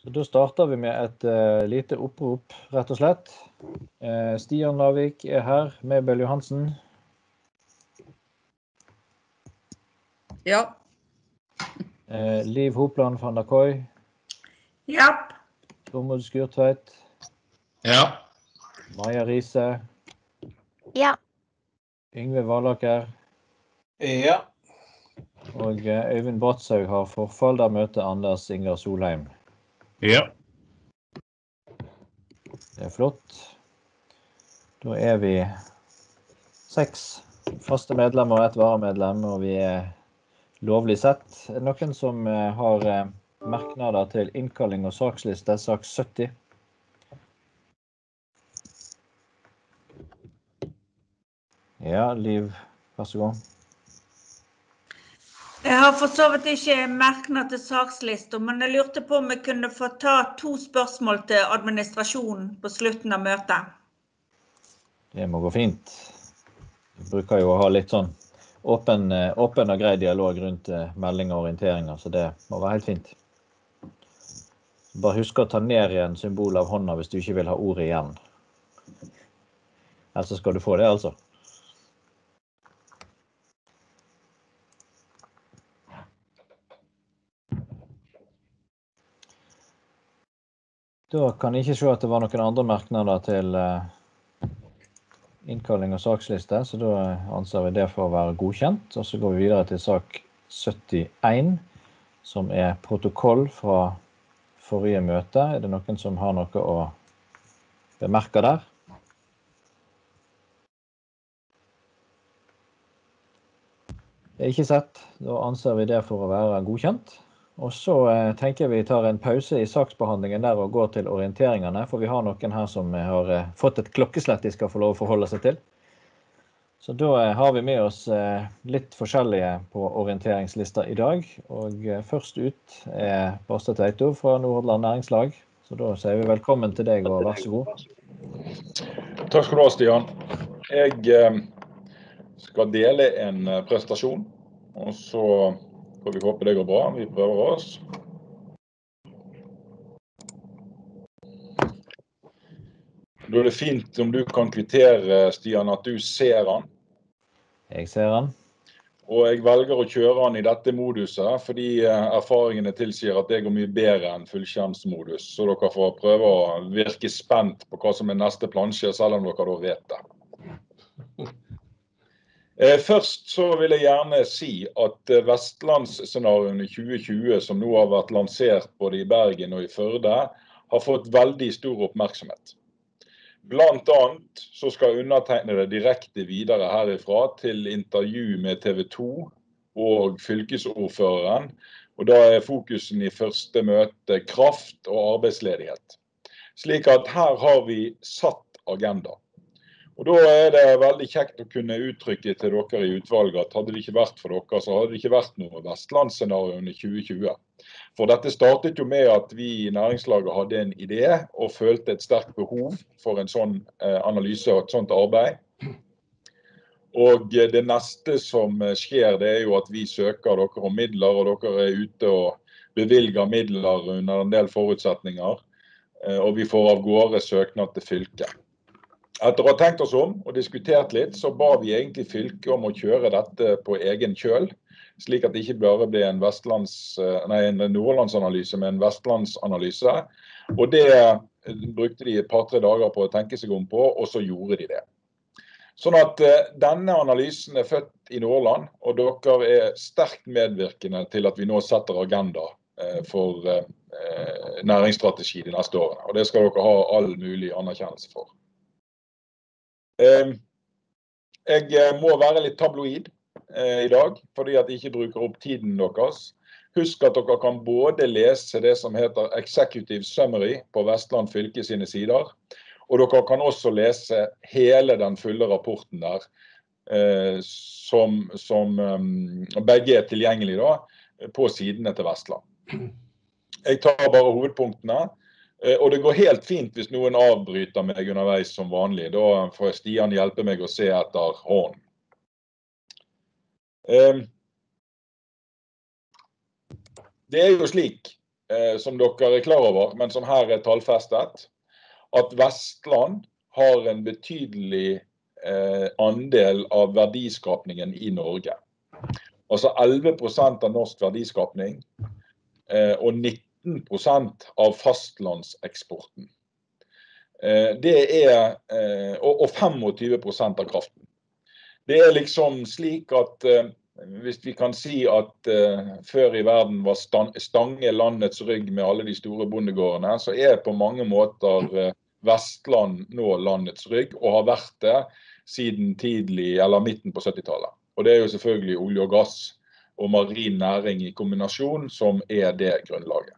Så da starter vi med et lite opprop, rett og slett. Stian Lavik her, Mabel Johansen. Ja. Liv Hopland van der Koy. Ja. Tormod Skurtveit. Ja. Maja Riise. Ja. Yngve Valaker. Ja. Og Øyvind Bratshaug har forfall, der møter Anders Ingar Solheim. Ja. Det flott. Da vi 6 faste medlemmer og 1 varamedlem, og vi lovlig sett. Det noen som har merknader til innkalling og saksliste, sak 70? Ja, Liv, vær så god. Jeg har for så vidt ikke merknad til sakslista, men jeg lurte på om jeg kunne få ta 2 spørsmål til administrasjonen på slutten av møtet. Det må gå fint. Vi bruker jo å ha litt sånn åpen og grei dialog rundt meldinger og orienteringer, så det må være helt fint. Bare husk å ta ned igjen symbol av hånda hvis du ikke vil ha ordet igjen. Ellers skal du få det, altså. Da kan jeg ikke se at det var noen andre merknader til innkalling og saksliste, så da anser vi det for å være godkjent. Og så går vi videre til sak 71, som protokoll fra forrige møte. Det noen som har noe å bemerke der? Det ikke sett. Da anser vi det for å være godkjent. Og så tenker vi tar en pause i saksbehandlingen der og går til orienteringene, for vi har noen her som har fått et klokkeslett de skal få lov å forholde seg til. Så da har vi med oss litt forskjellige på orienteringslista i dag, og først ut Basta Teito fra Nordhordland Næringslag. Så da sier vi velkommen til deg, og vær så god. Takk skal du ha, Stian. Jeg skal dele en presentasjon, og så får vi håpe det går bra. Vi prøver oss. Da det fint om du kan kvittere, Stian, at du ser han. Jeg ser han. Og jeg velger å kjøre han i dette moduset, fordi erfaringene tilsier at det går mye bedre enn fullskjermsmodus. Så dere får prøve å virke spent på hva som neste plansje, selv om dere da vet det. Først så vil jeg gjerne si at Vestlandsscenarioen i 2020, som nå har vært lansert både i Bergen og i Førde, har fått veldig stor oppmerksomhet. Blant annet så skal undertegnede direkte videre herifra til intervju med TV 2 og fylkesordføreren, og da fokusen i første møte kraft og arbeidsledighet. Slik at her har vi satt agenda. Og da det veldig kjekt å kunne uttrykke til dere i utvalget at hadde det ikke vært for dere, så hadde det ikke vært noe Vestlandsscenarioen i 2020. For dette startet jo med at vi i næringslaget hadde en idé og følte et sterkt behov for en sånn analyse og et sånt arbeid. Og det neste som skjer, det jo at vi søker dere om midler, og dere ute og bevilger midler under en del forutsetninger, og vi får av gårde søknad til fylket. Etter å ha tenkt oss om og diskutert litt, så ba vi egentlig fylket om å kjøre dette på egen kjøl, slik at det ikke bare ble en nordlandsanalyse, men en vestlandsanalyse. Og det brukte de et par-tre dager på å tenke seg om på, og så gjorde de det. Sånn at denne analysen født i Nordland, og dere sterkt medvirkende til at vi nå setter agenda for næringsstrategi de neste årene. Og det skal dere ha all mulig anerkjennelse for. Jeg må være litt tabloid i dag, fordi at jeg ikke bruker opp tiden deres. Husk at dere kan både lese det som heter Executive Summary på Vestland fylke sine sider, og dere kan også lese hele den fulle rapporten der, som begge tilgjengelig da, på sidene til Vestland. Jeg tar bare hovedpunktene. Og det går helt fint hvis noen avbryter meg underveis som vanlig. Da får Stian hjelpe meg å se etter hånden. Det jo slik som dere klar over, men som her tallfestet, at Vestland har en betydelig andel av verdiskapningen i Norge. Altså 11% av norsk verdiskapning og 19% av fastlandseksporten. Det og 25% av kraften. Det liksom slik at hvis vi kan si at før i verden var Stange landets rygg med alle de store bondegårdene, så på mange måter Vestland nå landets rygg, og har vært det siden tidlig, eller midten på 70-tallet. Og det jo selvfølgelig olje og gass og marin næring i kombinasjon som det grunnlaget.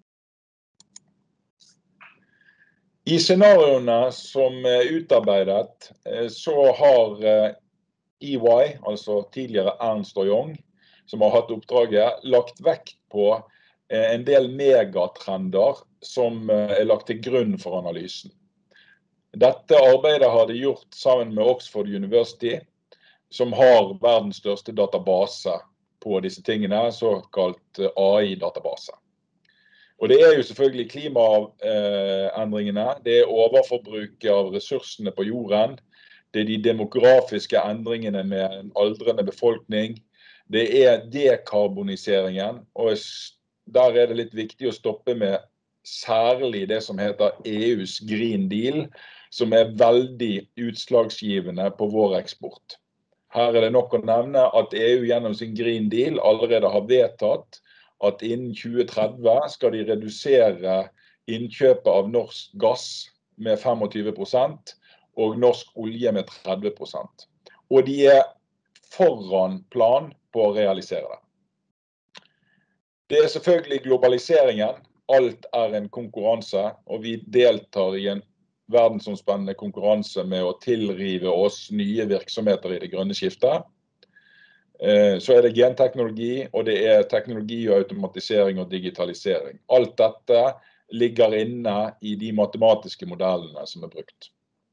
I scenarioene som utarbeidet, så har EY, altså tidligere Ernst & Young, som har hatt oppdraget, lagt vekt på en del megatrender som lagt til grunn for analysen. Dette arbeidet har de gjort sammen med Oxford University, som har verdens største database på disse tingene, såkalt AI-database. Og det jo selvfølgelig klimaendringene, det overforbruket av ressursene på jorden, det de demografiske endringene med en aldrende befolkning, det dekarboniseringen, og der det litt viktig å stoppe med særlig det som heter EUs Green Deal, som veldig utslagsgivende på vår eksport. Her det nok å nevne at EU gjennom sin Green Deal allerede har vedtatt at innen 2030 skal de redusere innkjøpet av norsk gass med 25%, og norsk olje med 30%. Og de foran plan på å realisere det. Det selvfølgelig globaliseringen. Alt en konkurranse, og vi deltar i en verdensomspennende konkurranse med å tilrive oss nye virksomheter i det grønne skiftet. Så det genteknologi, og det teknologi og automatisering og digitalisering. Alt dette ligger inne i de matematiske modellene som brukt.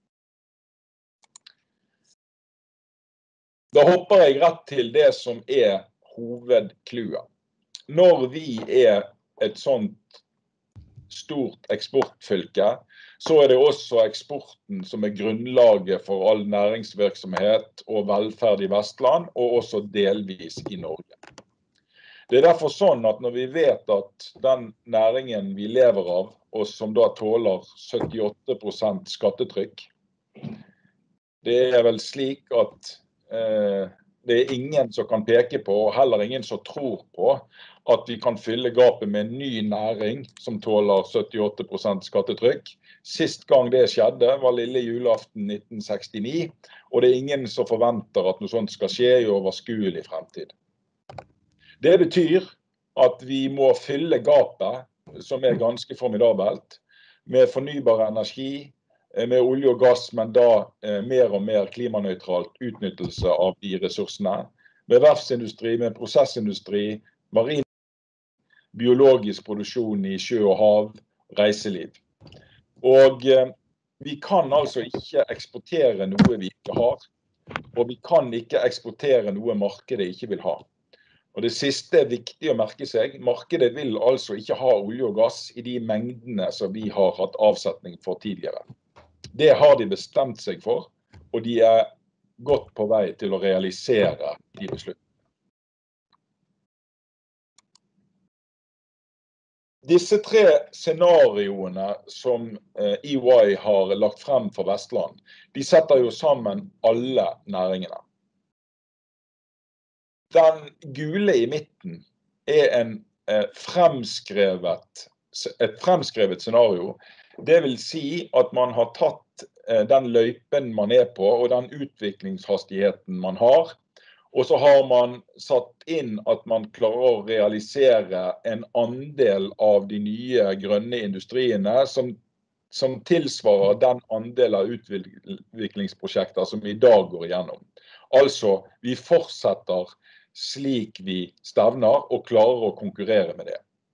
Da hopper jeg rett til det som hovedkluet. Når vi et sånt stort eksportfylke, så det også eksporten som grunnlaget for all næringsvirksomhet og velferd i Vestland, og også delvis i Norge. Det derfor sånn at når vi vet at den næringen vi lever av, og som da tåler 78% skattetrykk, det vel slik at det ingen som kan peke på, og heller ingen som tror på, at vi kan fylle gapet med en ny næring som tåler 78% skattetrykk. Sist gang det skjedde var lille julaften 1969, og det ingen som forventer at noe sånt skal skje i overskuelig fremtid. Det betyr at vi må fylle gapet, som ganske formidabelt, med fornybar energi, med olje og gass, men da mer og mer klimanøytralt utnyttelse av de ressursene, med verftsindustri, med prosessindustri, marin, biologisk produksjon i sjø og hav, reiseliv. Og vi kan altså ikke eksportere noe vi ikke har, og vi kan ikke eksportere noe markedet ikke vil ha. Og det siste viktig å merke seg, markedet vil altså ikke ha olje og gass i de mengdene som vi har hatt avsetning for tidligere. Det har de bestemt seg for, og de godt på vei til å realisere de besluttene. Disse tre scenarioene som EY har lagt frem for Vestland, de setter jo sammen alle næringene. Den gule i midten et fremskrevet scenario. Det vil si at man har tatt den løypen man på, og den utviklingshastigheten man har, og så har man satt inn at man klarer å realisere en andel av de nye grønne industriene som tilsvarer den andel av utviklingsprosjekter som vi i dag går igjennom. Altså, vi fortsetter slik vi stevner og klarer å konkurrere med det.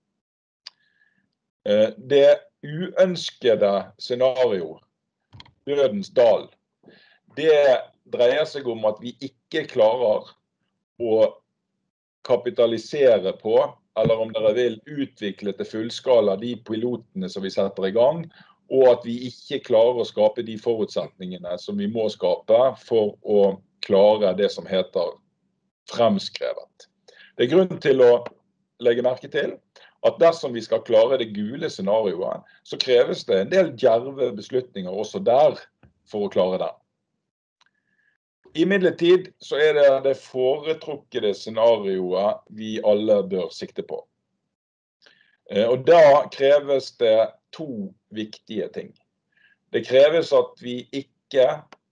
Det uønskede scenario, dødens dal, det dreier seg om at vi ikke klarer å kapitalisere på eller om dere vil utvikle til fullskala de pilotene som vi setter i gang, og at vi ikke klarer å skape de forutsetningene som vi må skape for å klare det som heter fremskrevet. Det grunn til å legge merke til at dersom vi skal klare det gule scenarioet, så kreves det en del djerve beslutninger også der for å klare det. Imidlertid så det det foretrukne scenarioet vi alle bør sikte på. Og da kreves det to viktige ting. Det kreves at vi ikke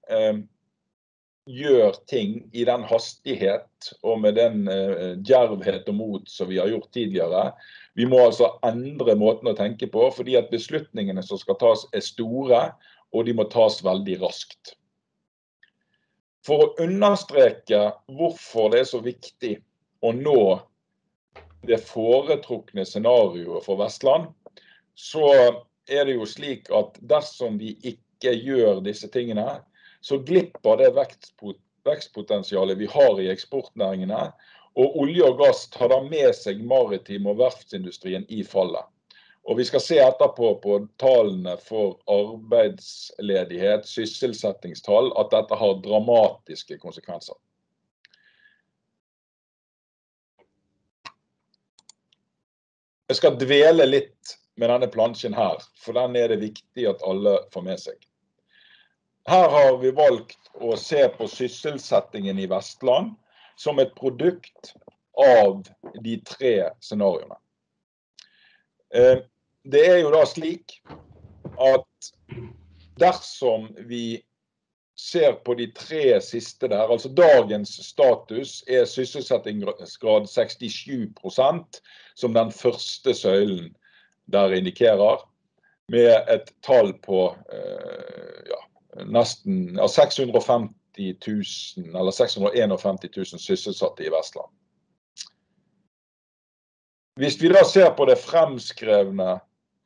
gjør ting i den hastighet og med den djervhet og mot som vi har gjort tidligere. Vi må altså endre måten å tenke på, fordi at beslutningene som skal tas store, og de må tas veldig raskt. For å understreke hvorfor det så viktig å nå det foretrukne scenarioet for Vestland, så det jo slik at dersom vi ikke gjør disse tingene, så glipper det vekstpotensialet vi har i eksportnæringene, og olje og gass tar da med seg maritim- og verftsindustrien i fallet. Og vi skal se etterpå på tallene for arbeidsledighet, sysselsettingstall, at dette har dramatiske konsekvenser. Jeg skal dvele litt med denne plansjen her, for den det viktig at alle får med seg. Her har vi valgt å se på sysselsettingen i Vestland som et produkt av de tre scenarioene. Det jo da slik at dersom vi ser på de tre siste der, altså dagens status sysselsettingsgrad 67%, som den første søylen der indikerer, med et tall på nesten 650 000 eller 651 000 sysselsatte i Vestland. Hvis vi da ser på det fremskrevne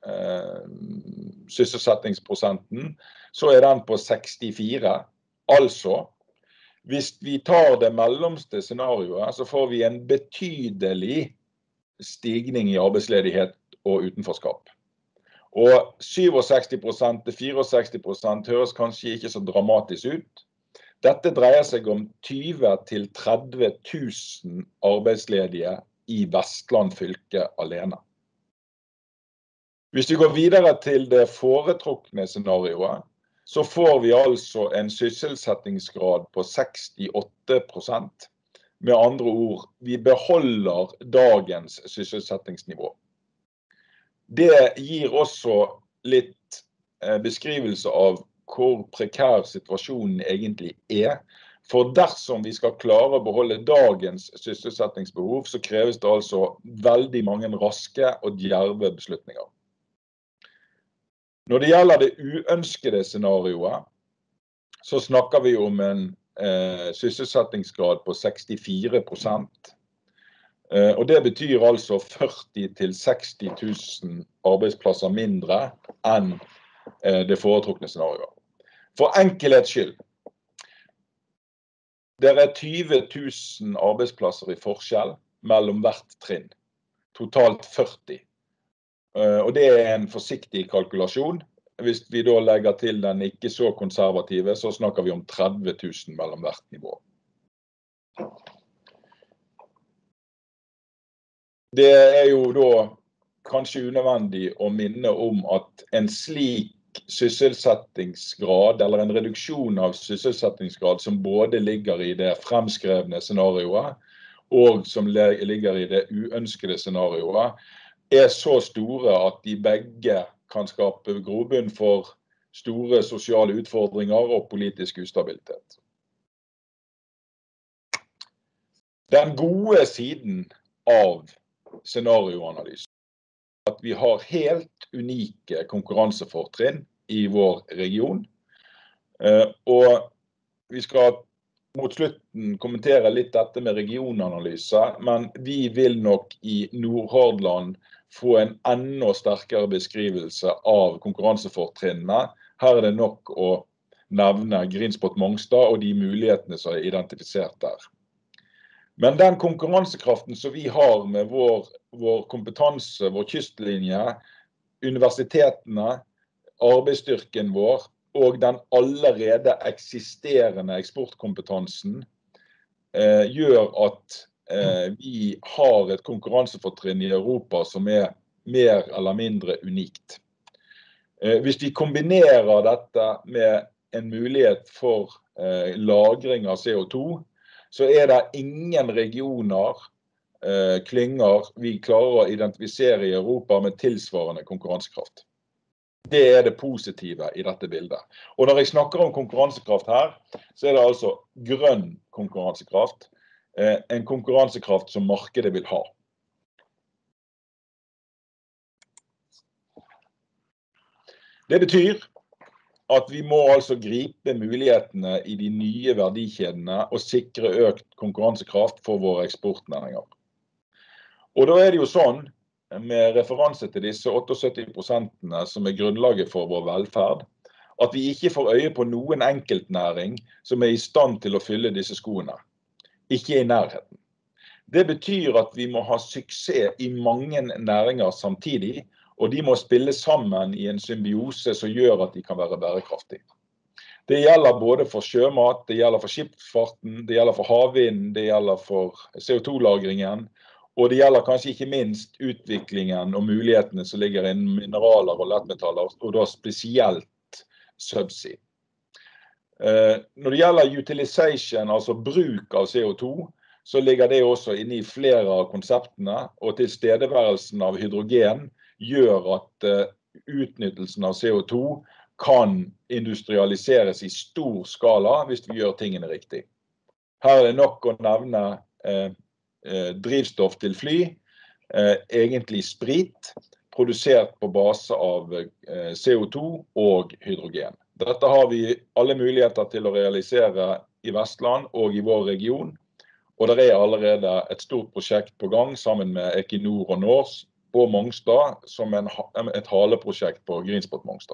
sysselsettingsprosenten, så den på 64. Altså, hvis vi tar det mellomste scenarioet, så får vi en betydelig stigning i arbeidsledighet og utenforskap. Og 67% til 64% høres kanskje ikke så dramatisk ut. Dette dreier seg om 20 til 30 000 arbeidsledige i Vestland fylke alene. Hvis vi går videre til det foretrukne scenarioet, så får vi altså en sysselsettingsgrad på 68%. Med andre ord, vi beholder dagens sysselsettingsnivå. Det gir også litt beskrivelse av hvor prekær situasjonen egentlig For dersom vi skal klare å beholde dagens sysselsettingsbehov, så kreves det altså veldig mange raske og djerve beslutninger. Når det gjelder det uønskede scenarioet, så snakker vi om en sysselsettingsgrad på 64%. Og det betyr altså 40 til 60 000 arbeidsplasser mindre enn det foretrukne scenarioet. For enkelhets skyld, det 20 000 arbeidsplasser i forskjell mellom hvert trinn, totalt 40. Og det en forsiktig kalkulasjon. Hvis vi da legger til den ikke så konservative, så snakker vi om 30 000 mellom hvert nivå. Det jo da kanskje unødvendig å minne om at en slik sysselsettingsgrad, eller en reduksjon av sysselsettingsgrad som både ligger i det fremskrevne scenarioet, og som ligger i det uønskede scenarioet, så store at de begge kan skape grobunn for store sosiale utfordringer og politisk ustabilitet. Den gode siden av scenarioanalysen er at vi har helt unike konkurransefortrinn i vår region, og vi skal mot slutten kommentere litt dette med regionanalyse, men vi vil nok i Nordhordland få en enda sterkere beskrivelse av konkurransefortrinnene. Her det nok å nevne Grinspot Mongstad og de mulighetene som identifisert der. Men den konkurransekraften som vi har med vår kompetanse, vår kystlinje, universitetene, arbeidsstyrken vår og den allerede eksisterende eksportkompetansen gjør at vi har et konkurransefortrinn i Europa som mer eller mindre unikt. Hvis vi kombinerer dette med en mulighet for lagring av CO2, så det ingen regioner, klynger vi klarer å identifisere i Europa med tilsvarende konkurransekraft. Det det positive i dette bildet. Og når jeg snakker om konkurransekraft her, så det altså grønn konkurransekraft, en konkurransekraft som markedet vil ha. Det betyr at vi må altså gripe mulighetene i de nye verdikjedene og sikre økt konkurransekraft for våre eksportnæringer. Og da det jo sånn, med referanse til disse 78% som grunnlaget for vår velferd, at vi ikke får øye på noen enkeltnæring som i stand til å fylle disse skoene. Ikke i nærheten. Det betyr at vi må ha suksess i mange næringer samtidig, og de må spille sammen i en symbiose som gjør at de kan være bærekraftige. Det gjelder både for sjømat, det gjelder for skipsfarten, det gjelder for havvind, det gjelder for CO2-lagringen, og det gjelder kanskje ikke minst utviklingen og mulighetene som ligger innen mineraler og lettmetaller, og da spesielt subsea. Når det gjelder utilization, altså bruk av CO2, så ligger det også inne i flere av konseptene, og tilstedeværelsen av hydrogen gjør at utnyttelsen av CO2 kan industrialiseres i stor skala hvis vi gjør tingene riktig. Her det nok å nevne drivstoff til fly, egentlig sprit, produsert på base av CO2 og hydrogen. Dette har vi alle muligheter til å realisere i Vestland og i vår region, og det allerede et stort prosjekt på gang sammen med Equinor og Norse på Mongstad som et haleprosjekt på Greenspot Mongstad.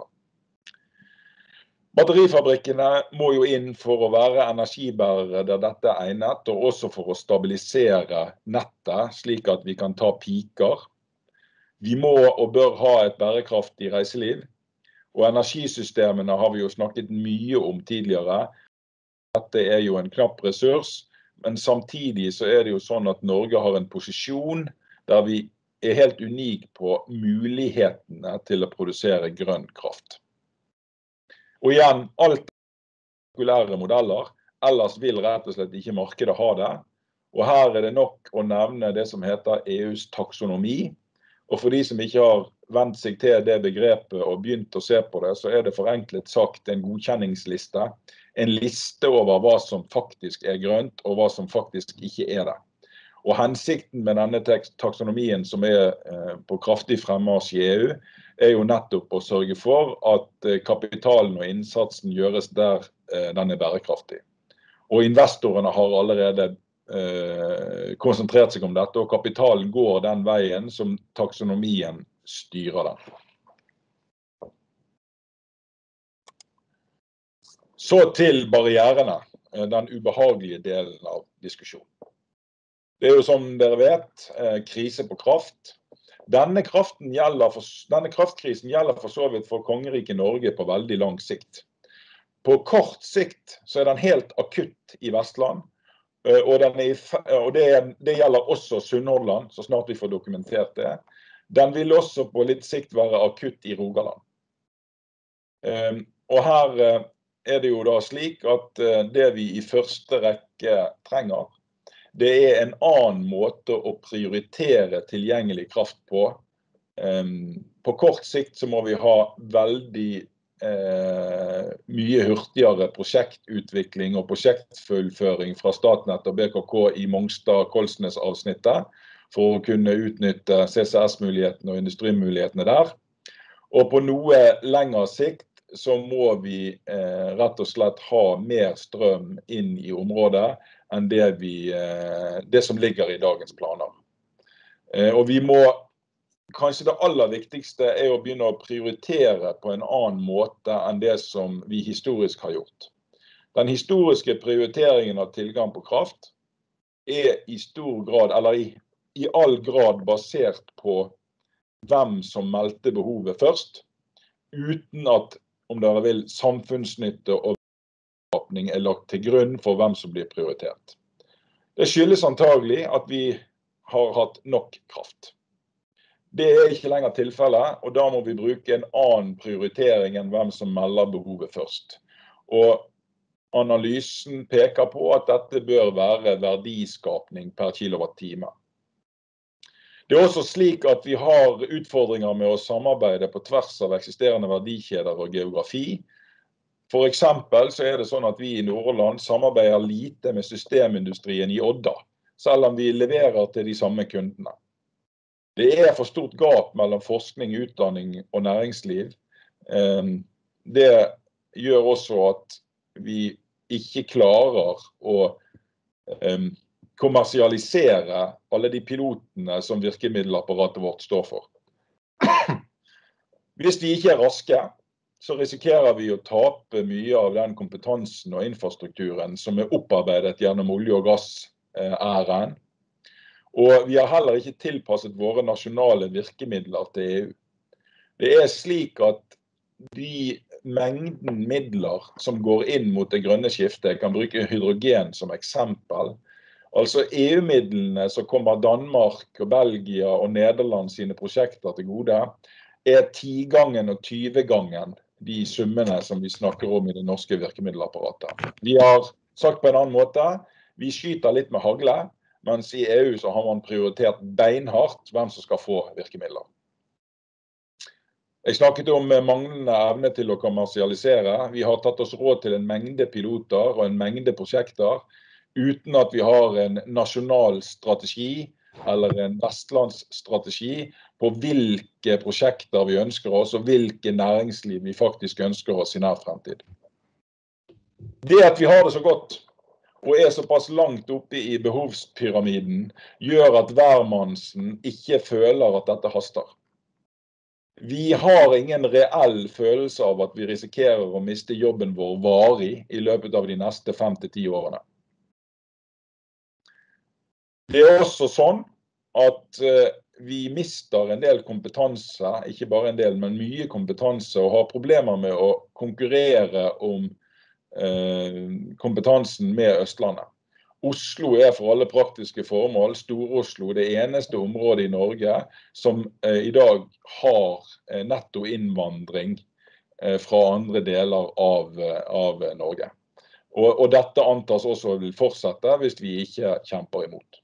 Batterifabrikkene må jo inn for å være energibærere der dette egnet, og også for å stabilisere nettet slik at vi kan ta piker. Vi må og bør ha et bærekraftig reiseliv, og energisystemene har vi jo snakket mye om tidligere. Dette jo en knapp ressurs, men samtidig så det jo sånn at Norge har en posisjon der vi helt unik på mulighetene til å produsere grønn kraft. Og igjen, alt sirkulære modeller, ellers vil rett og slett ikke markedet ha det. Og her det nok å nevne det som heter EUs taksonomi. Og for de som ikke har vendt seg til det begrepet og begynt å se på det, så det forenklet sagt en godkjenningsliste. En liste over hva som faktisk grønt, og hva som faktisk ikke det. Og hensikten med denne taksonomien som på kraftig fremmarsj i EU, jo nettopp å sørge for at kapitalen og innsatsen gjøres der den bærekraftig. Og investorene har allerede konsentrert seg om dette, og kapitalen går den veien som taksonomien styrer den. Så til barrierene, den ubehagelige delen av diskusjonen. Det jo som dere vet, krise på kraft. Denne kraftkrisen gjelder for så vidt for kongeriket Norge på veldig lang sikt. På kort sikt så den helt akutt i Vestland, og det gjelder også Sunnhordland, så snart vi får dokumentert det. Den vil også på litt sikt være akutt i Rogaland. Og her det jo da slik at det vi i første rekke trenger, det en annen måte å prioritere tilgjengelig kraft på. På kort sikt så må vi ha veldig mye hurtigere prosjektutvikling og prosjektfullføring fra Statnett og BKK i Mongstad-Kolsnes-avsnittet for å kunne utnytte CCS-mulighetene og industrimulighetene der. Og på noe lengre sikt så må vi rett og slett ha mer strøm inn i området enn det som ligger i dagens planer. Og vi må, kanskje det aller viktigste å begynne å prioritere på en annen måte enn det som vi historisk har gjort. Den historiske prioriteringen av tilgang på kraft, i stor grad, eller i all grad basert på hvem som meldte behovet først, uten at, om dere vil, samfunnsnytte og åpning lagt til grunn for hvem som blir prioritert. Det skyldes antagelig at vi har hatt nok kraft. Det ikke lenger tilfellet, og da må vi bruke en annen prioritering enn hvem som melder behovet først. Og analysen peker på at dette bør være verdiskapning per kilowattime. Det også slik at vi har utfordringer med å samarbeide på tvers av eksisterende verdikjeder og geografi. For eksempel så det sånn at vi i Nordland samarbeider lite med systemindustrien i Odda, selv om vi leverer til de samme kundene. Det for stort gap mellom forskning, utdanning og næringsliv. Det gjør også at vi ikke klarer å kommersialisere alle de pilotene som virkemiddelapparatet vårt står for. Hvis vi ikke raske, så risikerer vi å tape mye av den kompetansen og infrastrukturen som opparbeidet gjennom olje- og gass-æren. Og vi har heller ikke tilpasset våre nasjonale virkemidler til EU. Det slik at de mengden midler som går inn mot det grønne skiftet, kan bruke hydrogen som eksempel. Altså EU-midlene som kommer Danmark og Belgia og Nederland sine prosjekter til gode, 10-gangen og 20-gangen de summene som vi snakker om i det norske virkemiddelapparatet. Vi har sagt på en annen måte, vi skyter litt med hagle, mens i EU så har man prioritert beinhardt hvem som skal få virkemidler. Jeg snakket om manglende evne til å kommersialisere. Vi har tatt oss råd til en mengde piloter og en mengde prosjekter, uten at vi har en nasjonal strategi eller en vestlandsstrategi på hvilke prosjekter vi ønsker oss og hvilke næringsliv vi faktisk ønsker oss i nær fremtid. Det at vi har det så godt og såpass langt oppe i behovspyramiden gjør at hvermannsen ikke føler at dette haster. Vi har ingen reell følelse av at vi risikerer å miste jobben vår varig i løpet av de neste 5-10 årene. Det også sånn at vi mister en del kompetanse, ikke bare en del, men mye kompetanse, og har problemer med å konkurrere om kompetansen med Østlandet. Oslo for alle praktiske formål, Stor-Oslo, det eneste området i Norge som i dag har netto innvandring fra andre deler av Norge. Og dette antas også vil fortsette hvis vi ikke kjemper imot.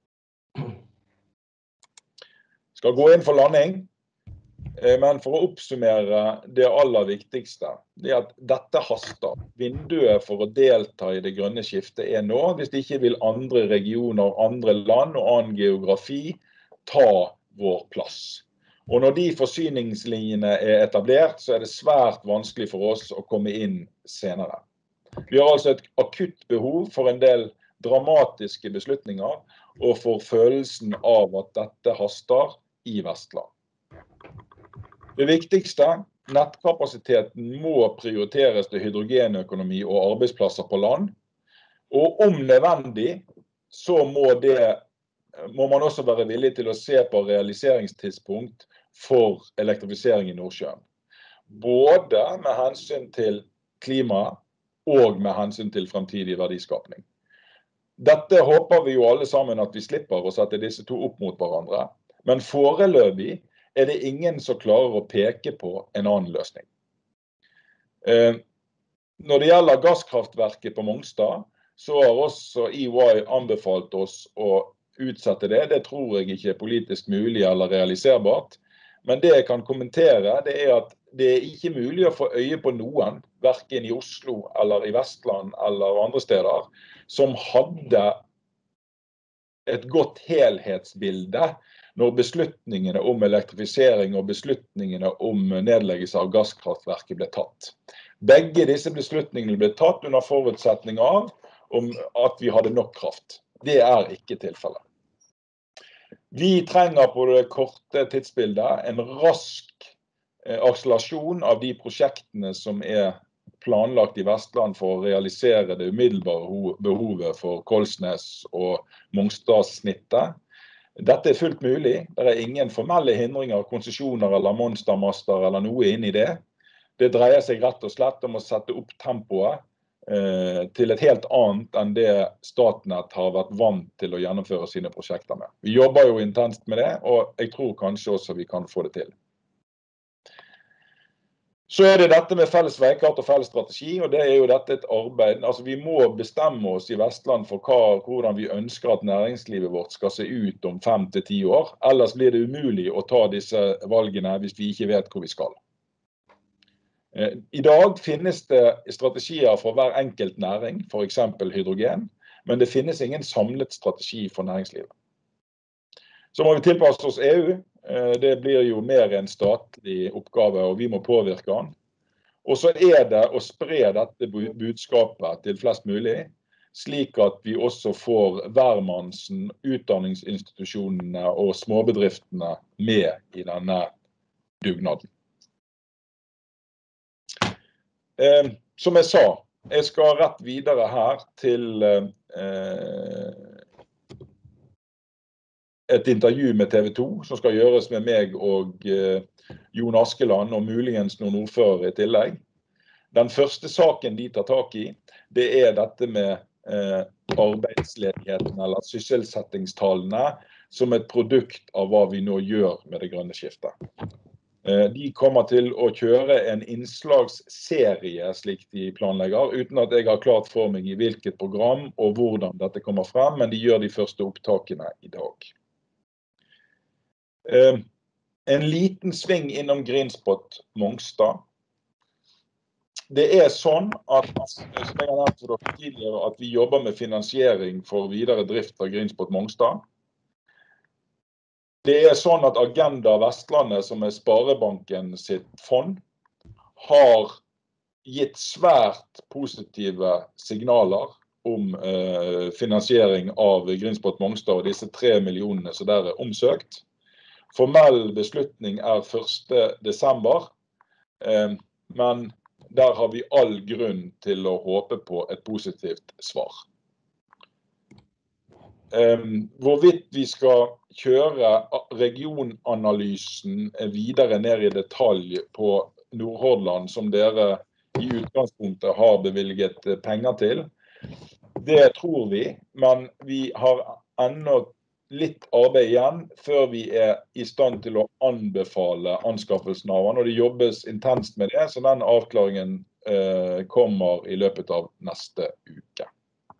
Skal gå inn for landing, men for å oppsummere det aller viktigste, det at dette haster. Vinduet for å delta i det grønne skiftet nå, hvis det ikke vil andre regioner, andre land og annen geografi ta vår plass. Og når de forsyningslinjene etablert, så det svært vanskelig for oss å komme inn senere. Vi har altså et akutt behov for en del dramatiske beslutninger, og for følelsen av at dette haster i Vestland. Det viktigste, nettkapasiteten må prioriteres til hydrogenøkonomi og arbeidsplasser på land. Og om nødvendig, så må man også være villig til å se på realiseringstidspunkt for elektrifisering i Nordsjøen. Både med hensyn til klima og med hensyn til fremtidig verdiskapning. Dette håper vi jo alle sammen at vi slipper å sette disse to opp mot hverandre. Men foreløpig det ingen som klarer å peke på en annen løsning. Når det gjelder gasskraftverket på Mongstad, så har også EY anbefalt oss å utsette det. Det tror jeg ikke politisk mulig eller realiserbart. Men det jeg kan kommentere, det at det ikke mulig å få øye på noen, hverken i Oslo eller i Vestland eller andre steder, som hadde et godt helhetsbilde når beslutningene om elektrifisering og beslutningene om nedleggelse av gasskraftverket ble tatt. Begge disse beslutningene ble tatt under forutsetning av at vi hadde nok kraft. Det ikke tilfellet. Vi trenger på det korte tidsbildet en rask akselerasjon av de prosjektene som planlagt i Vestland for å realisere det umiddelbare behovet for Kolsnes og Mongstad-snittet. Dette fullt mulig. Det ingen formelle hindringer, konsesjoner eller monstermaster eller noe inn i det. Det dreier seg rett og slett om å sette opp tempoet til et helt annet enn det Statnett har vært vant til å gjennomføre sine prosjekter med. Vi jobber jo intenst med det, og jeg tror kanskje også vi kan få det til. Så det dette med felles veikart og felles strategi, og det jo dette et arbeid. Altså vi må bestemme oss i Vestland for hvordan vi ønsker at næringslivet vårt skal se ut om 5 til 10 år. Ellers blir det umulig å ta disse valgene hvis vi ikke vet hvor vi skal. I dag finnes det strategier for hver enkelt næring, for eksempel hydrogen, men det finnes ingen samlet strategi for næringslivet. Så må vi tilpasse oss EU. Det blir jo mer en statlig oppgave, og vi må påvirke den. Og så det å spre dette budskapet til flest mulig, slik at vi også får hvermannsen, utdanningsinstitusjonene og småbedriftene med i denne dugnaden. Som jeg sa, jeg skal rett videre her til et intervju med TV 2 som skal gjøres med meg og Jon Askeland og muligens noen ordfører i tillegg. Den første saken de tar tak i, det dette med arbeidsledigheten eller sysselsettingstallene som et produkt av hva vi nå gjør med det grønne skiftet. De kommer til å kjøre en innslagsserie slik de planlegger, uten at jeg har klart for meg i hvilket program og hvordan dette kommer frem, men de gjør de første opptakene i dag. En liten sving innom Greenspot Mongstad. Det sånn at, som jeg har nevnt for dere tidligere, at vi jobber med finansiering for videre drift av Greenspot Mongstad. Det sånn at Agenda Vestlandet, som Sparebanken sitt fond, har gitt svært positive signaler om finansiering av Greenspot Mongstad og disse 3 millionene som der omsøkt. Formell beslutning 1. desember, men der har vi all grunn til å håpe på et positivt svar. Hvorvidt vi skal kjøre regionanalysen videre ned i detalj på Nordhordland, som dere i utgangspunktet har bevilget penger til, det tror vi, men vi har enda litt arbeid igjen før vi i stand til å anbefale anskaffelsen av den, og det jobbes intenst med det, så den avklaringen kommer i løpet av neste uke.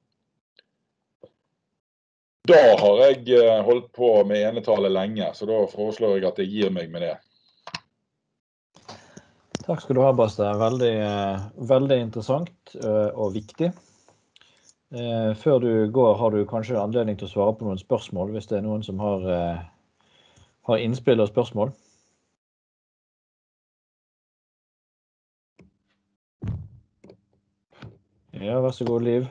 Da har jeg holdt på med enetallet lenge, så da foreslår jeg at jeg gir meg med det. Takk skal du ha, Baste. Veldig interessant og viktig. Før du går, har du kanskje anledning til å svare på noen spørsmål, hvis det noen som har innspill og spørsmål. Ja, vær så god, Liv.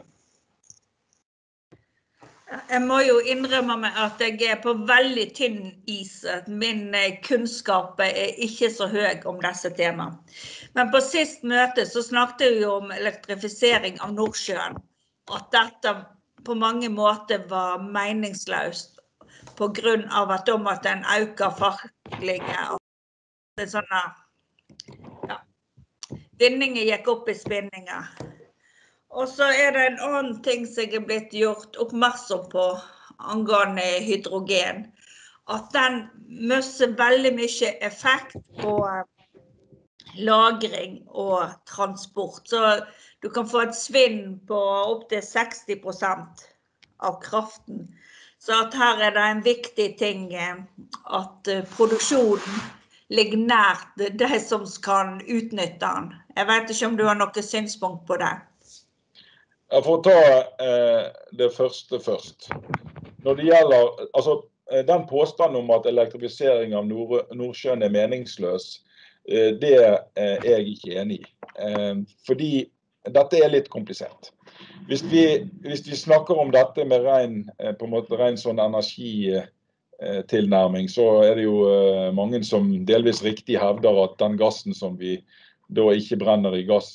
Jeg må jo innrømme meg at jeg på veldig tynn is. Min kunnskap ikke så høy om disse temaene. Men på sist møte så snakket vi om elektrifisering av Nordsjøen. At dette på mange måter var meningsløst på grunn av at de måtte øke fartlige og sånne, ja, vinninger gikk opp i spinninger. Og så det en annen ting som jeg blitt gjort oppmerksom på angående hydrogen. At den møsser veldig mye effekt på lagring og transport. Så du kan få et svinn på opp til 60% av kraften. Så at her det en viktig ting at produksjonen ligger nært de som kan utnytte den. Jeg vet ikke om du har noe synspunkt på det. Jeg får ta det første først. Når det gjelder, altså den påstanden om at elektrifisering av Nordsjøen meningsløs, det jeg ikke enig i. Fordi dette litt komplisert. Hvis vi snakker om dette med ren sånn energitilnærming, så det jo mange som delvis riktig hevder at den gassen som vi da ikke brenner i gass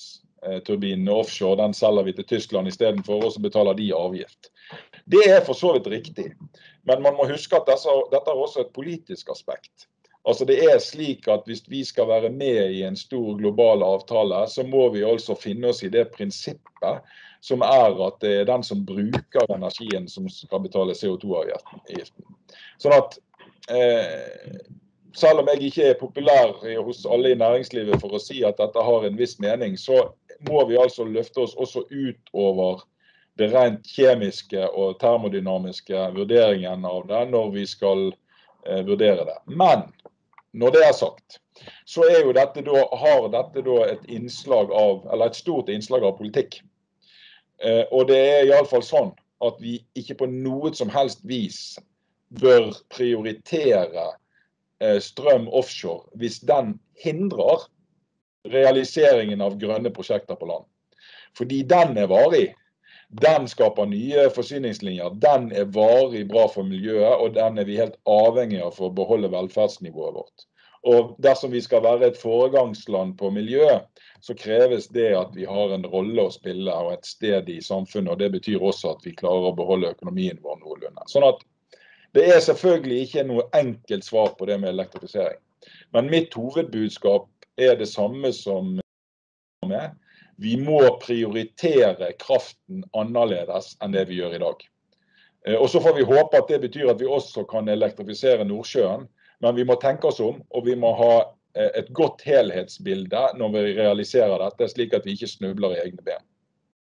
turbinene offshore, den selger vi til Tyskland I stedet for, og så betaler de avgift. Det for så vidt riktig, men man må huske at dette også et politisk aspekt. Altså det slik at hvis vi skal være med I en stor global avtale, så må vi altså finne oss I det prinsippet som at det den som bruker energien som skal betale CO2-avgiften. Sånn at selv om jeg ikke populær hos alle I næringslivet for å si at dette har en viss mening, så må vi altså løfte oss også ut over det rent kjemiske og termodynamiske vurderingen av det når vi skal vurdere det. Men når det sagt, så jo dette da, har dette da et innslag av, eller et stort innslag av politikk. Og det I alle fall sånn at vi ikke på noe som helst vis bør prioritere strøm offshore hvis den hindrer realiseringen av grønne prosjekter på land. Fordi den varig. Den skaper nye forsyningslinjer, den varig bra for miljøet, og den vi helt avhengig av for å beholde velferdsnivået vårt. Og dersom vi skal være et foregangsland på miljø, så kreves det at vi har en rolle å spille og et sted I samfunnet, og det betyr også at vi klarer å beholde økonomien vår noenlunde. Sånn at det selvfølgelig ikke noe enkelt svar på det med elektrifisering. Men mitt hovedbudskap det samme som med. Vi må prioritere kraften annerledes enn det vi gjør I dag. Og så får vi håpe at det betyr at vi også kan elektrifisere Nordsjøen, men vi må tenke oss om, og vi må ha et godt helhetsbilde når vi realiserer dette, slik at vi ikke snubler I egne ben.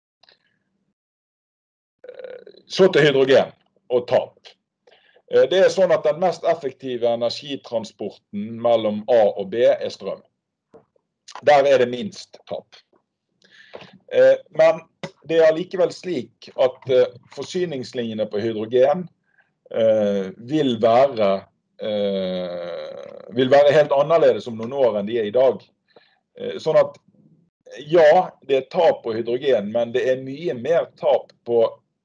Så til hydrogen og tap. Det sånn at den mest effektive energitransporten mellom A og B strøm. Der det minst tap. Men det likevel slik at forsyningslinjene på hydrogen vil være helt annerledes om noen år enn de I dag. Sånn at ja, det tap på hydrogen, men det mye mer tap på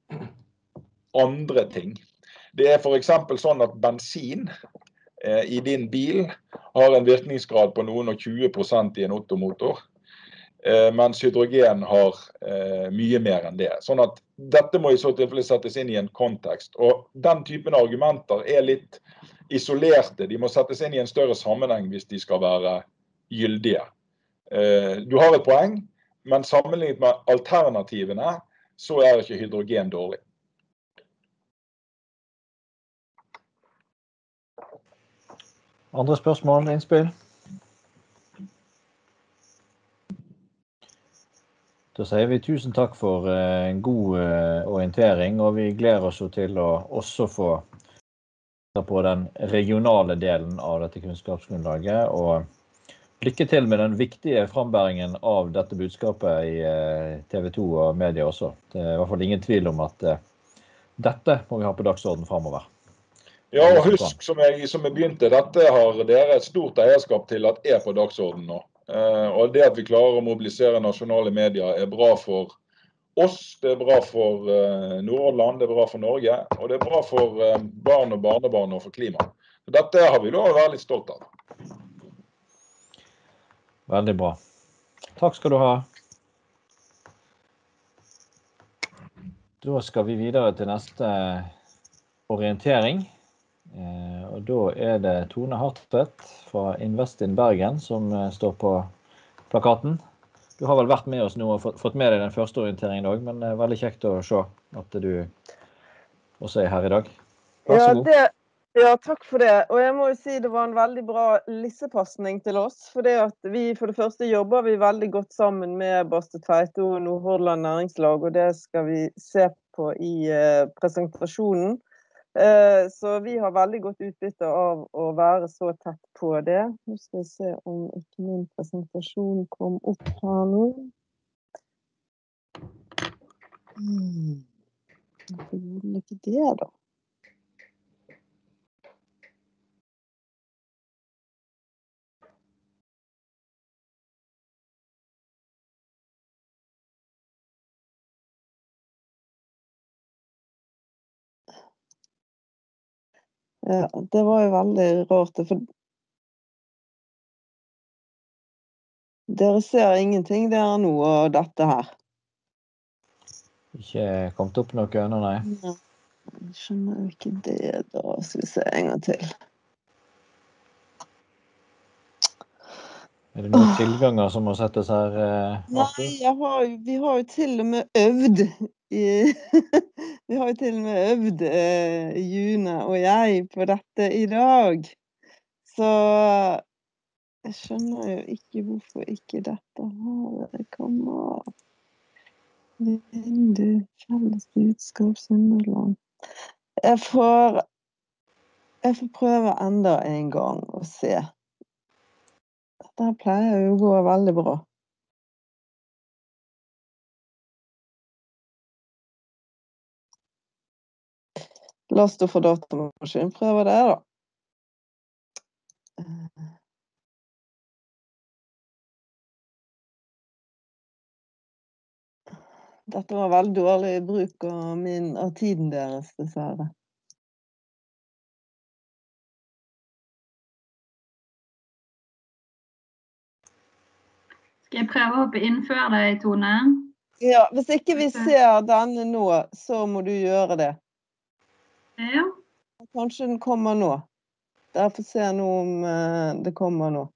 andre ting. Det for eksempel sånn at bensin I din bil har en virkningsgrad på noen og 20% I en ottomotor. Mens hydrogen har mye mer enn det. Sånn at dette må I så tilfelle settes inn I en kontekst. Og den typen argumenter litt isolerte. De må settes inn I en større sammenheng hvis de skal være gyldige. Du har et poeng, men sammenlignet med alternativene, så ikke hydrogen dårlig. Andre spørsmål, innspill? Da sier vi tusen takk for en god orientering, og vi gleder oss jo til å også få på den regionale delen av dette kunnskapsgrunnlaget, og lykke til med den viktige frambæringen av dette budskapet I TV 2 og media også. Det I hvert fall ingen tvil om at dette må vi ha på dagsorden fremover. Ja, og husk, som jeg begynte, dette har dere et stort eierskap til at på dagsorden nå. Og det at vi klarer å mobilisere nasjonale medier bra for oss, det bra for Nordland, det bra for Norge, og det bra for barn og barnebarn og for klima. Så dette har vi lov å være litt stolt av. Veldig bra. Takk skal du ha. Da skal vi videre til neste orientering. Og da det Tone Hartvedt fra Invest in Bergen som står på plakaten. Du har vel vært med oss nå og fått med deg den første orienteringen også, men det veldig kjekt å se at du også her I dag. Vær så god. Ja, takk for det. Og jeg må jo si det var en veldig bra lissepassning til oss, for det at vi for det første jobber vi veldig godt sammen med Bastø Tveito og Nordhordland Næringslag, og det skal vi se på I presentasjonen. Så vi har veldig godt utbytte av å være så tett på det. Nå skal vi se om ikke min presentasjon kom opp her nå. Hvorfor gjorde den ikke det da? Ja, det var jo veldig rart, for Dere ser ingenting der nå og dette her. Ikke kommet opp noe ennå, nei. Nei, jeg skjønner jo ikke det da. Skal vi se en gang til. Er det noen tilganger som må settes her, Arthur? Nei, vi har jo til og med øvd vi har jo til og med øvd June og jeg på dette i dag. Så jeg skjønner jo ikke hvorfor ikke dette her kommer. Vindu, felles budskap, Sunnmøreland. Jeg får prøve enda en gang og se. Dette pleier jo å gå veldig bra. La oss da få datamaskin prøve det da. Dette var veldig dårlig bruk av tiden deres, dessverre. Skal jeg prøve å hoppe inn før deg, Tone? Ja, hvis ikke vi ser denne nå, så må du gjøre det. Ja. Kanskje den kommer nå. Dere får se nå om det kommer nå.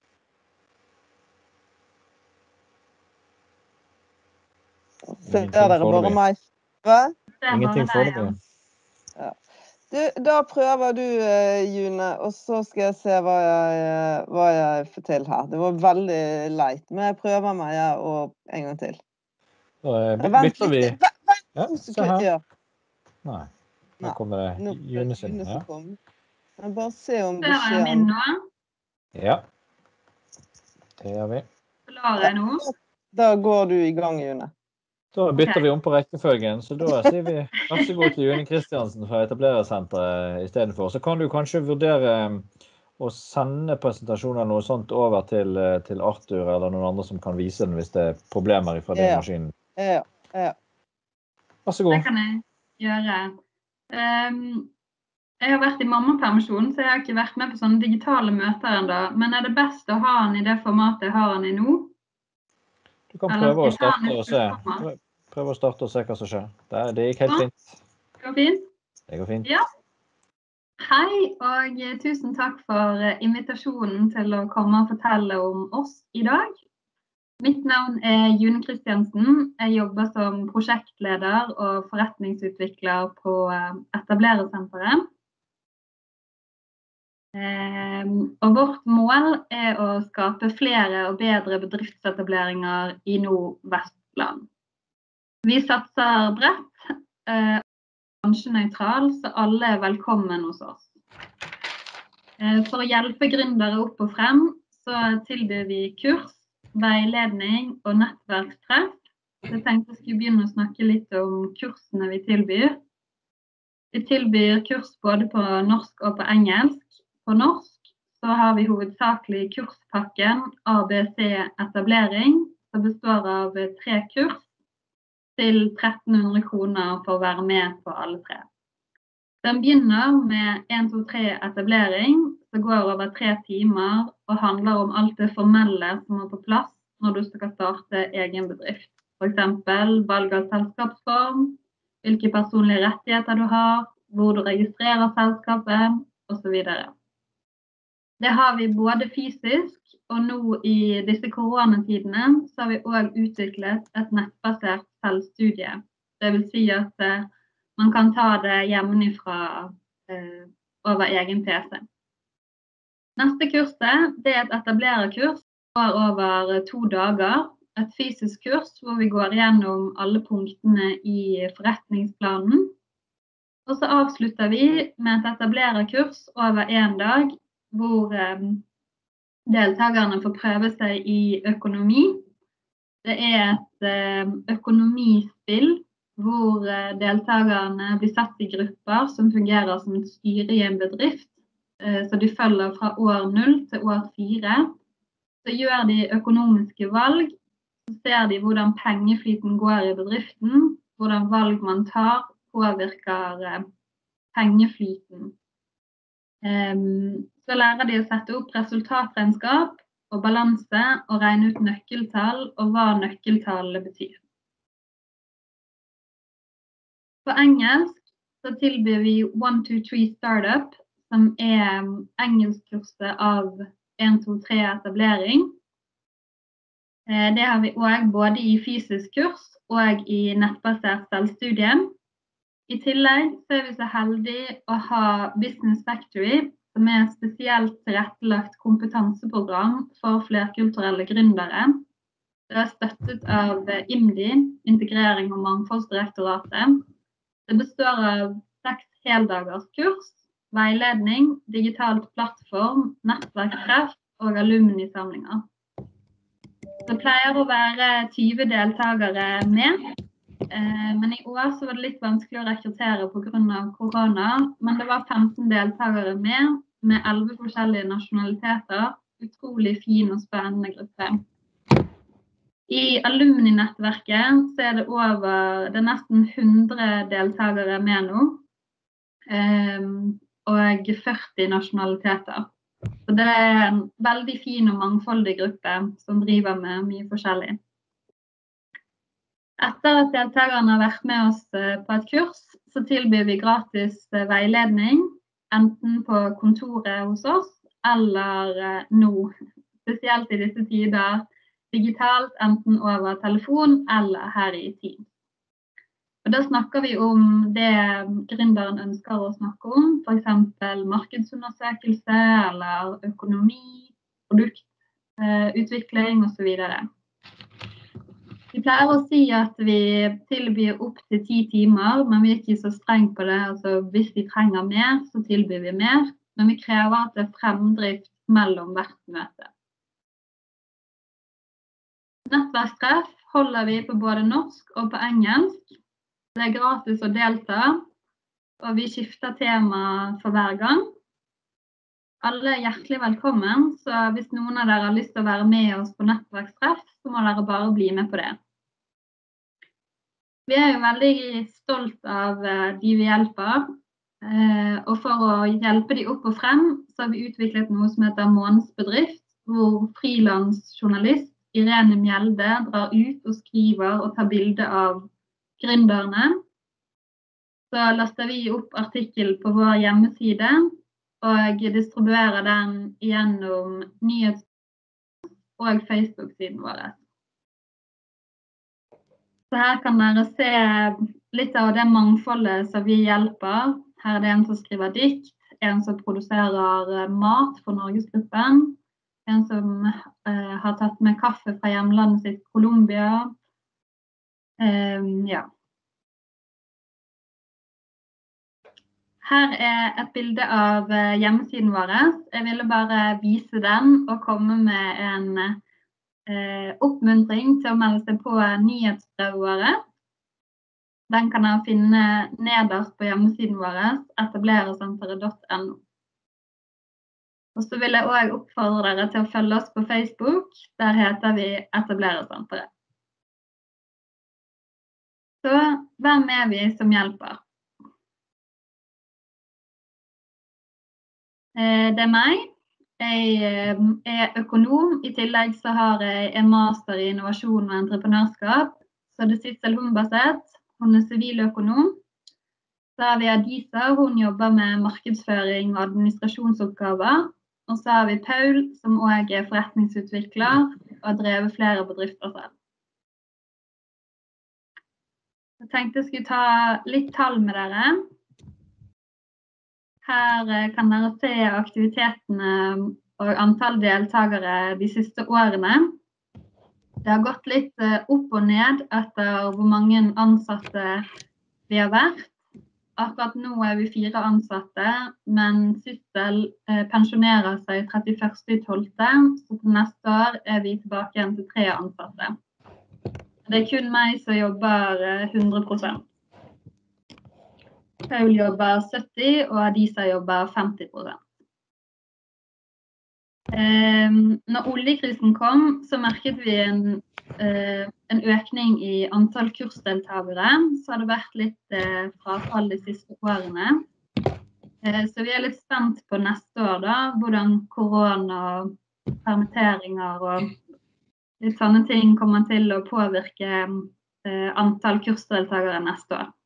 Ser dere bare meg? Hva? Ingenting foreløpig. Ja. Da prøver du, June, og så skal jeg se hva jeg får til her. Det var veldig leit, men jeg prøver meg en gang til. Da bytter vi. Ja, se her. Ja. Nei, her kommer det June sin. Ja. Jeg bare se om det skjer. Ser jeg min nå? Ja, det gjør vi. Klarer jeg nå? Da går du i gang, June. Da bytter vi om på rekkefølgen, så da sier vi vær så god til June Kristiansen fra Etablerersenteret i stedet for. Så kan du kanskje vurdere å sende presentasjoner eller noe sånt over til Arthur eller noen andre som kan vise den hvis det er problemer fra den maskinen. Ja. Vær så god. Det kan jeg gjøre. Jeg har vært i mammapermisjon, så jeg har ikke vært med på sånne digitale møter enda. Men er det best å ha den i det formatet jeg har den i nå? Du kan prøve å starte og se. Prøve å starte og se hva som skjer. Det gikk helt fint. Det går fint? Det går fint. Ja. Hei, og tusen takk for invitasjonen til å komme og fortelle om oss i dag. Mitt navn er June Kristiansen. Jeg jobber som prosjektleder og forretningsutvikler på Etablerersenteret. Og vårt mål er å skape flere og bedre bedriftsetableringer i Nord-Vestland. Vi satser bredt, bransjenøytral, så alle er velkommen hos oss. For å hjelpe gründere opp og frem, så tilbyr vi kurs, veiledning og nettverkstreff. Jeg tenkte jeg skulle begynne å snakke litt om kursene vi tilbyr. Vi tilbyr kurs både på norsk og på engelsk. På norsk så har vi hovedsakelig kurspakken ABC Etablering, som består av 3 kurs til 1300 kroner for å være med på alle 3. Den begynner med 1, 2, 3 etablering, som går over 3 timer og handler om alt det formelle som er på plass når du skal starte egen bedrift. For eksempel valg av selskapsform, hvilke personlige rettigheter du har, hvor du registrerer selskapet, og så videre. Det har vi både fysisk, og nå i disse koronatidene så har vi også utviklet et nettbasert selvstudie. Det vil si at man kan ta det hjemmefra over egen PC. Neste kurset, det er et etablererkurs går over 2 dager. Et fysisk kurs hvor vi går gjennom alle punktene i forretningsplanen. Og så avslutter vi med et etablererkurs over 1 dag, hvor deltakerne får prøve seg i økonomi. Det er et økonomispill hvor deltakerne blir satt i grupper som fungerer som et styre i en bedrift. Så de følger fra år 0 til år 4. Så gjør de økonomiske valg, så ser de hvordan pengeflyten går i bedriften, hvordan valg man tar påvirker pengeflyten. Så lærer de å sette opp resultatregnskap, og balanse og regne ut nøkkeltall og hva nøkkeltallene betyr. På engelsk så tilbyr vi 1-2-3 Startup, som engelskkurset av 1-2-3 etablering. Det har vi også både i fysisk kurs og i nettbasert selvstudie. I tillegg så vi så heldige å ha Business Factory, som spesielt tilrettelagt kompetanseprogram for flerkulturelle gründere. Det støttet av IMDi, Integrering og Mangfoldsdirektoratet. Det består av 6 heldagers kurs, veiledning, digitalt plattform, nettverktreff og alumnisamlinger. Det pleier å være 20 deltakere med, men i år så var det litt vanskelig å rekruttere på grunn av korona, men det var 15 deltakere med 11 forskjellige nasjonaliteter, utrolig fin og spennende gruppe. I alumni-nettverket så det nesten 100 deltakere med nå, og 40 nasjonaliteter. Så det en veldig fin og mangfoldig gruppe som driver med mye forskjellig. Etter at deltakerne har vært med oss på et kurs, så tilbyr vi gratis veiledning, enten på kontoret hos oss, eller nå, spesielt i disse tider, digitalt, enten over telefon eller her i Teams. Og da snakker vi om det gründeren ønsker å snakke om, for eksempel markedsundersøkelse, eller økonomi, produktutvikling og så videre. Vi pleier å si at vi tilbyr opp til 10 timer, men vi ikke så streng på det. Altså, hvis vi trenger mer, så tilbyr vi mer, men vi krever at det fremdrift mellom hvert møte. Nettverkstreff holder vi på både norsk og på engelsk. Det gratis å delta, og vi skifter tema for hver gang. Alle hjertelig velkommen, så hvis noen av dere har lyst til å være med oss på nettverkstreff, så må dere bare bli med på det. Vi jo veldig stolt av de vi hjelper, og for å hjelpe de opp og frem, så har vi utviklet noe som heter Månedsbedrift, hvor frilansjournalist Irene Mjelde drar ut og skriver og tar bilde av gründerne. Så laster vi opp artikkel på vår hjemmeside og distribuerer den gjennom nyhets- og Facebook-siden vår. Så her kan dere se litt av det mangfoldet som vi hjelper. Her det en som skriver dikt, en som produserer mat for Norgesgruppen, en som har tatt med kaffe fra hjemlandet sitt Colombia. Ja. Her et bilde av hjemmesiden vår. Jeg ville bare vise den og komme med en oppmuntring til å melde seg på nyhetsbrevet vårt. Den kan dere finne nederst på hjemmesiden vår, etablerersenteret.no. Og så vil jeg også oppfordre dere til å følge oss på Facebook. Der heter vi Etablerersenteret. Så hvem vi som hjelper? Det meg. Jeg økonom. I tillegg så har jeg en master i innovasjon og entreprenørskap. Så det Sissel Humbaset. Hun siviløkonom. Så har vi Adisa. Hun jobber med markedsføring og administrasjonsoppgaver. Og så har vi Paul, som også forretningsutvikler og har drevet flere bedrifter selv. Jeg tenkte jeg skulle ta litt tall med dere. Her kan dere se aktivitetene og antall deltakere de siste årene. Det har gått litt opp og ned etter hvor mange ansatte vi har vært. Akkurat nå vi 4 ansatte, men Sissel pensjonerer seg 31.12., så til neste år vi tilbake igjen til 3 ansatte. Det kun meg som jobber 100%. Paul jobber 70%, og Adisa jobber 50%. Når oljekrisen kom, så merket vi en økning i antall kursdeltakere, så har det vært litt frafall de siste årene. Så vi litt spent på neste år da, hvordan korona permitteringer og litt sånne ting kommer til å påvirke antall kursdeltakere neste år.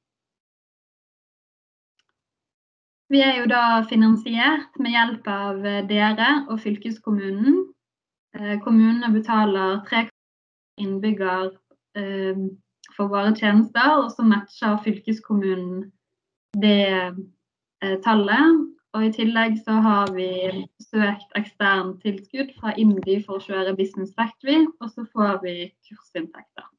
Vi jo da finansiert med hjelp av dere og fylkeskommunen. Kommunene betaler 3 innbygger for våre tjenester, og så matcher fylkeskommunen det tallet. Og i tillegg så har vi søkt ekstern tilskudd fra IMDi for å kjøre Business Factory, og så får vi kursinntekter.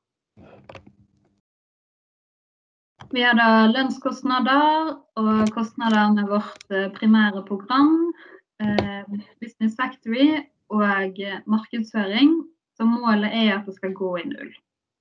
Vi har da lønnskostnader og kostnader med vårt primære program, Business Factory og markedsføring, så målet at det skal gå i null.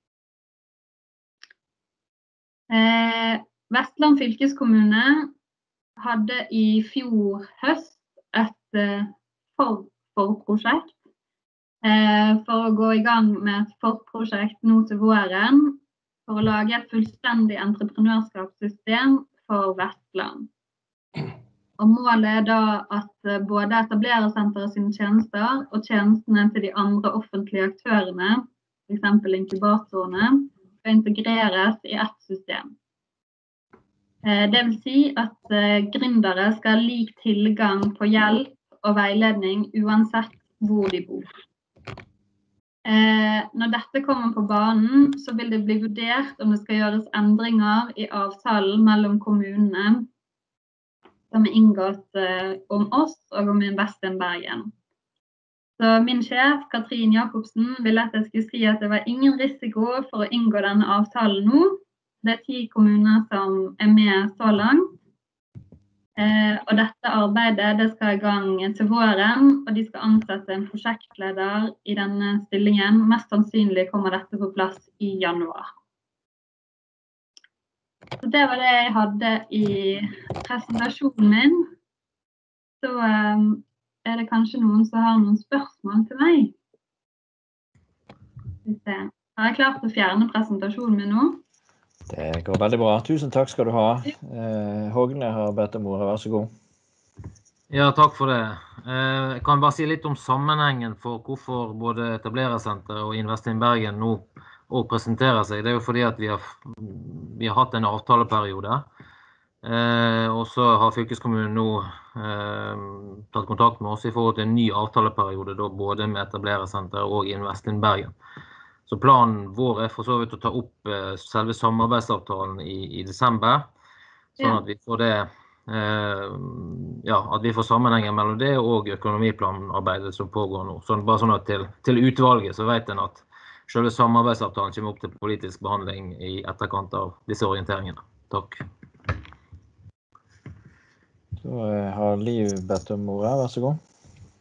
Vestland fylkeskommune hadde i fjor høst et forprosjekt for å gå i gang med et forprosjekt nå til våren, for å lage et fullstendig entreprenørskapssystem for Vestland. Og målet da at både etablerersenteret sine tjenester og tjenestene til de andre offentlige aktørene, for eksempel inkubatorene, skal integreres i ett system. Det vil si at gründere skal ha lik tilgang på hjelp og veiledning uansett hvor de bor. Når dette kommer på banen, så vil det bli vurdert om det skal gjøres endringer i avtalen mellom kommunene som inngått om oss og om Invest in Bergen. Så min sjef, Katrin Jakobsen, ville at jeg skulle si at det var ingen risiko for å inngå denne avtalen nå. Det 10 kommuner som med så langt. Og dette arbeidet det skal i gang til våren, og de skal ansette en prosjektleder i denne stillingen. Mest sannsynlig kommer dette på plass i januar. Så det var det jeg hadde i presentasjonen min. Så det kanskje noen som har noen spørsmål til meg. Har jeg klart å fjerne presentasjonen min nå? Det går veldig bra. Tusen takk skal du ha. Hogne har bedt om ordet, vær så god. Ja, takk for det. Jeg kan bare si litt om sammenhengen for hvorfor både Etablerersenteret og Invest in Bergen nå også presenterer seg. Det jo fordi at vi har hatt en avtaleperiode, og så har fylkeskommunen nå tatt kontakt med oss i forhold til en ny avtaleperiode, da både med Etablerersenteret og Invest in Bergen. Så planen vår for så vidt å ta opp selve samarbeidsavtalen i desember, sånn at vi får det, at vi får sammenhengen mellom det og økonomiplanarbeidet som pågår nå. Bare sånn at til utvalget så vet en at selve samarbeidsavtalen kommer opp til politisk behandling i etterkant av disse orienteringene. Takk. Så har Liv bedt om ordet, vær så god.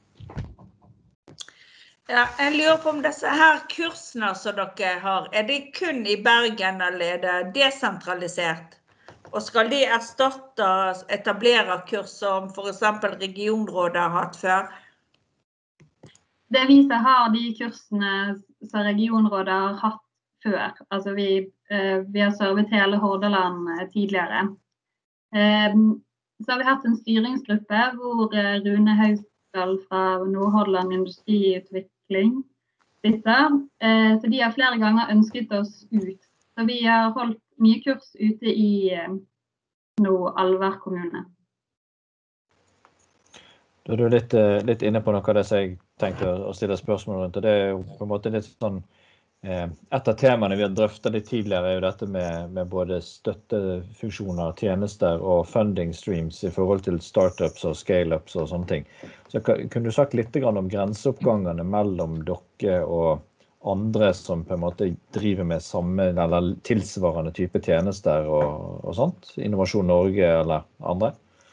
Ja, jeg lurer på om disse her kursene som dere har, de kun i Bergen eller det desentralisert? Og skal de erstatte etablererkurs som for eksempel regionrådet har hatt før? Det vi har de kursene som regionrådet har hatt før. Altså vi har servet hele Hordaland tidligere. Så har vi hatt en styringsgruppe hvor Rune Hausdal fra Nord-Hordaland Industriutvikling sitter. Så de har flere ganger ønsket oss ut. Så vi har holdt mye kurs ute i Alver kommune. Da du litt inne på noe av det som jeg tenkte å stille spørsmål rundt, og det jo på en måte litt sånn, et av temaene vi har drøftet litt tidligere jo dette med både støttefunksjoner, tjenester og funding streams i forhold til startups og scale-ups og sånne ting. Så kunne du sagt litt om grenseoppgangene mellom dere og andre som på en måte driver med samme eller tilsvarende type tjenester og sånt? Innovasjon Norge eller andre?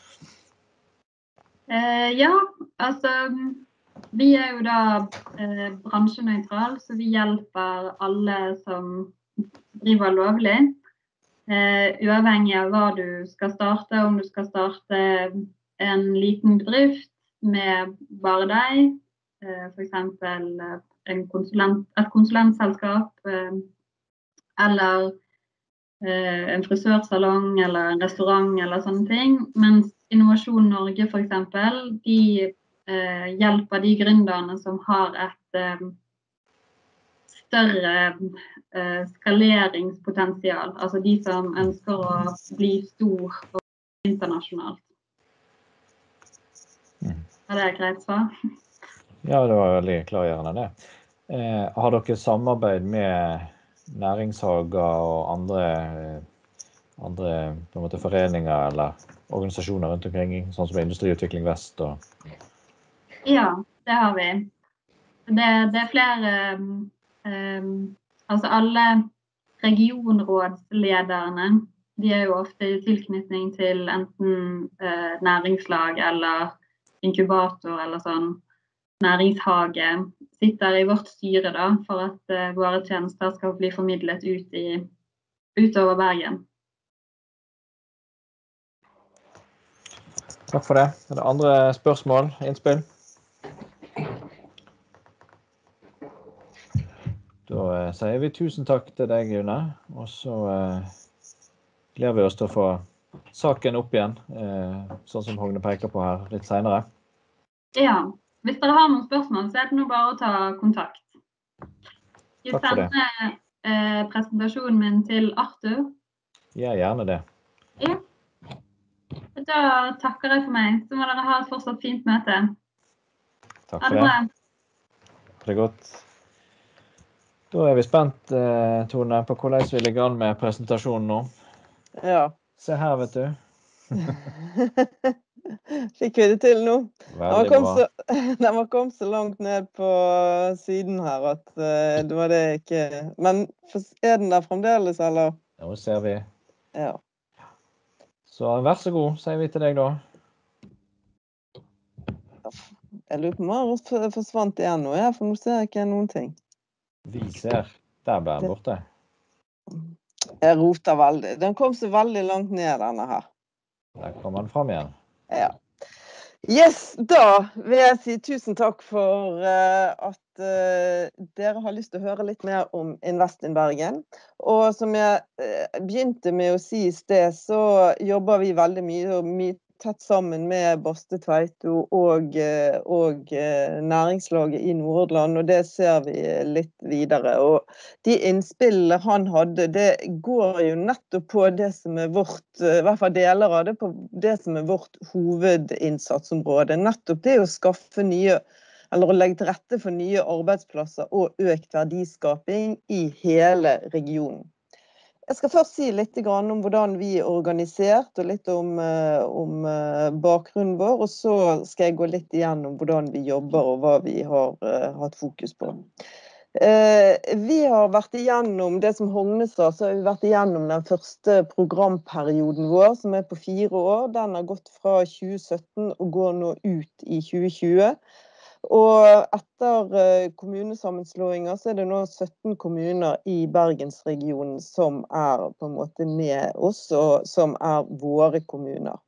Ja, altså vi jo da bransjenøytral, så vi hjelper alle som driver lovlig, uavhengig av hva du skal starte, om du skal starte en liten bedrift med bare deg, for eksempel et konsulentselskap, eller en frisørsalong, eller en restaurant, eller sånne ting, mens Innovasjon Norge for eksempel, de hjelper de gründerne som har et større skaleringspotensial, altså de som ønsker å bli stor og internasjonalt. Er det greit svar? Ja, det var veldig klargjørende det. Har dere samarbeid med næringshager og andre på en måte foreninger eller organisasjoner rundt omkring, sånn som Industriutvikling Vest? Ja, det har vi. Det flere, altså alle regionrådslederne, de jo ofte i tilknytning til enten næringslag eller inkubator eller sånn næringshage, sitter i vårt styre da, for at våre tjenester skal bli formidlet utover Bergen. Takk for det. Er det andre spørsmål, innspill? Da sier vi tusen takk til deg, Une, og så gleder vi oss til å få saken opp igjen, sånn som Hogne peker på her litt senere. Ja, hvis dere har noen spørsmål, så det nå bare å ta kontakt. Takk for det. Sende presentasjonen min til Arthur. Ja, gjerne det. Ja. Da takker jeg for meg. Så må dere ha et fortsatt fint møte. Takk for det. Ha det godt. Da vi spent, Tone, på hvordan vi ligger an med presentasjonen nå. Ja. Se her, vet du. Fikk vi det til nå. Veldig bra. Den var kommet så langt ned på siden her at det var det ikke... Men den der fremdeles, eller? Ja, det ser vi. Ja. Så vær så god, sier vi til deg da. Jeg lurer på om han forsvant igjen nå, for nå ser jeg ikke noen ting. Vi ser. Der ble den borte. Jeg roter veldig. Den kom så veldig langt ned, denne her. Der kommer den frem igjen. Ja. Yes, da vil jeg si tusen takk for at dere har lyst til å høre litt mer om Invest in Bergen. Og som jeg begynte med å si i sted, så jobber vi veldig mye tett sammen med Bastø Tveito og næringslaget i Nordhordland, og det ser vi litt videre. Og de innspillene han hadde, det går jo nettopp på det som vårt, i hvert fall deler av det, på det som vårt hovedinnsatsområde. Nettopp det å skaffe nye, eller å legge til rette for nye arbeidsplasser og økt verdiskaping i hele regionen. Jeg skal først si litt om hvordan vi organisert, og litt om bakgrunnen vår, og så skal jeg gå litt igjennom hvordan vi jobber og hva vi har hatt fokus på. Vi har vært igjennom det som Hogne sa, så har vi vært igjennom den første programperioden vår, som på 4 år. Den har gått fra 2017 og går nå ut i 2020. Og etter kommunesammenslåinger så det nå 17 kommuner i Bergensregionen som på en måte med oss, og som våre kommuner.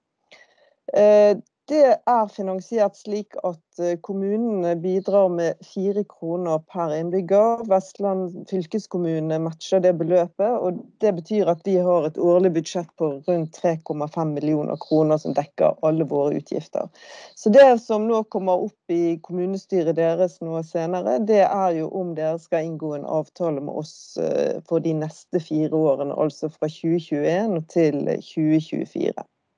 Det finansiert slik at kommunene bidrar med 4 kroner per innbygger. Vestland fylkeskommune matcher det beløpet, og det betyr at vi har et årlig budsjett på rundt 3,5 millioner kroner som dekker alle våre utgifter. Så det som nå kommer opp i kommunestyret deres nå senere, det jo om dere skal inngå en avtale med oss for de neste 4 årene, altså fra 2021 til 2024.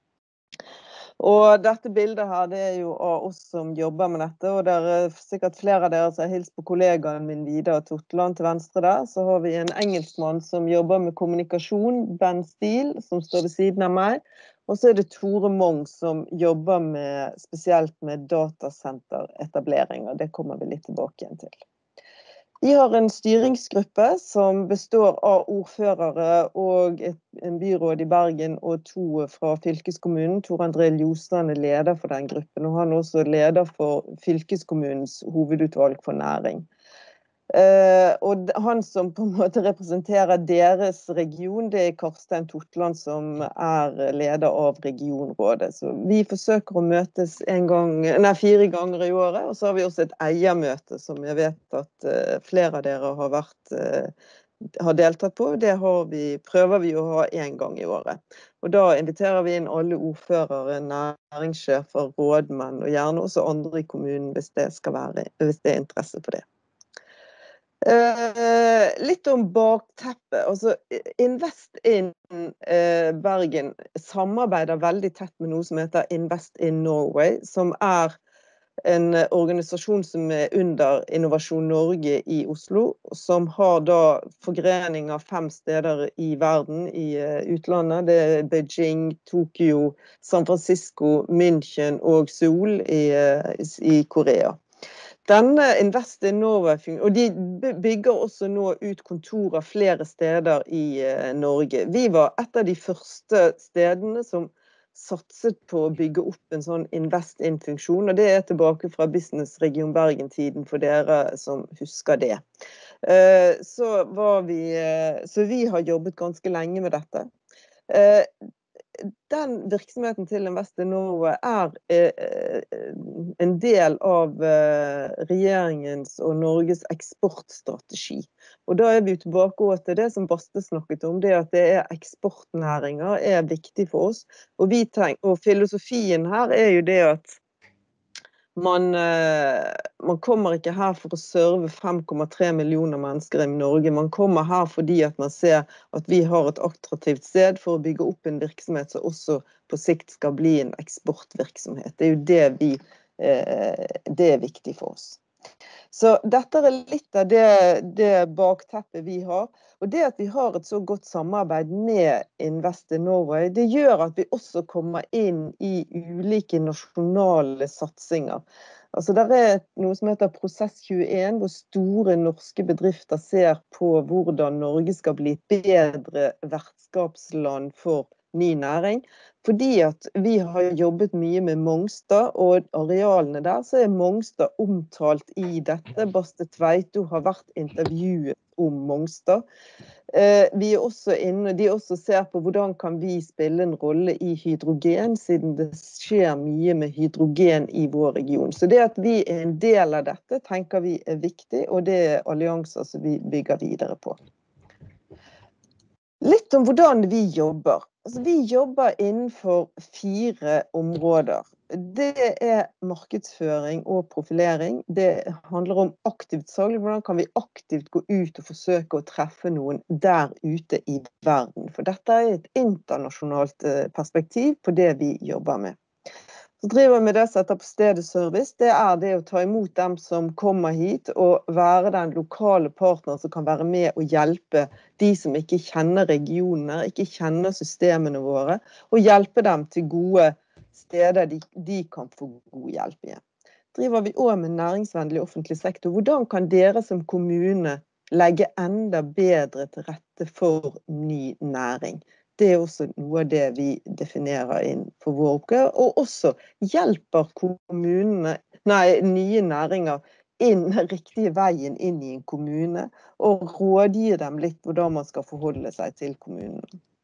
Og dette bildet her, det jo av oss som jobber med dette, og det sikkert flere av dere som har hilst på kollegaen min Vidar Totland til venstre der, så har vi en engelskmann som jobber med kommunikasjon, Ben Steele, som står ved siden av meg, og så det Tore Mong som jobber spesielt med datasenteretableringer. Det kommer vi litt tilbake igjen til. Vi har en styringsgruppe som består av ordførere og en byråd i Bergen og 2 fra fylkeskommunen. Tor André Ljosland leder for den gruppen, og han også leder for fylkeskommunens hovedutvalg for næring. Og han som på en måte representerer deres region, det Karstein Totland som leder av regionrådet. Så vi forsøker å møtes 4 ganger i året, og så har vi også et eiermøte som jeg vet at flere av dere har vært har deltatt på. Det prøver vi å ha en gang i året. Og da inviterer vi inn alle ordførere, næringssjefer, rådmenn, og gjerne også andre i kommunen hvis det er interesse på det. Litt om bakteppet. Altså, Invest in Bergen samarbeider veldig tett med noe som heter Invest in Norway, som en organisasjon som under Innovasjon Norge i Oslo, som har da forgrening av 5 steder i verden, i utlandet. Det Beijing, Tokyo, San Francisco, München og Seoul i Korea. Denne Invest in Norway, og de bygger også nå ut kontorer flere steder i Norge. Vi var et av de første stedene som satset på å bygge opp en sånn Invest-in-funksjon, og det tilbake fra Business Region Bergen-tiden for dere som husker det. Så vi har jobbet ganske lenge med dette. Den virksomheten til Invest in Norway en del av regjeringens og Norges eksportstrategi. Og da vi tilbake til det som Baste snakket om, det at det eksportnæringer viktig for oss. Og filosofien her jo det at man kommer ikke her for å serve 5,3 millioner mennesker i Norge. Man kommer her fordi at man ser at vi har et attraktivt sted for å bygge opp en virksomhet som også på sikt skal bli en eksportvirksomhet. Det jo det viktig for oss. Så dette litt av det bakteppet vi har. Og det at vi har et så godt samarbeid med Invest in Norway, det gjør at vi også kommer inn i ulike nasjonale satsinger. Altså, det noe som heter Prosess 21, hvor store norske bedrifter ser på hvordan Norge skal bli et bedre vertskapsland for ny næring. Fordi at vi har jobbet mye med Mongstad, og arealene der, så Mongstad omtalt i dette. Baste Tveito har vært intervjuet om Mongstad. Vi også inne, de også ser på hvordan kan vi spille en rolle i hydrogen, siden det skjer mye med hydrogen i vår region. Så det at vi en del av dette, tenker vi viktig, og det allianser som vi bygger videre på. Litt om hvordan vi jobber. Altså, vi jobber innenfor 4 områder. Det markedsføring og profilering. Det handler om aktivt salg. Hvordan kan vi aktivt gå ut og forsøke å treffe noen der ute i verden? For dette et internasjonalt perspektiv på det vi jobber med. Så driver vi med det som heter på stedet service. Det det å ta imot dem som kommer hit, og være den lokale partner som kan være med og hjelpe de som ikke kjenner regionene, ikke kjenner systemene våre, og hjelpe dem til gode steder de kan få god hjelp igjen. Driver vi også med næringsvennlig offentlig sektor. Hvordan kan dere som kommune legge enda bedre til rette for ny næring? Det også noe av det vi definerer inn for vår oppgave, og også hjelper kommunene, nye næringer inn riktige veien inn i en kommune, og rådgir dem litt hvordan man skal forholde seg til kommunen.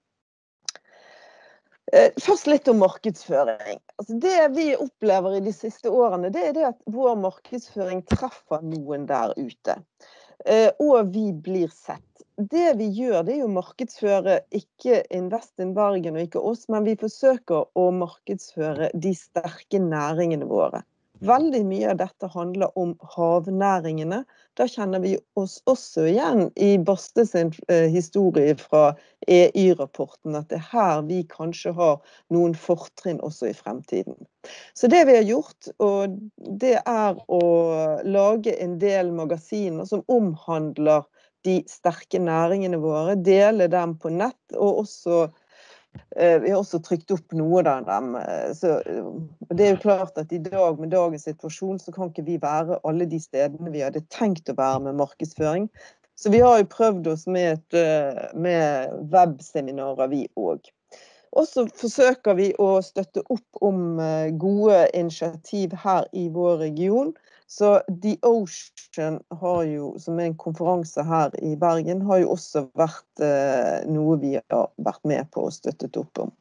Først litt om markedsføring. Altså det vi opplever i de siste årene, det det at vår markedsføring treffer noen der ute. Og vi blir sett. Det vi gjør, det jo å markedsføre ikke Invest in Bergen og ikke oss, men vi forsøker å markedsføre de sterke næringene våre. Veldig mye av dette handler om havnæringene. Da kjenner vi oss også igjen i Baste sin historie fra EY-rapporten, at det her vi kanskje har noen fortrinn også i fremtiden. Så det vi har gjort, og det å lage en del magasiner som omhandler de sterke næringene våre, dele dem på nett, og også vi har også trykt opp noe av dem. Så det jo klart at i dag, med dagens situasjon, så kan ikke vi være alle de stedene vi hadde tenkt å være med markedsføring. Så vi har jo prøvd oss med webseminarer vi også. Og så forsøker vi å støtte opp om gode initiativ her i vår region. Så The Ocean har jo, som en konferanse her i Bergen, har jo også vært noe vi har vært med på og støttet opp om.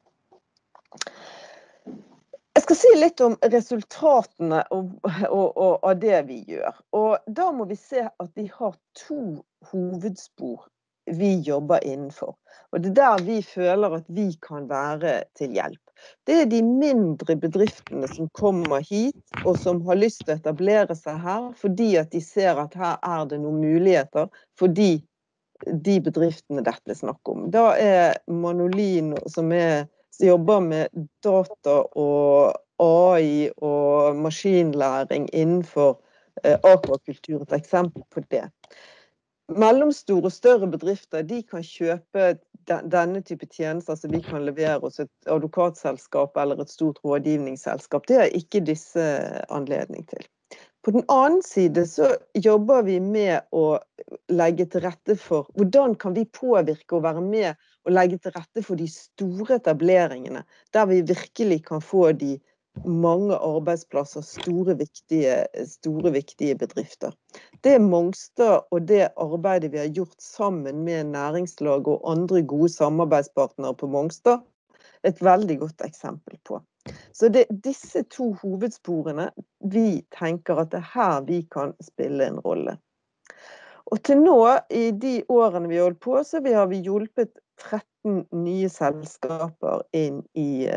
Jeg skal si litt om resultatene av det vi gjør. Og da må vi se at vi har 2 hovedspor vi jobber innenfor. Og det der vi føler at vi kan være til hjelp. Det de mindre bedriftene som kommer hit, og som har lyst til å etablere seg her, fordi at de ser at her det noen muligheter, fordi de bedriftene dette snakker om. Da Manolin, som jobber med data og AI og maskinlæring innenfor akvakultur, et eksempel på det. Mellomstore og større bedrifter, de kan kjøpe denne type tjenester som vi kan levere hos et advokatselskap eller et stort rådgivningsselskap. Det har ikke disse anledning til. På den annen side så jobber vi med å legge til rette for hvordan kan vi påvirke og være med og legge til rette for de store etableringene, der vi virkelig kan få de mange arbeidsplasser, store viktige bedrifter. Det Mongstad og det arbeidet vi har gjort sammen med næringslag og andre gode samarbeidspartnere på Mongstad, et veldig godt eksempel på. Så disse to hovedsporene, vi tenker at det her vi kan spille en rolle. Og til nå, i de årene vi holdt på, så har vi hjulpet 13 nye selskaper inn i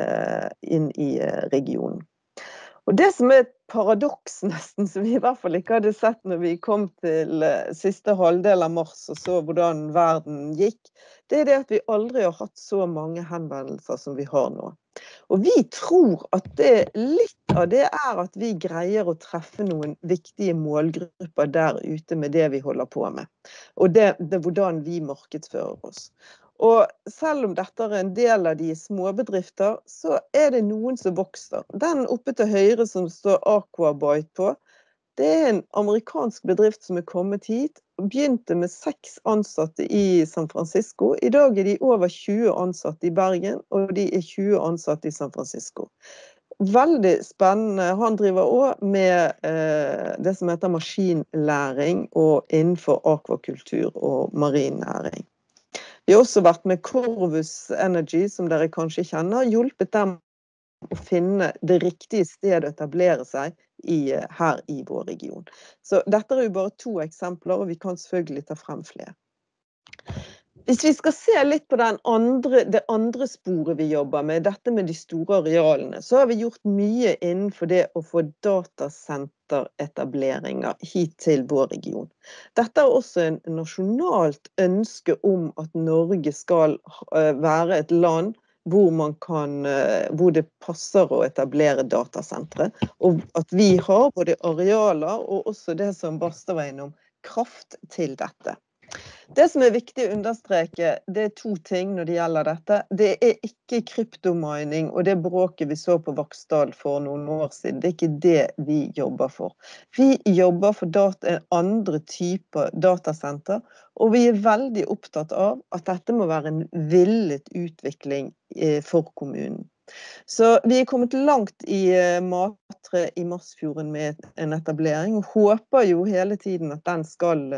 regionen. Og det som et paradoks nesten, som vi i hvert fall ikke hadde sett når vi kom til siste halvdel av mars og så hvordan verden gikk, det det at vi aldri har hatt så mange henvendelser som vi har nå. Og vi tror at litt av det at vi greier å treffe noen viktige målgrupper der ute med det vi holder på med. Og det hvordan vi markedsfører oss. Og selv om dette en del av de småbedrifter, så det noen som vokser. Den oppe til høyre som står Aquabite på, det en amerikansk bedrift som kommet hit, og begynte med 6 ansatte i San Francisco. I dag de over 20 ansatte i Bergen, og de 20 ansatte i San Francisco. Veldig spennende. Han driver også med det som heter maskinlæring og innenfor akvakultur og marinnæring. Vi har også vært med Corvus Energy, som dere kanskje kjenner, hjulpet dem å finne det riktige stedet å etablere seg her i vår region. Så dette jo bare 2 eksempler, og vi kan selvfølgelig ta frem flere. Hvis vi skal se litt på det andre sporet vi jobber med, dette med de store arealene, så har vi gjort mye innenfor det å få datasenteretableringer hit til vår region. Dette også en nasjonalt ønske om at Norge skal være et land hvor det passer å etablere datasentre, og at vi har både arealer og også det som Basta var innom, kraft til dette. Det som viktig å understreke, det 2 ting når det gjelder dette. Det ikke kryptomining og det bråket vi så på Vaksdal for noen år siden. Det ikke det vi jobber for. Vi jobber for andre typer datasenter, og vi veldig opptatt av at dette må være en villet utvikling for kommunen. Så vi kommet langt i Matre i Masfjorden med en etablering, og håper jo hele tiden at den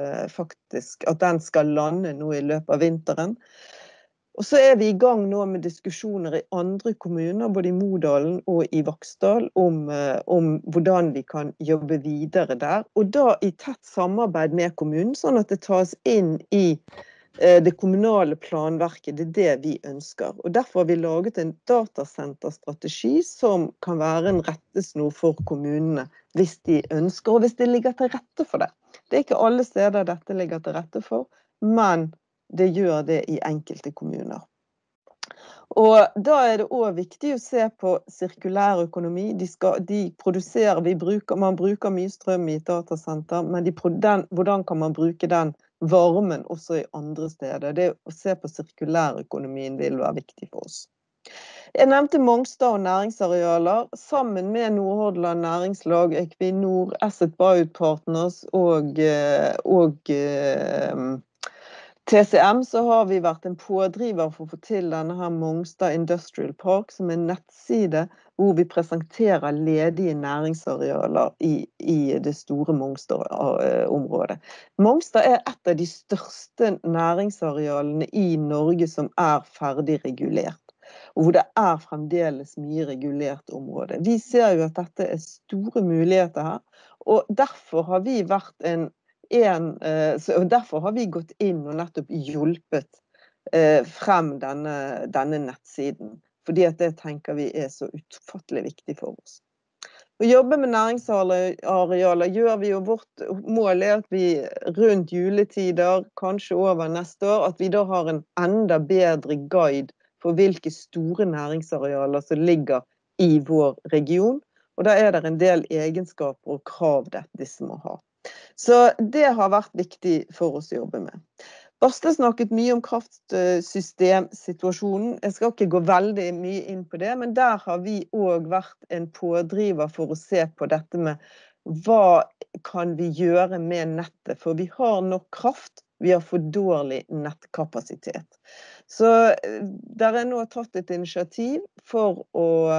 skal lande nå i løpet av vinteren. Og så vi i gang nå med diskusjoner i andre kommuner, både i Modalen og i Vaksdal, om hvordan vi kan jobbe videre der. Og da i tett samarbeid med kommunen, sånn at det tas inn i det kommunale planverket, det det vi ønsker. Og derfor har vi laget en datasenterstrategi som kan være en rettesnor for kommunene hvis de ønsker, og hvis de ligger til rette for det. Det ikke alle steder dette ligger til rette for, men det gjør det i enkelte kommuner. Og da det også viktig å se på sirkulær økonomi. Man bruker mye strøm i et datasenter, men hvordan kan man bruke den varmen også i andre steder? Det å se på sirkulær økonomien vil være viktig for oss. Jeg nevnte Mongstad og næringsarealer. Sammen med Nordhordland næringslag, Equinor, Asset Buyout Partners og TCM, så har vi vært en pådriver for å få til denne her Mongstad Industrial Park, som en nettside hvor vi presenterer ledige næringsarealer i det store Mongstad-området. Mongstad et av de største næringsarealene i Norge som ferdig regulert, og hvor det fremdeles mye regulert område. Vi ser jo at dette store muligheter her, og derfor har vi vært og derfor har vi gått inn og nettopp hjulpet frem denne nettsiden, fordi at det tenker vi så utfattelig viktig for oss. Å jobbe med næringsarealer gjør vi jo vårt mål at vi rundt juletider, kanskje over neste år, at vi da har en enda bedre guide for hvilke store næringsarealer som ligger i vår region, og da det en del egenskaper og krav disse må ha. Så det har vært viktig for oss å jobbe med. Bastle snakket mye om kraftsystemsituasjonen. Jeg skal ikke gå veldig mye inn på det, men der har vi også vært en pådriver for å se på dette med hva kan vi gjøre med nettet, for vi har nok kraft, vi har for dårlig nettkapasitet. Så der nå tatt et initiativ for å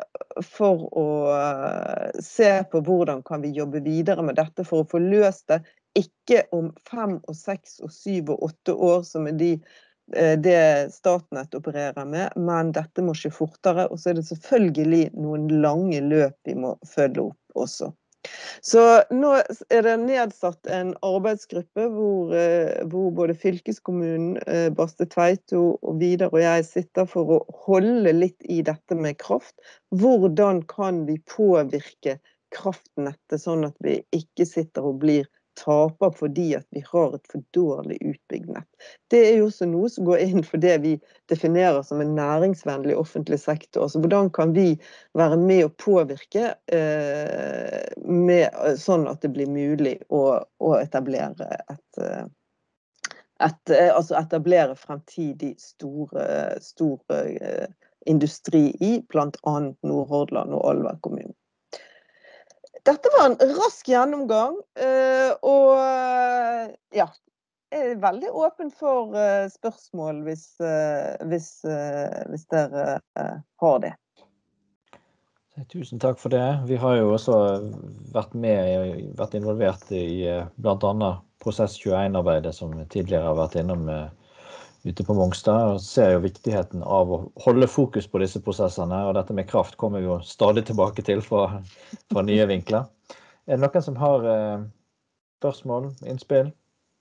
se på hvordan kan vi jobbe videre med dette for å få løst det, ikke om 5, 6, 7 og 8 år som det Statnett opererer med, men dette må skje fortere, og så det selvfølgelig noen lange løp vi må følge opp også. Så nå det nedsatt en arbeidsgruppe hvor både fylkeskommunen, Bastle Tveito og Vidar og jeg sitter for å holde litt i dette med kraft. Hvordan kan vi påvirke kraftnettet sånn at vi ikke sitter og blir taper fordi at vi har et for dårlig utbygd nett. Det jo også noe som går inn for det vi definerer som en næringsvennlig offentlig sektor. Så hvordan kan vi være med å påvirke sånn at det blir mulig å etablere etablere fremtidig stor industri i blant annet Nordhordland og Alver kommune. Dette var en rask gjennomgang, og ja, jeg veldig åpen for spørsmål hvis dere har det. Tusen takk for det. Vi har jo også vært involvert i blant annet Prosess 21-arbeidet som tidligere har vært innom ute på Mongstad, og ser jo viktigheten av å holde fokus på disse prosessene, og dette med kraft kommer vi jo stadig tilbake til fra nye vinkler. Det noen som har spørsmål, innspill?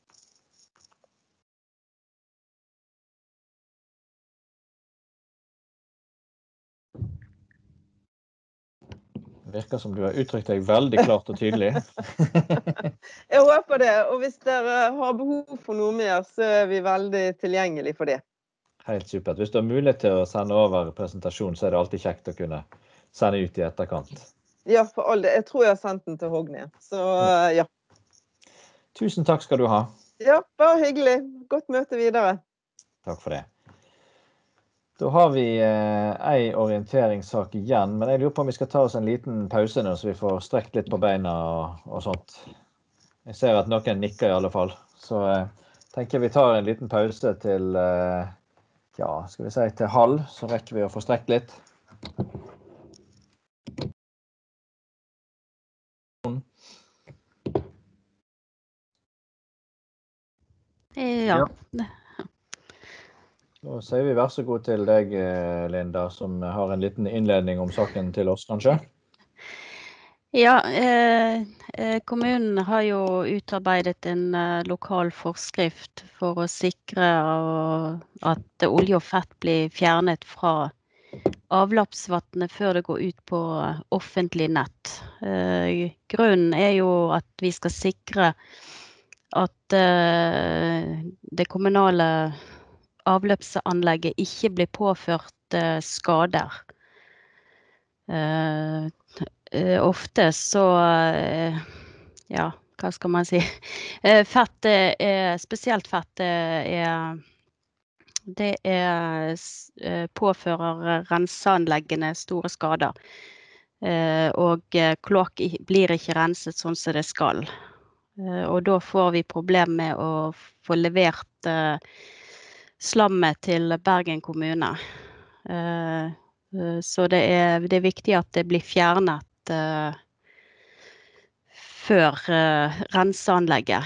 Det virker som du har uttrykt deg veldig klart og tydelig. Jeg håper det, og hvis dere har behov for noe mer, så vi veldig tilgjengelig for det. Helt supert. Hvis du har mulighet til å sende over presentasjon, så det alltid kjekt å kunne sende ut i etterkant. Ja, for all det. Jeg tror jeg har sendt den til Hogne, så ja. Tusen takk skal du ha. Ja, bare hyggelig. Godt møte videre. Takk for det. Da har vi en orienteringssak igjen, men jeg lurer på om vi skal ta oss en liten pause nå, så vi får strekt litt på beina og sånt. Jeg ser at noen nikker i alle fall, så tenker vi tar en liten pause til, ja, skal vi si til halv, så rekker vi å få strekt litt. Ja. Da sier vi vær så god til deg, Linda, som har en liten innledning om saken til oss, kanskje? Ja, kommunen har jo utarbeidet en lokal forskrift for å sikre at olje og fett blir fjernet fra avløpsvannet før det går ut på offentlig nett. Grunnen jo at vi skal sikre at det kommunale avløpsanlegget ikke blir påført skader. Ofte så, ja, hva skal man si, spesielt fett det påfører renseanleggene store skader, og kloakk blir ikke renset sånn som det skal. Og da får vi problem med å få levert slammet til Bergen kommune. Så det viktig at det blir fjernet før renseanlegget.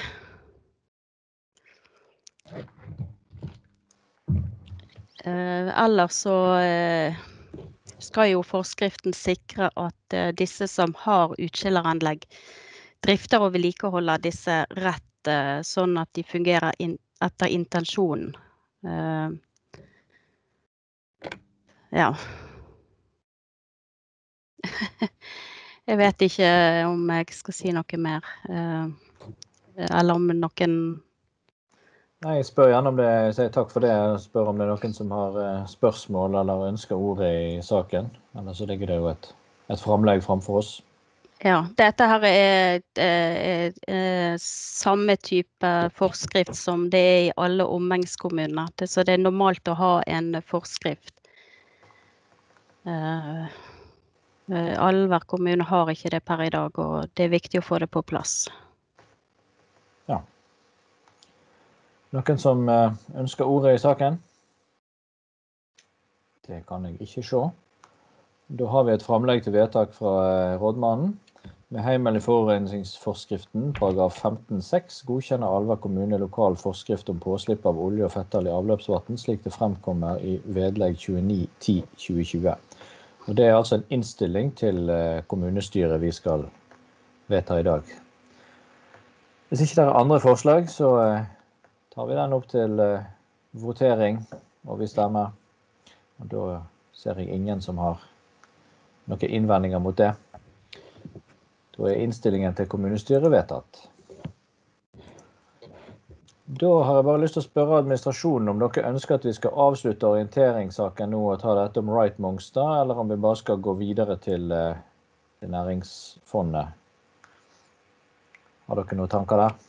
Ellers så skal jo forskriften sikre at disse som har utskilleranlegg drifter og vedlikeholder disse rett sånn at de fungerer etter intensjonen. Ja. Jeg vet ikke om jeg skal si noe mer, eller om noen... Nei, jeg spør gjerne om det, jeg sier takk for det, jeg spør om det noen som har spørsmål eller ønsker ordet i saken, eller så ligger det jo et framlegg framfor oss. Ja, dette her samme type forskrift som det i alle omegnskommuner, så det normalt å ha en forskrift. Alver kommune har ikke det per i dag, og det er viktig å få det på plass. Ja. Noen som ønsker ordet i saken? Det kan jeg ikke se. Da har vi et framlegg til vedtak fra rådmannen. Med heimel i forurensningsforskriften, paragraf 15.6, godkjenner Alver kommune lokal forskrift om påslipp av olje og fettall i avløpsvatten, slik det fremkommer i vedlegg 29.10.2020. Og det er altså en innstilling til kommunestyret vi skal vedta i dag. Hvis ikke det er andre forslag, så tar vi den opp til votering, og vi stemmer. Og da ser jeg ingen som har noen innvendinger mot det. Da er innstillingen til kommunestyret vedtatt. Da har jeg bare lyst til å spørre administrasjonen om dere ønsker at vi skal avslutte orienteringssaken nå og ta dette om Right Mongstad, eller om vi bare skal gå videre til næringsfondet. Har dere noen tanker der?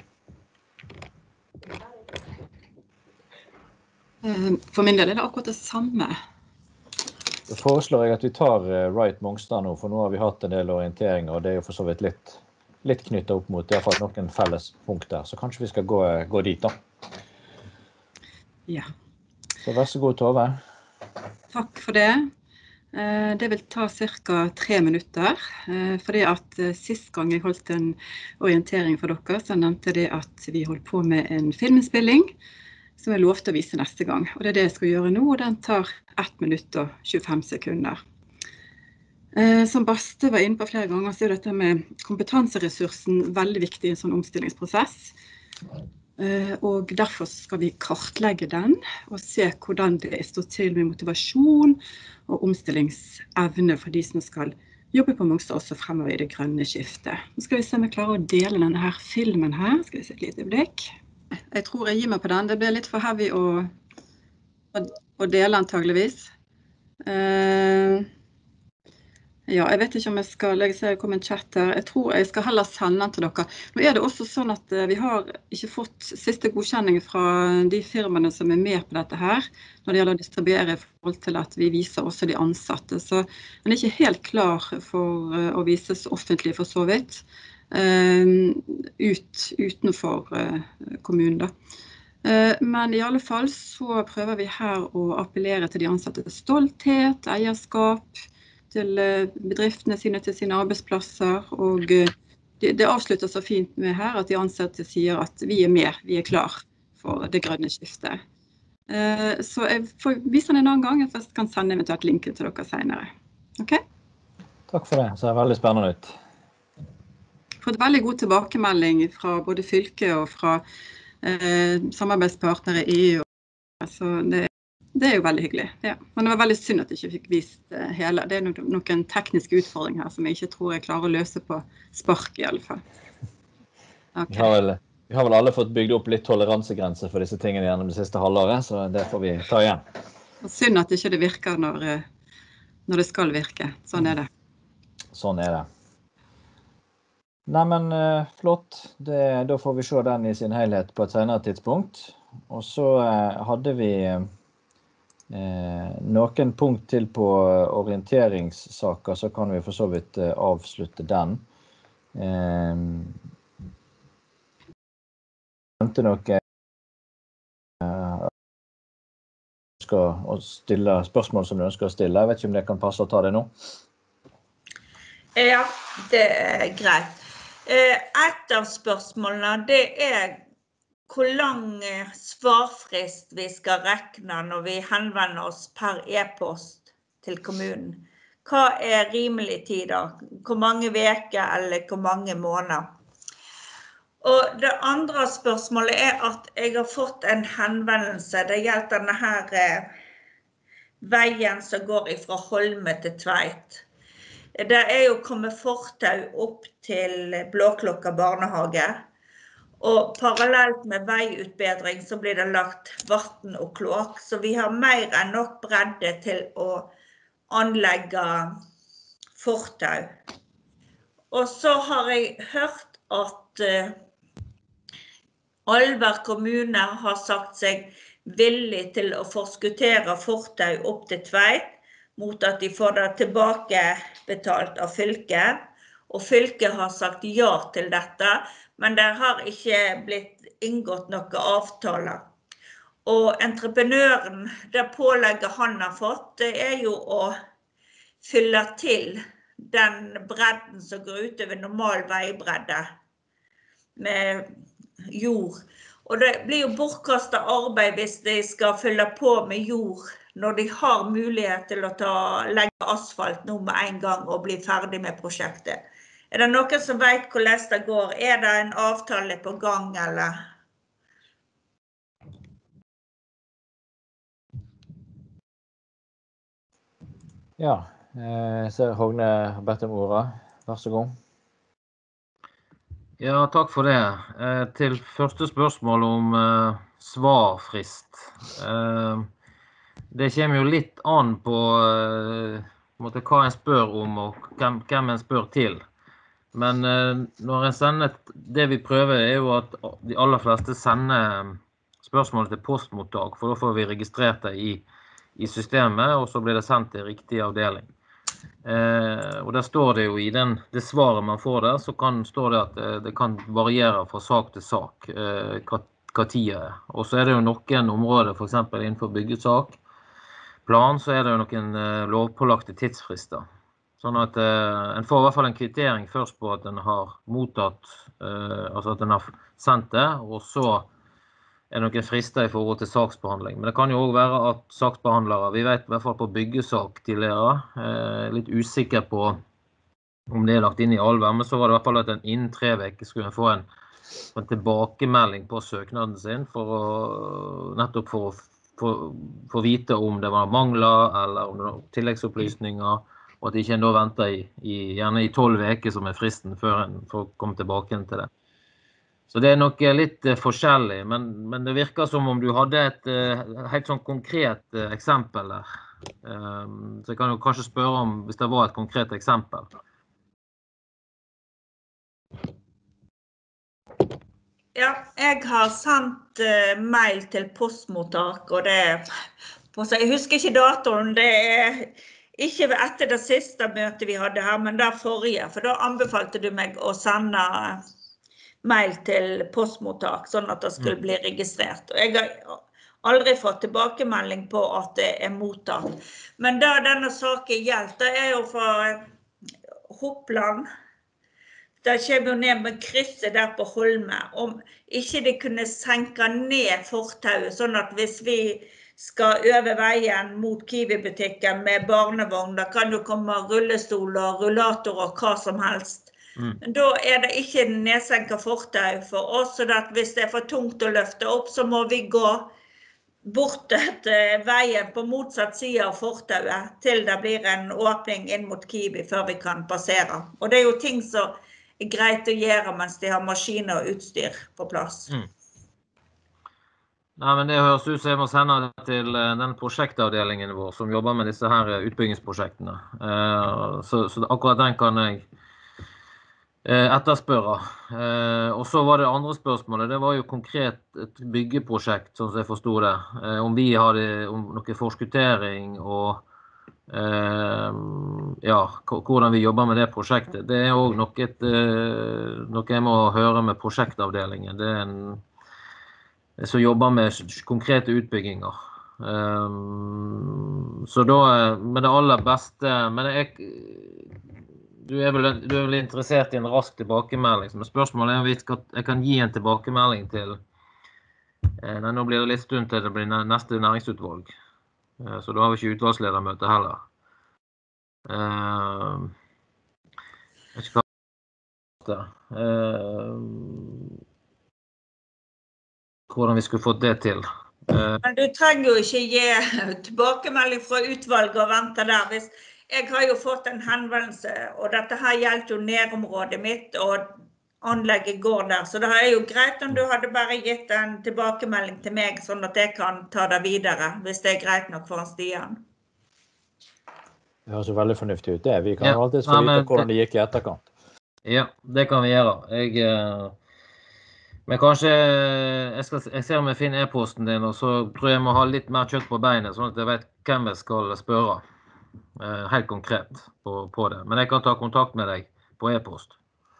For min del er det akkurat det samme. Da foreslår jeg at vi tar Right Mongstad nå, for nå har vi hatt en del orienteringer, og det er jo for så vidt litt knyttet opp mot, i hvert fall noen felles punkter, så kanskje vi skal gå dit da. Ja. Så vær så god, Tove. Takk for det. Det vil ta cirka 3 minutter, fordi at sist gang jeg holdt en orientering for dere, så nevnte jeg at vi holdt på med en filminnspilling, som jeg lovte å vise neste gang. Og det er det jeg skal gjøre nå, og den tar 1 minutt og 25 sekunder. Som Baste var inne på flere ganger, så er dette med kompetanseressursen veldig viktig i en sånn omstillingsprosess. Og derfor skal vi kartlegge den, og se hvordan det står til med motivasjon og omstillingsevne for de som skal jobbe på Mongstad også fremover i det grønne skiftet. Nå skal vi se om jeg klarer å dele denne her filmen her. Skal vi se et lite øyeblikk. Jeg tror jeg gir meg på den. Det blir litt for heavy å dele antageligvis. Ja, jeg vet ikke om jeg skal, jeg ser det kom en chat her. Jeg tror jeg skal heller sende den til dere. Nå er det også sånn at vi har ikke fått siste godkjenning fra de firmaene som er med på dette her, når det gjelder å distribuere i forhold til at vi viser også de ansatte. Så den er ikke helt klar for å vises offentlig for så vidt. Utenfor kommunen da. Men i alle fall så prøver vi her å appellere til de ansatte stolthet, eierskap, til bedriftene sine, til sine arbeidsplasser, og det avslutter så fint med her at de ansatte sier at vi er med, vi er klar for det grønne skiftet. Så jeg får vise den en annen gang, jeg kan sende eventuelt linken til dere senere. Ok? Takk for det, så er det veldig spennende ut. Fått veldig god tilbakemelding fra både fylket og fra samarbeidspartnere i EU. Så det er jo veldig hyggelig. Ja. Men det var veldig synd at jeg ikke fikk vist hele. Det er noen tekniske utfordringer her som jeg ikke tror jeg klarer å løse på spark i alle fall. Okay. Vi har vel alle fått bygd opp litt toleransegrenser for disse tingene gjennom det siste halvåret, så det får vi ta igjen. Synd at ikke det virker når det skal virke. Sånn er det. Sånn er det. Nei, men flott. Da får vi se den i sin helhet på et senere tidspunkt. Og så hadde vi noen punkt til på orienteringssaker, så kan vi for så vidt avslutte den. Vente noe å stille spørsmål som du ønsker å stille. Jeg vet ikke om det kan passe å ta det nå. Ja, det er greit. Et av spørsmålene, det er hvor lang svarfrist vi skal rekne når vi henvender oss per e-post til kommunen. Hva er rimelig tid da? Hvor mange veker eller hvor mange måneder? Og det andre spørsmålet at jeg har fått en henvendelse. Det gjelder denne her veien som går fra Holme til Tveit. Det jo kommet fortau opp til Blåklokka barnehage. Og parallelt med veiutbedring så blir det lagt vatten og kloakk. Så vi har mer enn nok bredde til å anlegge fortau. Og så har jeg hørt at Alver kommune har sagt seg villig til å forskuttere fortau opp til Tveit, mot at de får det tilbake betalt av fylket. Og fylket har sagt ja til dette, men det har ikke blitt inngått noen avtaler. Og entreprenøren, det pålegget han har fått, det jo å fylle til den bredden som går ut over normal veibredde med jord. Og det blir jo bortkastet arbeid hvis de skal fylle på med jord når de har mulighet til å legge asfalt nå med en gang og bli ferdig med prosjektet. Det noen som vet hvordan det går? Det en avtale på gang, eller? Ja, jeg ser Hogne har bedt om ordet. Vær så god. Ja, takk for det. Til første spørsmål om svarfrist. Det kommer jo litt an på hva en spør om og hvem en spør til. Men når en sender, det vi prøver jo at de aller fleste sender spørsmålet til postmottak, for da får vi registrert det i systemet, og så blir det sendt til riktig avdeling. Og der står det jo i det svaret man får der, så står det at det kan variere fra sak til sak hva tida Og så det jo noen områder, for eksempel innenfor byggesak, plan, så det jo noen lovpålagte tidsfrister. Sånn at en får i hvert fall en kvittering først på at en har mottatt, altså at en har sendt det, og så det noen frister i forhold til saksbehandling. Men det kan jo også være at saksbehandlere, vi vet i hvert fall på byggesak tidligere, litt usikker på om det lagt inn i Alver, men så var det i hvert fall at en innen 3 uker skulle en få en tilbakemelding på søknaden sin, nettopp for å vite om det var mangler, eller om det var tilleggsopplysninger, og at ikke en da venter gjerne i 12 uker som fristen før en får komme tilbake til det. Så det nok litt forskjellig, men det virker som om du hadde et helt sånn konkret eksempel der. Så jeg kan jo kanskje spørre om hvis det var et konkret eksempel. Ja, jeg har sendt mail til postmottak, og jeg husker ikke datoen, det ikke etter det siste møtet vi hadde her, men det forrige, for da anbefalte du meg å sende mail til postmottak, sånn at det skulle bli registrert. Og jeg har aldri fått tilbakemelding på at det mottatt. Men da denne saken gjelder, det jo fra Hoppland. Det kommer jo ned med krysset der på Holme. Om ikke de kunne senke ned fortauet, sånn at hvis vi skal over veien mot Kiwi-butikken med barnevogn, da kan jo komme rullestoler, rullatorer og hva som helst. Men da det ikke nedsenket fortau for oss, så at hvis det for tungt å løfte opp, så må vi gå bort til veien på motsatt side av fortauet, til det blir en åpning inn mot Kiwi før vi kan passere. Og det jo ting som greit å gjøre mens de har maskiner og utstyr på plass. Nei, men det høres ut som jeg må sende det til den prosjektavdelingen vår som jobber med disse her utbyggingsprosjektene. Så akkurat den kan jeg etterspørre. Og så var det andre spørsmålet, det var jo konkret et byggeprosjekt, sånn som jeg forstod det. Om vi hadde noe forskuttering og hvordan vi jobber med det prosjektet. Det også noe jeg må høre med prosjektavdelingen. Det en som jobber med konkrete utbygginger. Så da, med det aller beste, men du vel interessert i en rask tilbakemelding, men spørsmålet om jeg kan gi en tilbakemelding til, nå blir det litt stund til det blir neste næringsutvalg, så da har vi ikke utvalgsledermøte heller. Jeg vet ikke hva hvordan vi skulle fått det til. Men du trenger jo ikke gi tilbakemelding fra utvalget og vente der. Jeg har jo fått en henvendelse, og dette her gjelder jo nærområdet mitt, og anlegget går der. Så det er jo greit om du hadde bare gitt en tilbakemelding til meg, sånn at jeg kan ta det videre, hvis det er greit nok for Stian. Det høres jo veldig fornuftig ut det. Vi kan jo alltid få vite hvordan det gikk i etterkant. Ja, det kan vi gjøre. Men kanskje, jeg ser om jeg finner e-posten din, og så tror jeg må ha litt mer kjøtt på beinet, sånn at jeg vet hvem jeg skal spørre. Helt konkret på det. Men jeg kan ta kontakt med deg på e-post.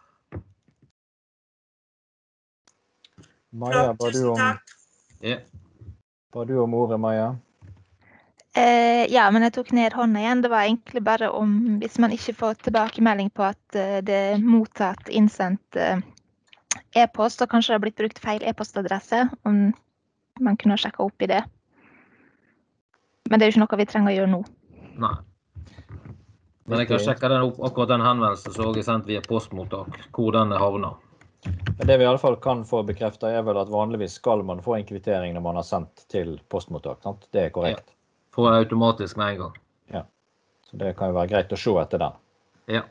Maja, var du om ordet, Maja? Ja, men jeg tok ned hånda igjen. Det var egentlig bare om, hvis man ikke får tilbakemelding på at det er mottatt, innsendt e-post, og kanskje det har blitt brukt feil e-postadresse, om man kunne sjekke opp i det. Men det er jo ikke noe vi trenger å gjøre nå. Nei. Men jeg kan sjekke den opp, akkurat den henvendelsen, så har jeg sendt via postmottak, hvor den havner. Det vi i alle fall kan få bekreftet er vel at vanligvis skal man få en kvittering når man har sendt til postmottak, sant? Det er korrekt. Ja. Får det automatisk med en gang. Ja, så det kan jo være greit å se etter den. Ja.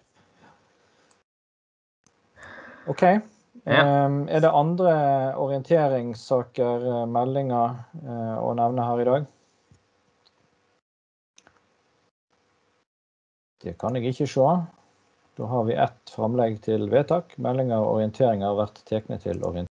Ok. Er det andre orienteringssaker, meldinger å nevne her i dag? Det kan jeg ikke se. Da har vi ett framlegg til vedtak. Meldinger og orienteringer har vært teknet til orientering.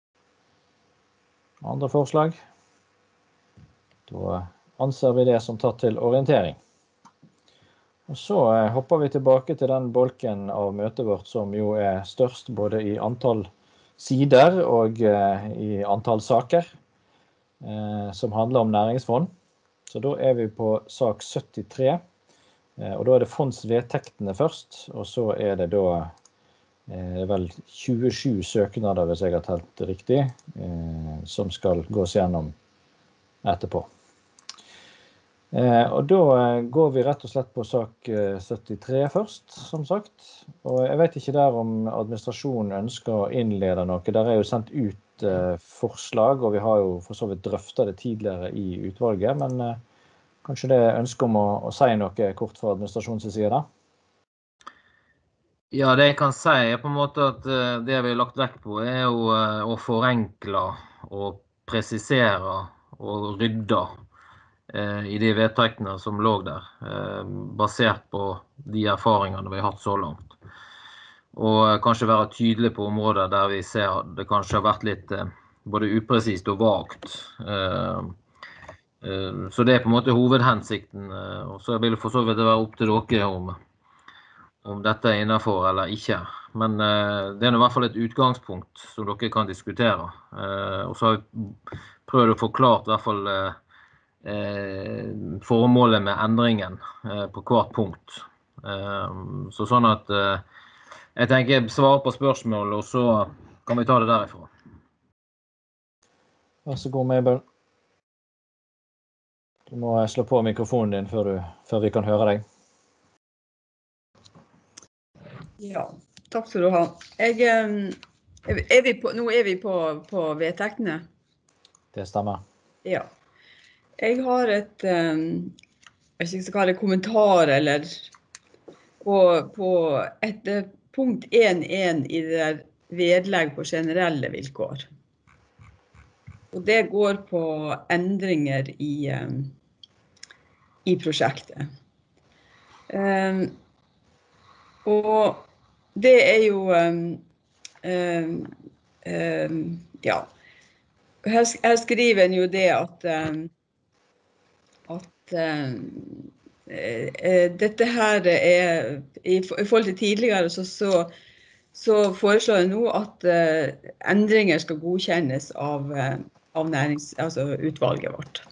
Andre forslag? Da anser vi det som tatt til orientering. Og så hopper vi tilbake til den bolken av møtet vårt som jo er størst både i antall sider og i antall saker som handler om næringsfond. Så da er vi på sak 73, og da er det fondsvedtektene først, og så er det da vel 27 søknader, hvis jeg har telt riktig, som skal gås gjennom etterpå. Og da går vi rett og slett på sak 73 først, som sagt. Og jeg vet ikke der om administrasjonen ønsker å innlede noe. Der er jo sendt ut forslag, og vi har jo for så vidt drøftet det tidligere i utvalget, men kanskje det ønsker om å si noe kort fra administrasjonens side da? Ja, det jeg kan si er på en måte at det vi har lagt vekt på er jo å forenkle og presisere og rydde i de vedtektene som lå der, basert på de erfaringene vi har hatt så langt. Og kanskje være tydelig på områder der vi ser at det kanskje har vært litt både upresist og vagt. Så det er på en måte hovedhensikten, og så vil det for så vidt være opp til dere om dette er innenfor eller ikke. Men det er i hvert fall et utgangspunkt som dere kan diskutere. Og så har vi prøvd å forklare i hvert fall formålet med endringen på hvert punkt. Så sånn at jeg tenker svare på spørsmål, og så kan vi ta det derifra. Vær så god, Mabel. Du må slå på mikrofonen din før vi kan høre deg. Ja, takk skal du ha. Nå er vi på vedtektene. Det stemmer. Ja. Jeg har jeg vet ikke hva det kommentar, eller på et punkt 1.1 i det der vedlegg på generelle vilkår. Og det går på endringer i prosjektet. Og det er jo, ja, her skriver en jo det at dette her er, i forhold til tidligere, så foreslår jeg nå at endringer skal godkjennes av utvalget vårt.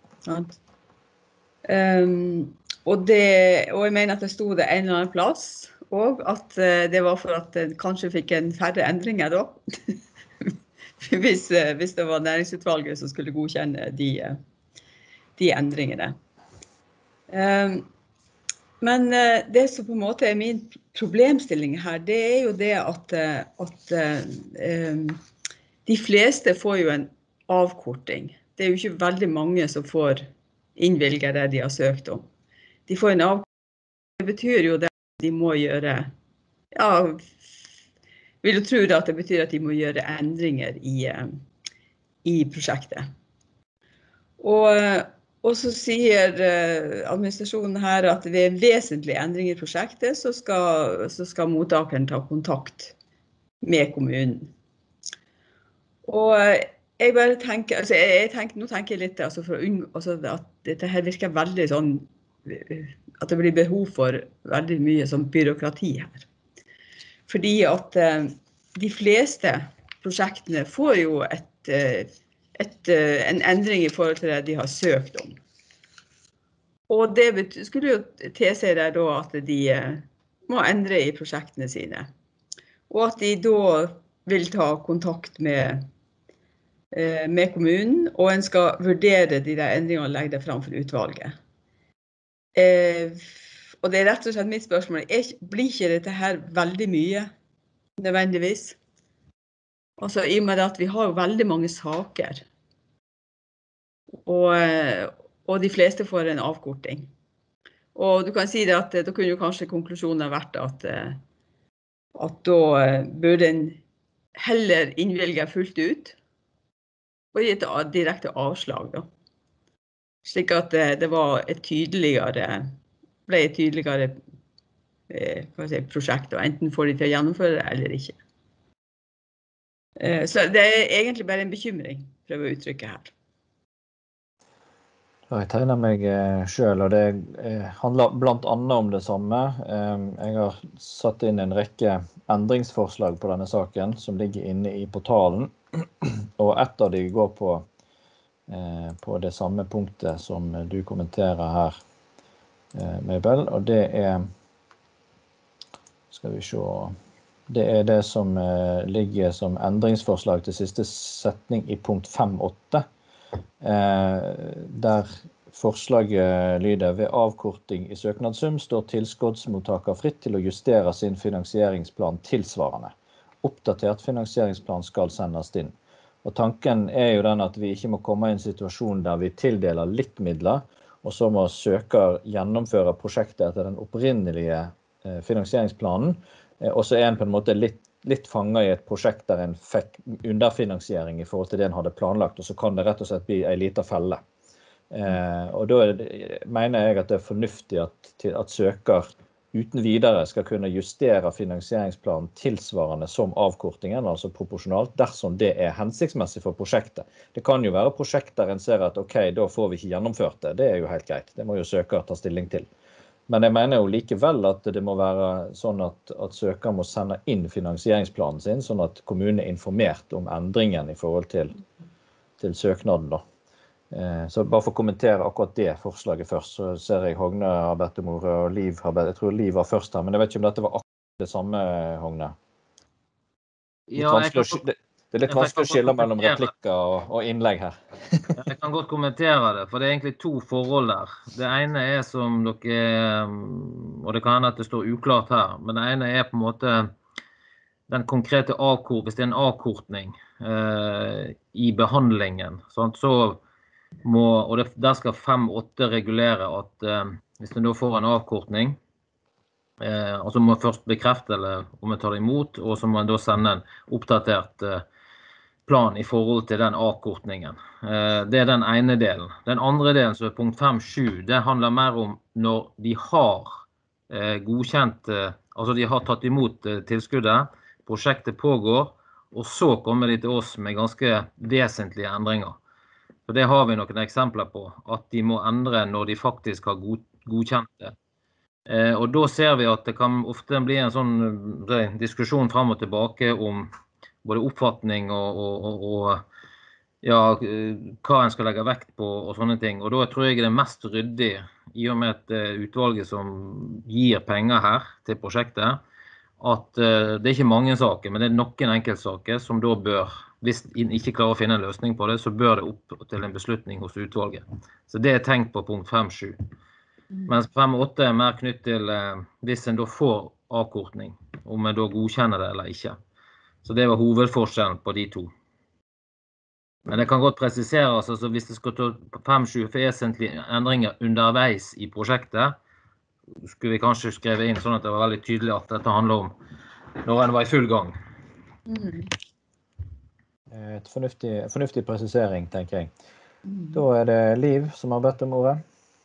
Og jeg mener at det stod det en eller annen plass, og at det var for at en kanskje fikk en færre endringer da, hvis det var næringsutvalget som skulle godkjenne de endringene. Men det som på en måte er min problemstilling her, det er jo det at de fleste får jo en avkorting. Det jo ikke veldig mange som får innvilget det de har søkt om. De får en avkorting. Det betyr jo det at de må gjøre, ja, vil jo tro at det betyr at de må gjøre endringer i prosjektet. Og så sier administrasjonen her at ved vesentlige endringer i prosjektet så skal mottakeren ta kontakt med kommunen. Og jeg bare tenker, nå tenker jeg litt for å unngå at dette her virker veldig sånn, at det blir behov for veldig mye sånn byråkrati her. Fordi at de fleste prosjektene får jo en endring i forhold til det de har søkt om. Og det skulle jo tilsi der da at de må endre i prosjektene sine. Og at de da vil ta kontakt med kommunen, og en skal vurdere de der endringene og legge det frem for utvalget. Og det rett og slett mitt spørsmål, blir ikke dette her veldig mye, nødvendigvis? Altså i og med at vi har veldig mange saker, og de fleste får en avkorting. Og du kan si det at da kunne jo kanskje konklusjonen vært at da burde en heller innvilge fullt ut, og gi et direkte avslag da. Slik at det ble et tydeligere prosjekt, og enten får de til å gjennomføre det eller ikke. Så det egentlig bare en bekymring, prøver å uttrykke her. Jeg tegner meg selv, og det handler blant annet om det samme. Jeg har satt inn en rekke endringsforslag på denne saken, som ligger inne i portalen, og ett av de går på det samme punktet som du kommenterer her, Mabel, og det skal vi se, det det som ligger som endringsforslag til siste setning i punkt 5.8, der forslaget lyder: ved avkorting i søknadssum står tilskuddsmottaker fritt til å justere sin finansieringsplan tilsvarende. Oppdatert finansieringsplan skal sendes inn. Og tanken jo den at vi ikke må komme i en situasjon der vi tildeler litt midler, og så må søker gjennomføre prosjektet etter den opprinnelige finansieringsplanen, og så en på en måte litt fanget i et prosjekt der en fikk underfinansiering i forhold til det en hadde planlagt, og så kan det rett og slett bli en liten felle. Og da mener jeg at det fornuftig at søker uten videre skal kunne justere finansieringsplanen tilsvarende som avkortingen, altså proporsjonalt, dersom det hensiktsmessig for prosjektet. Det kan jo være prosjekt der en ser at ok, da får vi ikke gjennomført det. Det jo helt greit. Det må jo søker ta stilling til. Men jeg mener jo likevel at det må være sånn at søker må sende inn finansieringsplanen sin, sånn at kommunen informert om endringen i forhold til søknaden da. Så bare for å kommentere akkurat det forslaget først, så ser jeg Hogne har bedt om ordet, og Liv har bedt, jeg tror Liv var først her, men jeg vet ikke om dette var akkurat det samme, Hogne. Det litt vanskelig å skille mellom replikker og innlegg her. Jeg kan godt kommentere det, for det egentlig to forhold der. Det ene som dere, og det kan hende at det står uklart her, men det ene på en måte den konkrete avkort, hvis det en avkortning i behandlingen, så og der skal 5.8 regulere at hvis en da får en avkortning, og så må man først bekrefte eller om man tar det imot, og så må man da sende en oppdatert plan i forhold til den avkortningen. Det den ene delen. Den andre delen, som punkt 5.7, det handler mer om når de har godkjent, altså de har tatt imot tilskuddet, prosjektet pågår, og så kommer de til oss med ganske vesentlige endringer. For det har vi noen eksempler på, at de må endre når de faktisk har godkjent det. Og da ser vi at det kan ofte bli en sånn diskusjon frem og tilbake om både oppfatning og ja, hva en skal legge vekt på og sånne ting. Og da tror jeg det mest ryddig, i og med et utvalget som gir penger her til prosjektet, at det ikke mange saker, men det noen enkeltsaker som da bør, hvis en ikke klarer å finne en løsning på det, så bør det opp til en beslutning hos utvalget. Så det tenkt på punkt 5.7. Mens 5.8 mer knytt til hvis en da får avkortning, om en da godkjenner det eller ikke. Så det var hovedforskjellen på de to. Men det kan godt presiseres, altså hvis det skal ta 5-7 vesentlige endringer underveis i prosjektet, skulle vi kanskje skrive inn sånn at det var veldig tydelig at dette handler om når en var i full gang. Et fornuftig presisering, tenker jeg. Da det Liv som har bedt om ordet.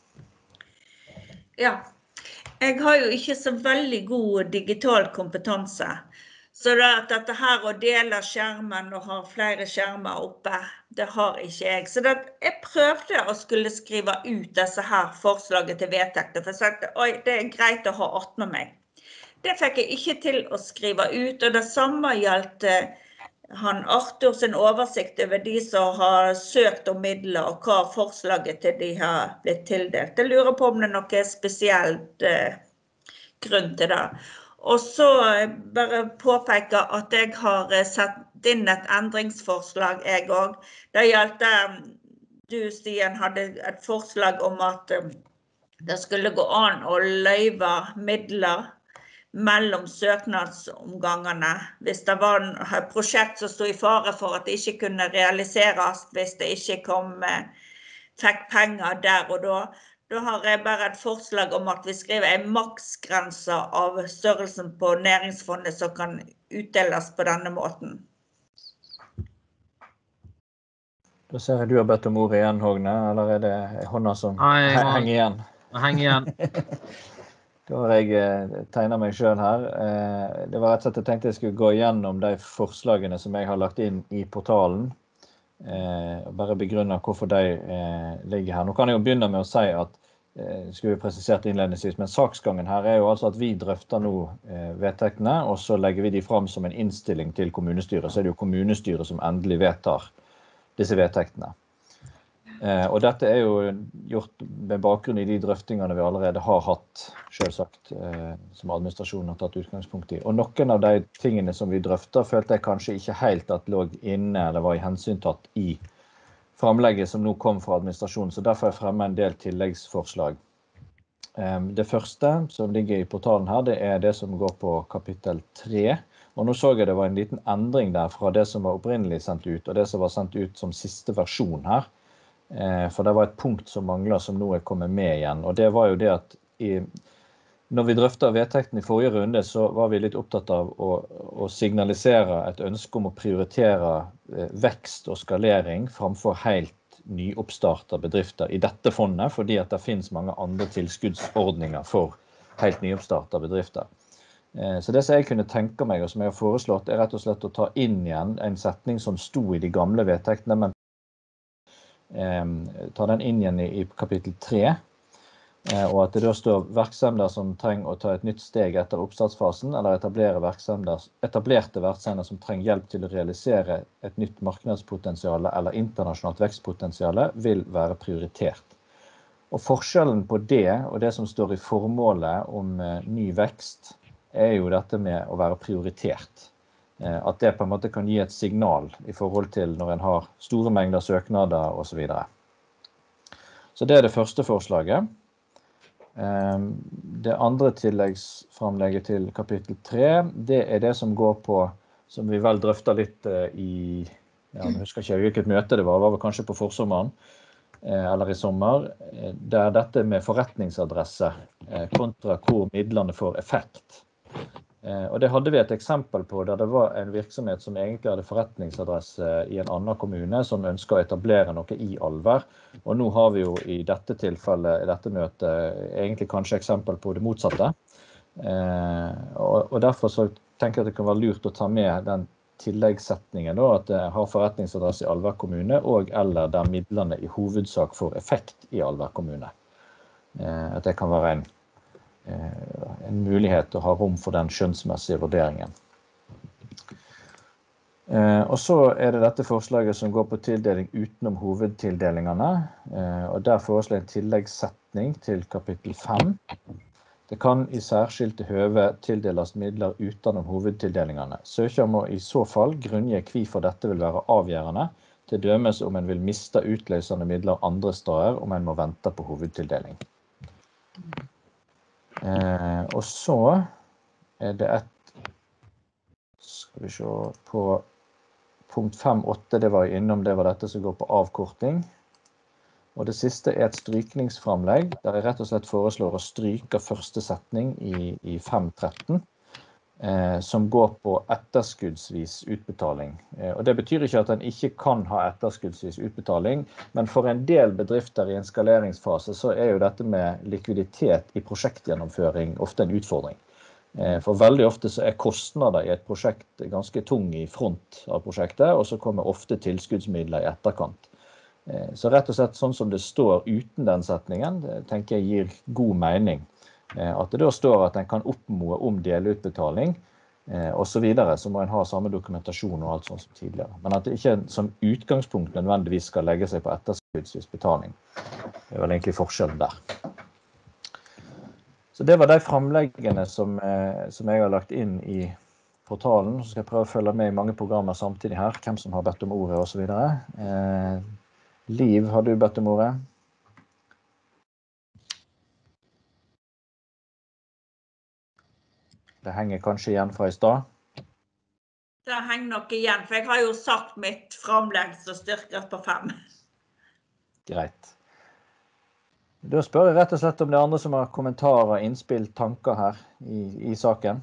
Ja, jeg har jo ikke så veldig god digital kompetanse. Så dette her å dele skjermen og ha flere skjermer oppe, det har ikke jeg. Så jeg prøvde å skulle skrive ut disse her forslaget til vedtekter, for jeg sa, oi, det greit å ha 18 med meg. Det fikk jeg ikke til å skrive ut, og det samme gjaldt han Arthur sin oversikt over de som har søkt om midler, og hva forslaget til de har blitt tildelt. Jeg lurer på om det noe spesielt grunn til det. Og så bare påpeke at jeg har satt inn et endringsforslag, jeg også. Det gjaldt du, Stian, hadde et forslag om at det skulle gå an å løyve midler mellom søknadsomgangene, hvis det var et prosjekt som stod i fare for at det ikke kunne realiseres, hvis det ikke fikk penger der og da. Da har jeg bare et forslag om at vi skriver en maksgrense av størrelsen på næringsfondet som kan utdeles på denne måten. Da ser jeg du har bedt om ordet igjen, Hogne, eller det hånda som henger igjen? Henger igjen. Da har jeg tegnet meg selv her. Det var rett og slett jeg tenkte jeg skulle gå gjennom de forslagene som jeg har lagt inn i portalen. Bare begrunne hvorfor de ligger her. Nå kan jeg jo begynne med å si at, skulle vi presisert innledningsvis, men saksgangen her jo altså at vi drøfter nå vedtektene, og så legger vi de fram som en innstilling til kommunestyret. Så det jo kommunestyret som endelig vedtar disse vedtektene. Og dette jo gjort med bakgrunn i de drøftingene vi allerede har hatt, selvsagt, som administrasjonen har tatt utgangspunkt i. Og noen av de tingene som vi drøfter, følte jeg kanskje ikke helt at lå inne, eller var i hensyntatt i framlegget som nå kom fra administrasjonen, så derfor har jeg fremmet en del tilleggsforslag. Det første som ligger i portalen her, det det som går på kapittel 3. Og nå så jeg det var en liten endring der fra det som var opprinnelig sendt ut, og det som var sendt ut som siste versjon her. For det var et punkt som mangler som nå kommet med igjen, og det var jo det at når vi drøftet vedtekten i forrige runde, så var vi litt opptatt av å signalisere et ønske om å prioritere vekst og skalering framfor helt nyoppstartede bedrifter i dette fondet, fordi at det finnes mange andre tilskuddsordninger for helt nyoppstartede bedrifter. Så det som jeg kunne tenke meg, og som jeg har foreslått, rett og slett å ta inn igjen en setning som sto i de gamle vedtektene, men ta den inn igjen i kapittel 3, og at det da står virksomheter som trenger å ta et nytt steg etter oppstartsfasen, eller etablerte verksemder som trenger hjelp til å realisere et nytt markedspotensial eller internasjonalt vekstpotensial, vil være prioritert. Og forskjellen på det og det som står i formålet om ny vekst, jo dette med å være prioritert. At det på en måte kan gi et signal i forhold til når en har store mengder søknader og så videre. Så det det første forslaget. Det andre tilleggsframlegget til kapittel 3, det det som går på, som vi vel drøfter litt i, jeg husker ikke hvilket møte det var vel kanskje på forsommeren, eller i sommer, der dette med forretningsadresse kontra hvor midlene får effekt. Og det hadde vi et eksempel på der det var en virksomhet som egentlig hadde forretningsadresse i en annen kommune som ønsker å etablere noe i Alver. Og nå har vi jo i dette tilfellet, i dette møtet, egentlig kanskje eksempel på det motsatte. Og derfor så tenker jeg at det kan være lurt å ta med den tilleggssetningen da, at det har forretningsadresse i Alver kommune, og eller der midlene i hovedsak får effekt i Alver kommune. At det kan være en mulighet å ha rom for den skjønnsmessige vurderingen. Og så det dette forslaget som går på tildeling utenom hovedtildelingene, og der foreslår jeg en tilleggssetning til kapittel 5. Det kan i særskilte høve tildeles midler utenom hovedtildelingene. Søker må i så fall grunngi hvorfor dette vil være avgjørende, til dømes om en vil miste utløsende midler andre steder om en må vente på hovedtildeling. Og så det skal vi se på punkt 5.8, det var innom, det var dette som går på avkorting. Og det siste et strykningsframlegg, der jeg rett og slett foreslår å stryke første setning i 5.13, som går på etterskuddsvis utbetaling. Og det betyr ikke at den ikke kan ha etterskuddsvis utbetaling, men for en del bedrifter i en skaleringsfase så jo dette med likviditet i prosjektgjennomføring ofte en utfordring. For veldig ofte så kostnader i et prosjekt ganske tung i front av prosjektet, og så kommer ofte tilskuddsmidler i etterkant. Så rett og slett sånn som det står uten den setningen, det tenker jeg gir god mening. At det da står at en kan oppmoe om delutbetaling, og så videre, så må en ha samme dokumentasjon og alt sånt som tidligere. Men at det ikke som utgangspunkt nødvendigvis skal legge seg på etterskuddsvis betaling. Det vel egentlig forskjellen der. Så det var de framleggene som jeg har lagt inn i portalen. Så skal jeg prøve å følge med i mange programmer samtidig her, hvem som har bedt om ordet og så videre. Liv, har du bedt om ordet? Det henger kanskje igjen fra i stad? Det henger nok igjen, for jeg har jo sagt mitt framlegg som styrket på 5. Greit. Da spør jeg rett og slett om det er andre som har kommentarer, innspill, tanker her i saken.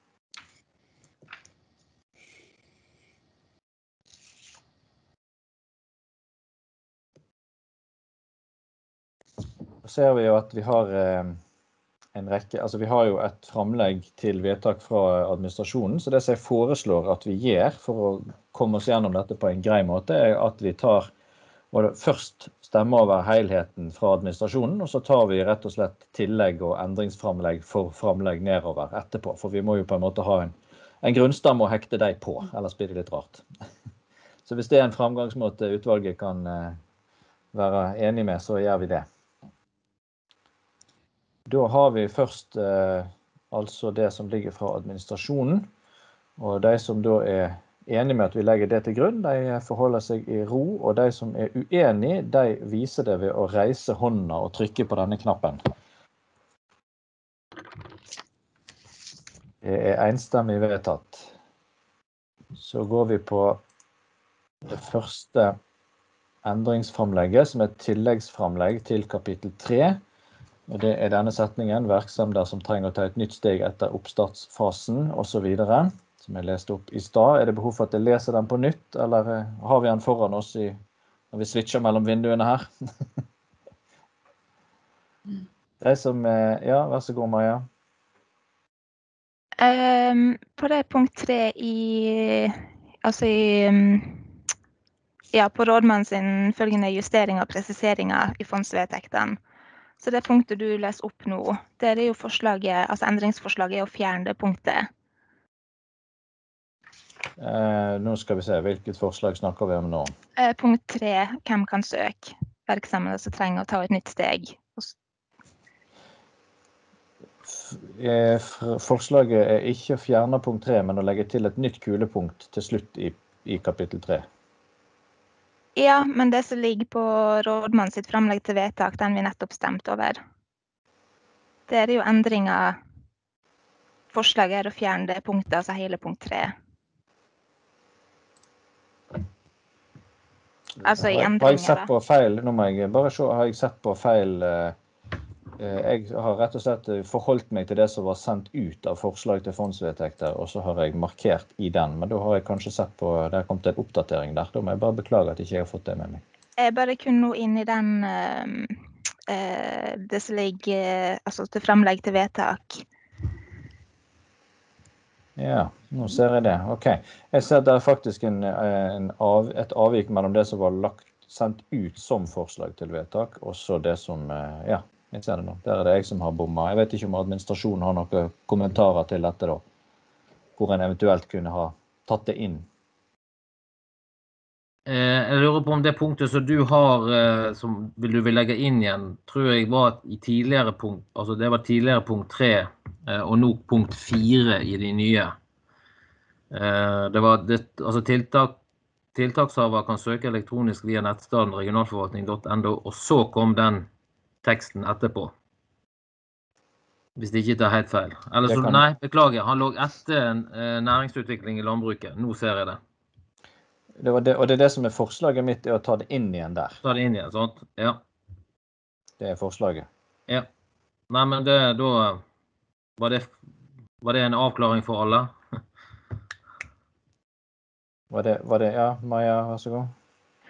Så ser vi jo at vi har en rekke, altså vi har jo et framlegg til vedtak fra administrasjonen, så det som jeg foreslår at vi gjør for å komme oss gjennom dette på en grei måte, at vi tar først stemmer over helheten fra administrasjonen, og så tar vi rett og slett tillegg og endringsframlegg for framlegg nedover etterpå, for vi må jo på en måte ha en grunnstamme å hekte deg på, ellers blir det litt rart. Så hvis det en framgangsmåte utvalget kan være enig med, så gjør vi det. Da har vi først altså det som ligger fra administrasjonen, og de som da enige med at vi legger det til grunn, de forholder seg i ro, og de som uenige, de viser det ved å reise hånda og trykke på denne knappen. Det enstemmig vedtatt. Så går vi på det første endringsframlegget, som tilleggsframlegg til kapittel 3. Og det denne setningen, virksomheter som trenger å ta et nytt steg etter oppstartsfasen, og så videre. Som jeg leste opp i stad. Det behov for at jeg leser den på nytt, eller har vi den foran oss når vi switcher mellom vinduene her? Det som, ja, vær så god, Maja. På det punkt 3 på rådmannen sin følgende justeringer og presiseringer i fondsvedtektene. Så det punktet du leser opp nå, det jo forslaget, altså endringsforslaget å fjerne det punktet. Nå skal vi se, hvilket forslag snakker vi om nå? Punkt 3, hvem kan søke virksomheter som trenger å ta et nytt steg? Forslaget ikke å fjerne punkt 3, men å legge til et nytt kulepunkt til slutt i kapittel 3. Ja, men det som ligger på rådmann sitt framlegg til vedtak, den vi nettopp stemt over. Det jo endringer. Forslaget å fjerne det punktet, altså hele punkt 3. Altså i endringer. Har jeg sett på feil? Nå må jeg bare se, har jeg sett på feil? Jeg har rett og slett forholdt meg til det som var sendt ut av forslag til fondsvedtekter, og så har jeg markert i den, men da har jeg kanskje sett på, det har kommet en oppdatering der, da må jeg bare beklage at ikke jeg har fått det med meg. Jeg bare kunne nå inn i den, det som ligger, altså til fremlegg til vedtak. Ja, nå ser jeg det, ok. Jeg ser at det faktisk et avvik mellom det som var sendt ut som forslag til vedtak, og så det som, ja, jeg ser det nå. Der det jeg som har bommet. Jeg vet ikke om administrasjonen har noen kommentarer til dette da. Hvor en eventuelt kunne ha tatt det inn. Jeg lurer på om det punktet som du har, som du vil legge inn igjen, tror jeg var i tidligere punkt, altså det var tidligere punkt 3, og nå punkt 4 i de nye. Det var altså tiltakshaver kan søke elektronisk via nettstedet regionalforvaltning.no, og så kom den teksten etterpå. Hvis det ikke er helt feil. Eller så, nei, beklager, han lå etter næringsutvikling i landbruket. Nå ser jeg det. Og det er det som er forslaget mitt, er å ta det inn igjen der. Ta det inn igjen, sant? Ja. Det er forslaget. Ja. Nei, men da var det en avklaring for alle? Var det, ja, Maja, vær så god.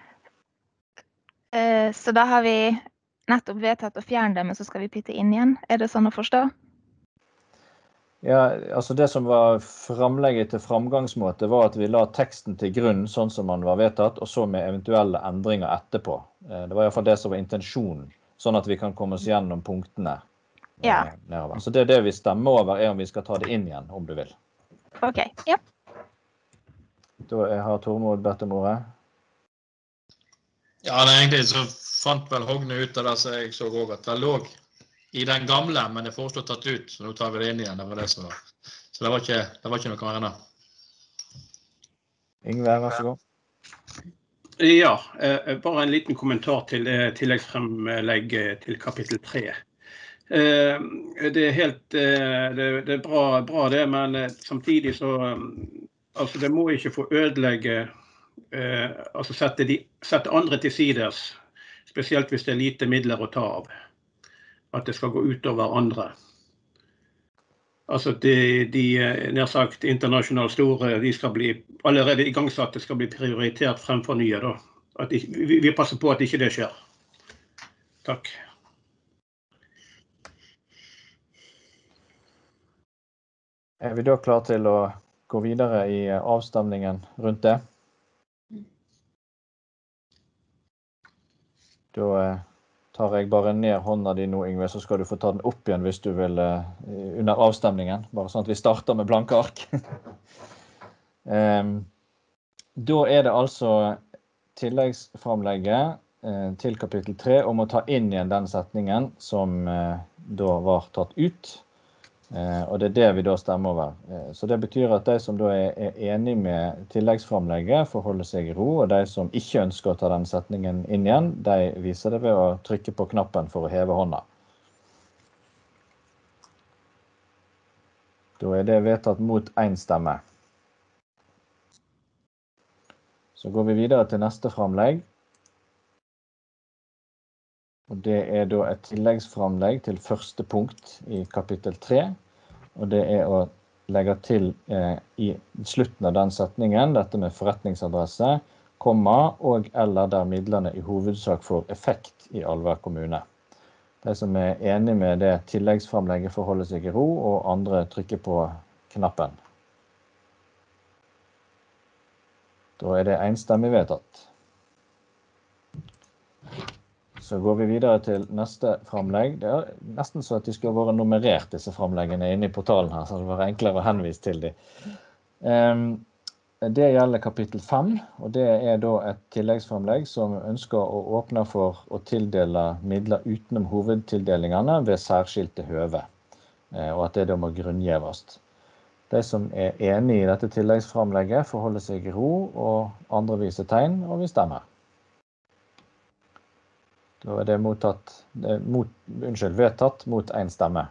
Så da har vi nettopp vedtatt å fjerne det, men så skal vi putte inn igjen. Er det sånn å forstå? Ja, altså det som var framlegget til framgangsmåte var at vi la teksten til grunn sånn som man var vedtatt, og så med eventuelle endringer etterpå. Det var i hvert fall det som var intensjonen, sånn at vi kan komme oss gjennom punktene nedover. Så det vi stemmer over er om vi skal ta det inn igjen, om du vil. Ok, ja. Da har Tormod bedt om ordet. Ja, egentlig så fant vel Hogne ut av det, så jeg så også at det lå i den gamle, men det foreslår tatt ut, så nå tar vi det inn igjen. Det var det som var. Så det var ikke noe annet. Ingvar, vær så god. Ja, bare en liten kommentar til tilleggsfremlegget til kapittel 3. Det er bra det, men samtidig så, altså det må ikke få ødelegge, altså sette andre til sides, spesielt hvis det er lite midler å ta av. At det skal gå utover andre. Altså de nær sagt internasjonalt store, de skal bli allerede igangsatt, det skal bli prioritert fremfor nye da. At vi passer på at ikke det skjer. Takk. Er vi da klar til å gå videre i avstemningen rundt det? Da tar jeg bare ned hånda di nå, Yngve, så skal du få ta den opp igjen hvis du vil under avstemningen. Bare sånn at vi starter med blanke ark. Da er det altså tilleggsframlegget til kapittel 3 om å ta inn igjen den setningen som da var tatt ut. Og det er det vi da stemmer over. Så det betyr at de som da er enige med tilleggsframlegget får holde seg i ro, og de som ikke ønsker å ta den setningen inn igjen, de viser det ved å trykke på knappen for å heve hånda. Da er det vedtatt mot 1 stemme. Så går vi videre til neste framlegg. Og det er da et tilleggsframlegg til første punkt i kapittel 3. Og det er å legge til i slutten av den setningen, dette med forretningsadresse, komma, og eller der midlene i hovedsak får effekt i Alver kommune. De som er enige med det tilleggsframlegget får holde seg i ro, og andre trykker på knappen. Da er det enstemmig vedtatt. Så går vi videre til neste framlegg. Det er nesten så at de skulle være nummerert, disse framleggene inne i portalen her, så det var enklere å henvise til dem. Det gjelder kapittel 5, og det er da et tilleggsframlegg som ønsker å åpne for å tildele midler utenom hovedtildelingene ved særskilte høve, og at det da må grunngjeves. De som er enige i dette tilleggsframlegget får holde seg i ro, og andre viser tegn, og vi stemmer. Da er det vedtatt mot 1 stemme.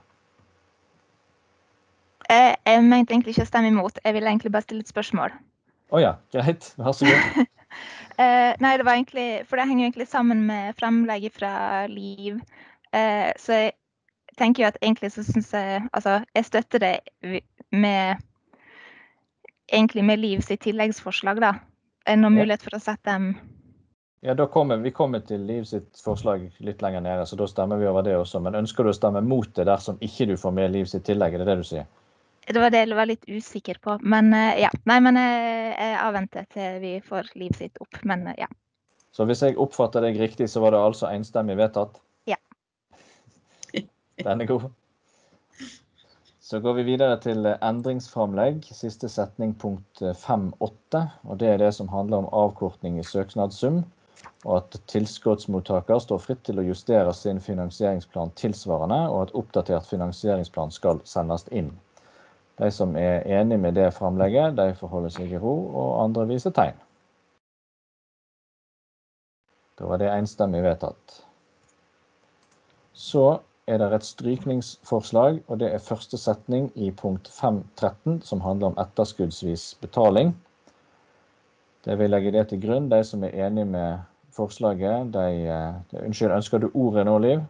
Jeg mente egentlig ikke å stemme imot. Jeg ville egentlig bare stille et spørsmål. Ja, greit. Vær så god. Nei, det var egentlig, for det henger jo egentlig sammen med fremlegget fra Liv. Så jeg tenker jo at egentlig så synes jeg, altså jeg støtter det egentlig med Liv sitt tilleggsforslag da. Er det noen mulighet for å sette dem? Ja, vi kommer til Liv sitt forslag litt lenger nede, så da stemmer vi over det også. Men ønsker du å stemme mot det dersom ikke du får med Liv sitt tillegg, er det det du sier? Det var det jeg var litt usikker på, men ja. Nei, men jeg avventer til vi får Liv sitt opp, men ja. Så hvis jeg oppfatter deg riktig, så var det altså enstemmig vedtatt? Ja. Den er god. Så går vi videre til endringsframlegg, siste setning punkt 5.8, og det er det som handler om avkortning i søknadssum, og at tilskuddsmottaker står fritt til å justere sin finansieringsplan tilsvarende, og at oppdatert finansieringsplan skal sendes inn. De som er enige med det framlegget, de får holde seg i ro, og andre viser tegn. Da var det enstemmig vedtatt. Så er det et strykningsforslag, og det er første setning i punkt 5.13, som handler om etterskuddsvis betaling. Det vil legge det til grunn. De som enige med forslaget, unnskyld, ønsker du ordet nå, Liv?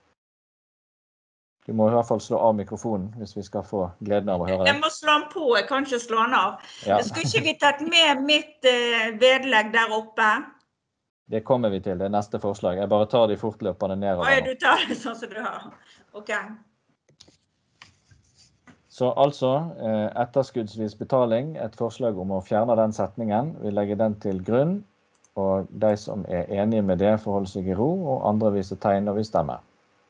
Du må I hvert fall slå av mikrofonen hvis vi skal få gleden av å høre deg. Jeg må slå den på, jeg kan ikke slå den av. Ja. Skulle ikke vi tatt med mitt vedlegg der oppe? Det kommer vi til, det neste forslag. Jeg bare tar de fortløpende nedover. Ja, du tar det sånn som du har. Ok. Så altså, etterskuddsvis betaling, et forslag om å fjerne den setningen. Vi legger den til grunn, og de som enige med det forholder seg I ro, og andre viser tegn når vi stemmer.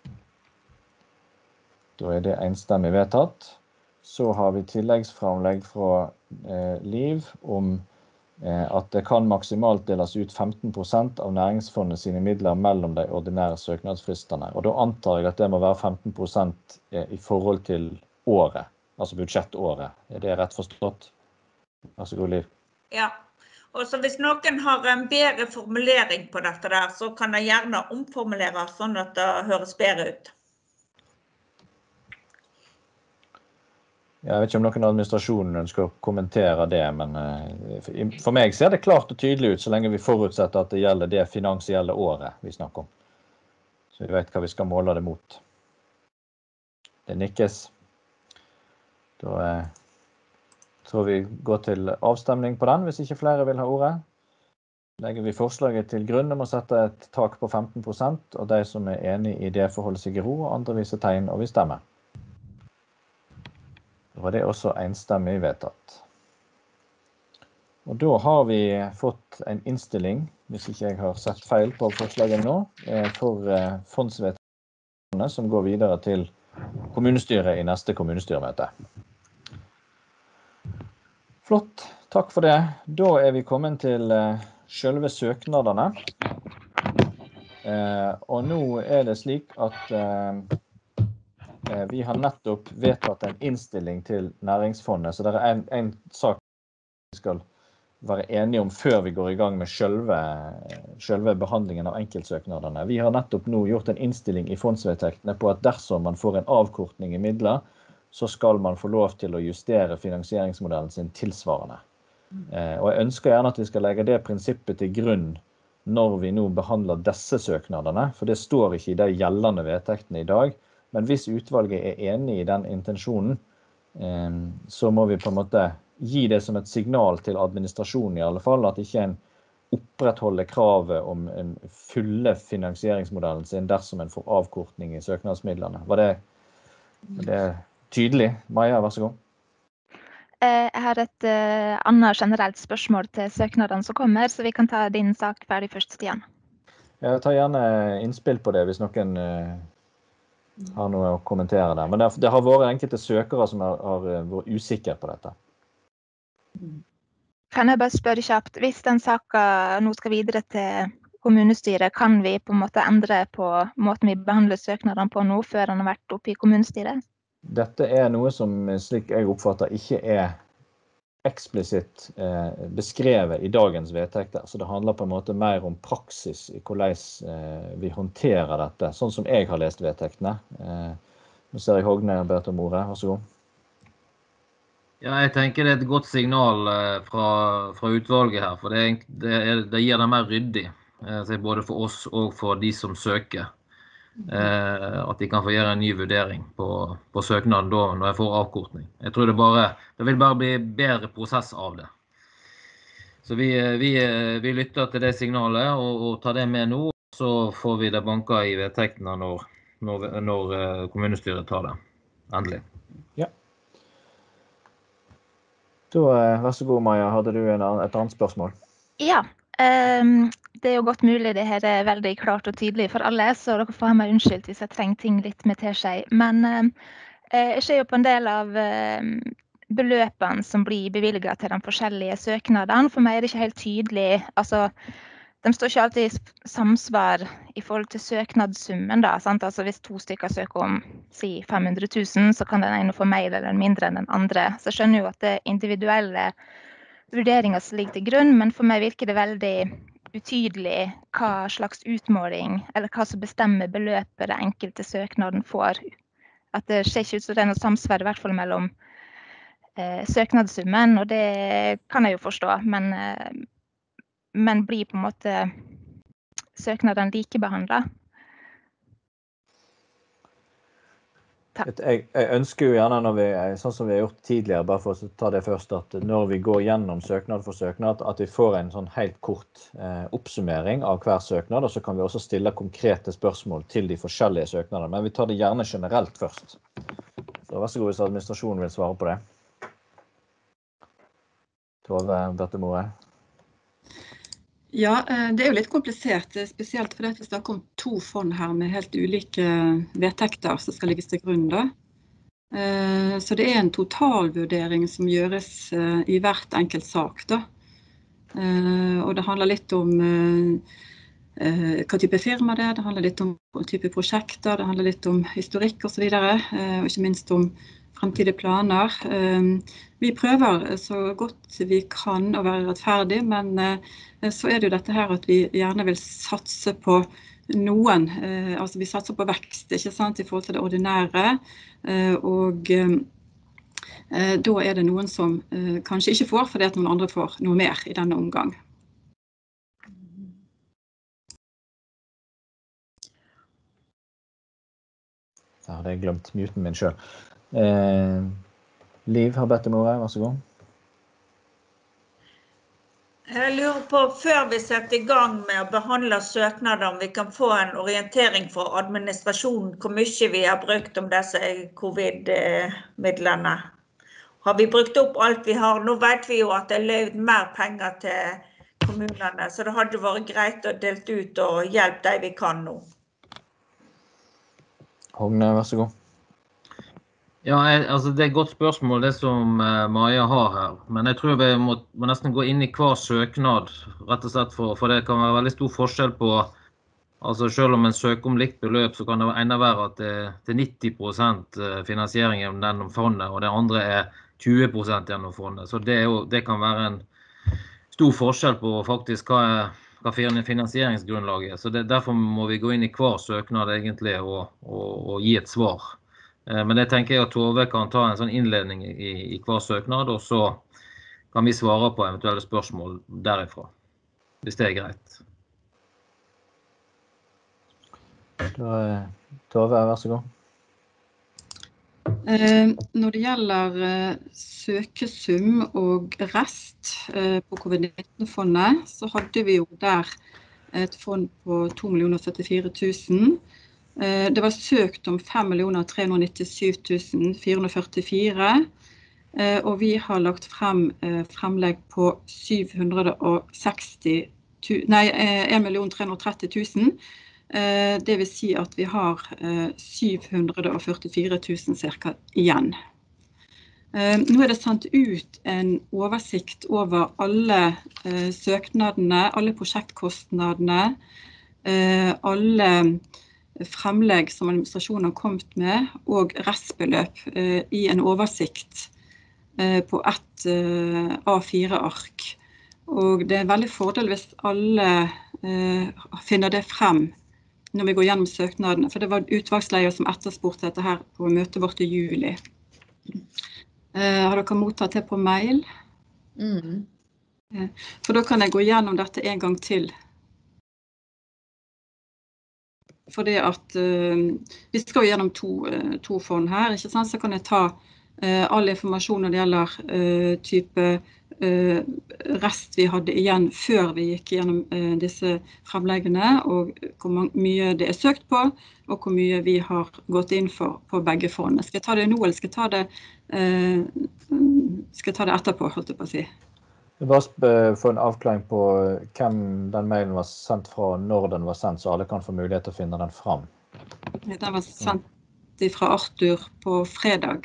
Da det enstemmig vedtatt. Så har vi tilleggsframlegg fra Liv om at det kan maksimalt deles ut 15% av næringsfondet sine midler mellom de ordinære søknadsfristene. Og da antar jeg at det må være 15% I forhold til året, altså budsjettåret. Det rett forstått? Vær så god, Liv. Ja, og så hvis noen har en bedre formulering på dette der, så kan det gjerne omformuleres sånn at det høres bedre ut. Jeg vet ikke om noen av administrasjonen ønsker å kommentere det, men for meg ser det klart og tydelig ut så lenge vi forutsetter at det gjelder det finansielle året vi snakker om. Så vi vet hva vi skal måle det mot. Det nikkes. Da tror vi går til avstemning på den, hvis ikke flere vil ha ordet. Legger vi forslaget til grunn om å sette et tak på 15%, og de som enige I det forholder seg I ro, og andre viser tegn og vi stemmer. Da var det også enstemmig vedtatt. Og da har vi fått en innstilling, hvis ikke jeg har sett feil på forslaget nå, for fondsvedtakene som går videre til kommunestyret I neste kommunestyremøte. Flott, takk for det. Da vi kommet til selve søknadene. Og nå det slik at vi har nettopp vedtatt en innstilling til næringsfondet, så det en sak vi skal være enige om før vi går I gang med selve behandlingen av enkeltsøknadene. Vi har nettopp nå gjort en innstilling I fondsvedtektene på at dersom man får en avkortning I midler, så skal man få lov til å justere finansieringsmodellen sin tilsvarende. Og jeg ønsker gjerne at vi skal legge det prinsippet til grunn når vi nå behandler disse søknadene, for det står ikke I de gjeldende vedtektene I dag. Men hvis utvalget enig I den intensjonen, så må vi på en måte gi det som et signal til administrasjonen I alle fall, at ikke en opprettholder kravet om en fulle finansieringsmodellen sin dersom en får avkortning I søknadsmidlene. Var det tydelig? Maja, vær så god. Jeg har et annet generelt spørsmål til søknadene som kommer, så vi kan ta din sak ferdig først, Stian. Jeg tar gjerne innspill på det hvis noen har noe å kommentere der. Men det har vært enkelte søkere som har vært usikre på dette. Kan jeg bare spørre kjapt, hvis den saken nå skal videre til kommunestyret, kan vi på en måte endre på måten vi behandler søknadene på nå, før den har vært oppe I kommunestyret? Dette noe som, slik jeg oppfatter, ikke eksplisitt beskrevet I dagens vedtekter, så det handler på en måte mer om praksis I hvordan vi håndterer dette, sånn som jeg har lest vedtektene. Nå ser jeg Hogne og bedt om ordet, vær så god. Ja, jeg tenker det et godt signal fra utvalget her, for det gir det mer ryddig, både for oss og for de som søker. At de kan få gjøre en ny vurdering på søknaden da, når jeg får avkortning. Jeg tror det vil bare bli bedre prosess av det. Så vi lytter til det signalet og tar det med nå, så får vi det banket I vedtektene når kommunestyret tar det, endelig. Ja. Da, vær så god, Maja, hadde du et annet spørsmål? Ja, det jo godt mulig det her veldig klart og tydelig for alle, så dere får ha meg unnskyldt hvis jeg trenger ting litt med til seg. Men jeg ser jo på en del av beløpene som blir bevilget til de forskjellige søknadene. For meg det ikke helt tydelig, altså de står ikke alltid I samsvar I forhold til søknadssummen da, sant? Altså hvis 2 stykker søker om, si 500 000, så kan den ene få mer eller mindre enn den andre. Så jeg skjønner jo at det individuelle vurderinger som ligger til grunn, men for meg virker det veldig utydelig hva slags utmåling, eller hva som bestemmer beløpet det enkelte søknaden får. At det ser ikke ut som det noe samsvar I hvert fall mellom søknadssummen, og det kan jeg jo forstå, men men blir på en måte søknaden likebehandlet? Jeg ønsker jo gjerne, sånn som vi har gjort tidligere, bare for å ta det først, at når vi går gjennom søknad for søknad, at vi får en sånn helt kort oppsummering av hver søknad, og så kan vi også stille konkrete spørsmål til de forskjellige søknadene. Men vi tar det gjerne generelt først. Så vær så god hvis administrasjonen vil svare på det. Tove Bettemore. Ja, det jo litt komplisert, spesielt fordi vi snakker om 2 fond her med helt ulike vedtekter som skal ligges til grunn da. Så det en totalvurdering som gjøres i hvert enkelt sak da. Og det handler litt om hva type firma det handler litt om type prosjekter, det handler litt om historikk og så videre, og ikke minst om fremtidige planer. Vi prøver så godt vi kan å være rettferdig, men så det jo dette her at vi gjerne vil satse på noen, altså vi satser på vekst, ikke sant, i forhold til det ordinære, og da det noen som kanskje ikke får, fordi at noen andre får noe mer i denne omgang. Ja, det jeg glemt muten min selv. Liv har bedt om ordet, vær så god. Jeg lurer på, før vi setter i gang med å behandle søknader, om vi kan få en orientering fra administrasjonen, hvor mye vi har brukt om disse covid-midlene. Har vi brukt opp alt vi har? Nå vet vi jo at det løyvd mer penger til kommunene, så det hadde vært greit å delt ut og hjelpe de vi kan nå. Hogne, vær så god. Ja, altså det et godt spørsmål det som Maja har her, men jeg tror vi må nesten gå inn i hver søknad, rett og slett for det kan være veldig stor forskjell på, altså selv om en søker om likt beløp, så kan det ene være at det 90% finansiering gjennom fondet, og det andre 20% gjennom fondet, så det kan være en stor forskjell på faktisk hva finansieringsgrunnlaget så derfor må vi gå inn i hver søknad egentlig og gi et svar. Men det tenker jeg at Tove kan ta en sånn innledning i hver søknad, og så kan vi svare på eventuelle spørsmål derifra, hvis det greit. Tove, vær så god. Når det gjelder søkesum og rest på covid-19-fondet, så hadde vi jo der et fond på 2 074 000. Det var søkt om 5 397 444, og vi har lagt frem fremlegg på 1 330 000. Det vil si at vi har 744 000 cirka igjen. Nå det sendt ut en oversikt over alle søknadene, alle prosjektkostnadene, alle fremlegg som administrasjonen har kommet med, og restbeløp i en oversikt på et A4-ark. Og det veldig fordel hvis alle finner det frem når vi går gjennom søknadene, for det var utvalgsleier som etterspurte dette her på møtet vårt i juli. Har dere mottatt det på mail? For da kan jeg gå gjennom dette en gang til. Fordi at vi skal jo gjennom to fond her, ikke sant? Så kan jeg ta all informasjon når det gjelder type rest vi hadde igjen før vi gikk gjennom disse fremleggene, og hvor mye det søkt på, og hvor mye vi har gått inn for på begge fondene. Skal jeg ta det nå, eller skal jeg ta det etterpå, holdt jeg på å si? Bare få en avklaring på hvem den mailen var sendt fra, og når den var sendt, så alle kan få mulighet til å finne den frem. Den var sendt fra Arthur på fredag.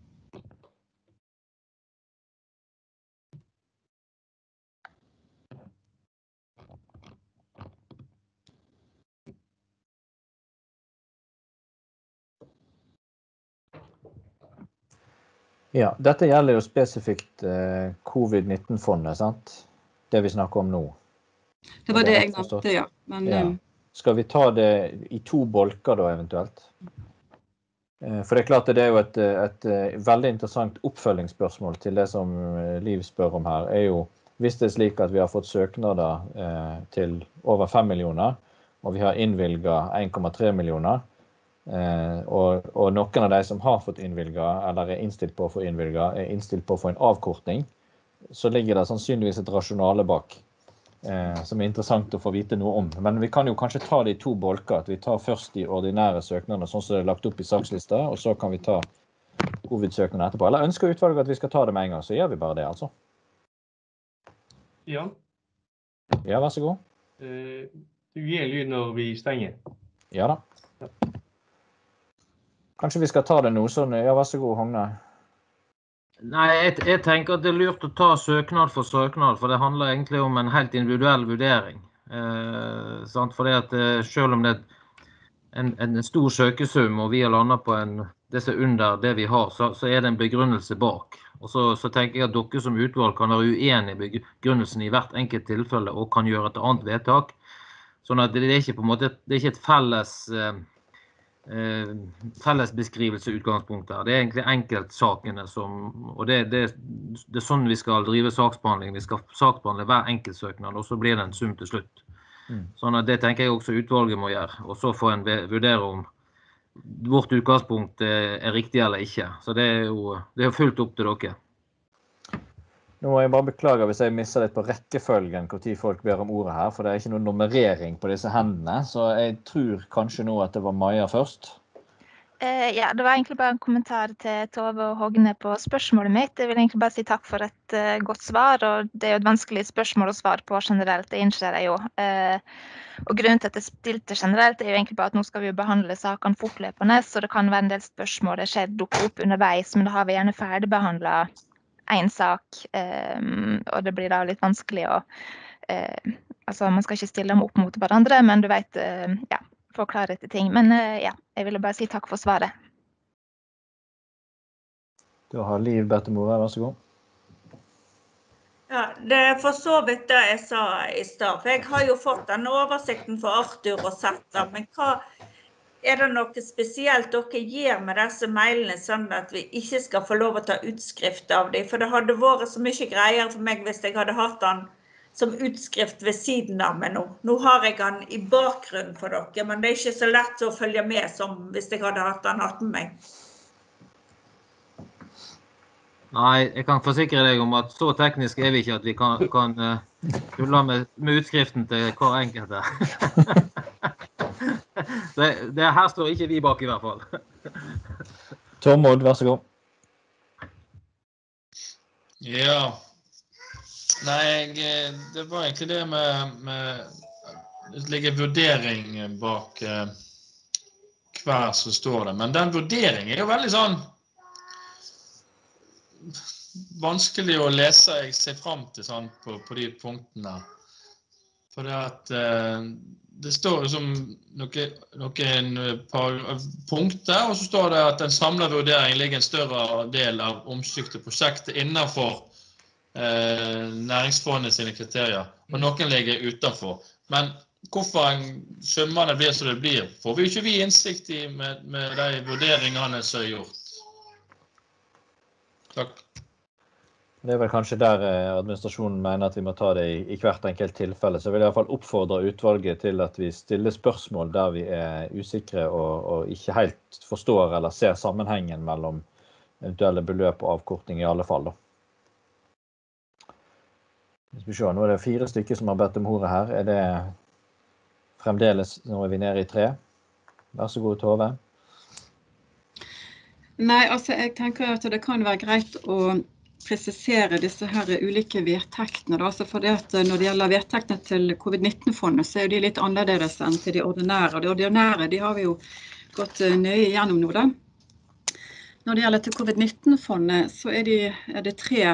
Ja, dette gjelder jo spesifikt covid-19-fondet, sant? Det vi snakker om nå. Det var det jeg nevnte, ja. Men, ja. Skal vi ta det i 2 bolker da eventuelt? For det klart det jo et veldig interessant oppfølgingsspørsmål til det som Liv spør om her, jo Hvis det slik at vi har fått søknader til over 5 millioner, og vi har innvilget 1,3 millioner, og noen av de som har fått innvilget, eller innstilt på å få innvilget, innstilt på å få en avkortning, så ligger det sannsynligvis et rasjonale bak, som interessant å få vite noe om. Men vi kan jo kanskje ta de 2 bolker, at vi tar først de ordinære søknadene, sånn som det lagt opp i sakslista, og så kan vi ta hovedsøknadene etterpå. Eller ønsker utvalget at vi skal ta det med en gang, så gjør vi bare det, altså. Ja. Ja, vær så god. Du gir lyd når vi stenger. Ja da. Kanskje vi skal ta det nå, sånn. Ja, vær så god, Hogne. Nei, jeg tenker at det lurt å ta søknad, for det handler egentlig om en helt individuell vurdering. Fordi at selv om det en stor søkesum, og vi har landet på det som er under det vi har, så er det en begrunnelse bak. Og så tenker jeg at dere som utvalg kan være uenige i begrunnelsen i hvert enkelt tilfelle, og kan gjøre et annet vedtak. Sånn at det er ikke på en måte, det er ikke et felles beskrivelse utgangspunkt her. Det er egentlig enkeltsakene og det er sånn vi skal drive saksbehandling. Vi skal saksbehandle hver enkeltsøknad, og så blir det en sum til slutt. Sånn at det tenker jeg også utvalget må gjøre, og så får en vurdere om vårt utgangspunkt er riktig eller ikke. Så det er jo fullt opp til dere. Nå må jeg bare beklage hvis jeg misser litt på rekkefølgen hvor tid folk ber om ordet her, for det er ikke noen nummerering på disse hendene, så jeg tror kanskje nå at det var Maja først. Ja, det var egentlig bare en kommentar til Tove og Hogne på spørsmålet mitt. Jeg vil egentlig bare si takk for et godt svar, og det er jo et vanskelig spørsmål å svare på generelt, det innser jeg jo. Og grunnen til at jeg stilte generelt er jo egentlig bare at nå skal vi jo behandle sakene fortløpende, så det kan være en del spørsmål det skjer dukker opp underveis, men da har vi gjerne ferdigbehandlet en sak, og det blir da litt vanskelig å, altså man skal ikke stille dem opp mot hverandre, men du vet, ja, få klarhet i ting. Men ja, jeg ville bare si takk for svaret. Da har Liv Bertemore, vær så god. Ja, det er for så vidt det jeg sa i stad, for jeg har jo fått den oversikten for Arthur og Setta, men hva er det noe spesielt dere gjør med disse mailene, sånn at vi ikke skal få lov å ta utskrift av dem? For det hadde vært så mye greier for meg hvis jeg hadde hatt den som utskrift ved siden av meg nå. Nå har jeg den i bakgrunnen for dere, men det er ikke så lett å følge med som hvis jeg hadde hatt den med meg. Nei, jeg kan forsikre deg om at så teknisk er vi ikke at vi kan tulle med utskriften til hver enkelt her. Det her står ikke vi bak i hvert fall. Tormod, vær så god. Ja. Nei, det var egentlig det med det ligger vurdering bak hver som står det. Men den vurderingen er jo veldig sånn vanskelig å lese, jeg ser frem til sånn på de punktene. For det at det står som noen par punkter, og så står det at den samlede vurdering ligger en større del av omsøkte prosjekter innenfor næringsfondet sine kriterier, og noen ligger utenfor. Men hvorfor summene blir som det blir, får vi ikke innsikt i med de vurderingene som er gjort. Takk. Det er vel kanskje der administrasjonen mener at vi må ta det i hvert enkelt tilfelle. Så jeg vil i hvert fall oppfordre utvalget til at vi stiller spørsmål der vi er usikre og ikke helt forstår eller ser sammenhengen mellom eventuelle beløp og avkortning i alle fall. Da. Hvis vi ser, nå er det 4 stykker som har bedt om ordet her. Er det fremdeles, nå er vi nede i 3? Vær så god, Tove. Nei, altså jeg tenker at det kan være greit å presisere disse her ulike vedtektene. Altså for det at når det gjelder vedtektene til covid-19-fondet, så er de litt annerledes enn til de ordinære. Og de ordinære, de har vi jo gått nøye gjennom nå da. Når det gjelder til covid-19-fondet, så er det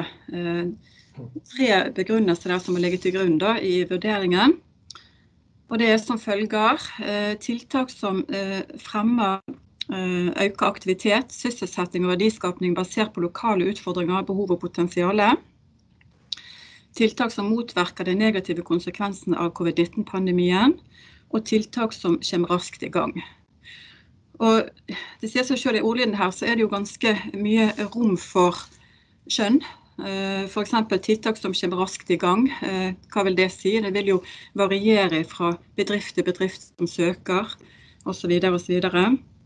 3 begrunnelser der som må ligge til grunn da, i vurderingen. Og det er som følger tiltak som fremmer øke aktivitet, sysselsetting og verdiskapning basert på lokale utfordringer, behov og potensiale. Tiltak som motverker de negative konsekvensene av covid-19-pandemien, og tiltak som kommer raskt i gang. Og det sier seg selv i ordlyden her, så er det jo ganske mye rom for skjønn. For eksempel tiltak som kommer raskt I gang. Hva vil det si? Det vil jo variere fra bedrift til bedrift som søker, og så videre og så videre.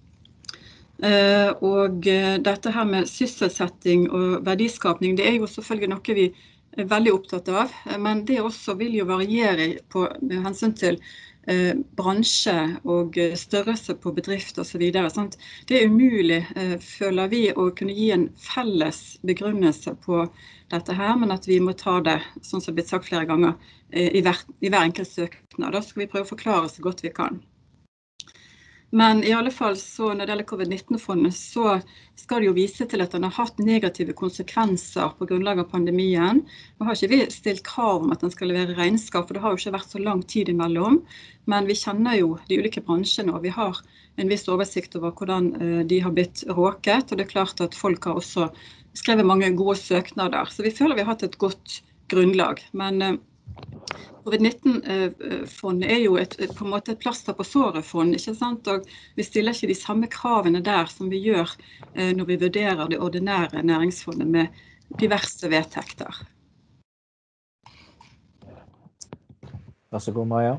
Og dette her med sysselsetting og verdiskapning, det jo selvfølgelig noe vi veldig opptatt av, men det også vil jo variere med hensyn til bransje og størrelse på bedrift og så videre. Sant? Det umulig, føler vi, å kunne gi en felles begrunnelse på dette her, men at vi må ta det, sånn som det blitt sagt flere ganger, I hver enkelt søknad. Da skal vi prøve å forklare så godt vi kan. Men I alle fall, så når det gjelder COVID-19-fondet, så skal det jo vise til at den har hatt negative konsekvenser på grunnlag av pandemien. Nå har ikke vi stilt krav om at den skal levere regnskap, for det har jo ikke vært så lang tid imellom. Men vi kjenner jo de ulike bransjene, og vi har en viss oversikt over hvordan de har blitt råket. Og det klart at folk har også skrevet mange gode søknader. Så vi føler vi har hatt et godt grunnlag. Men COVID-19-fondet jo på en måte et plaster på såret-fond, ikke sant? Og vi stiller ikke de samme kravene der som vi gjør når vi vurderer det ordinære næringsfondet med diverse vedtekter. Vær så god, Maja.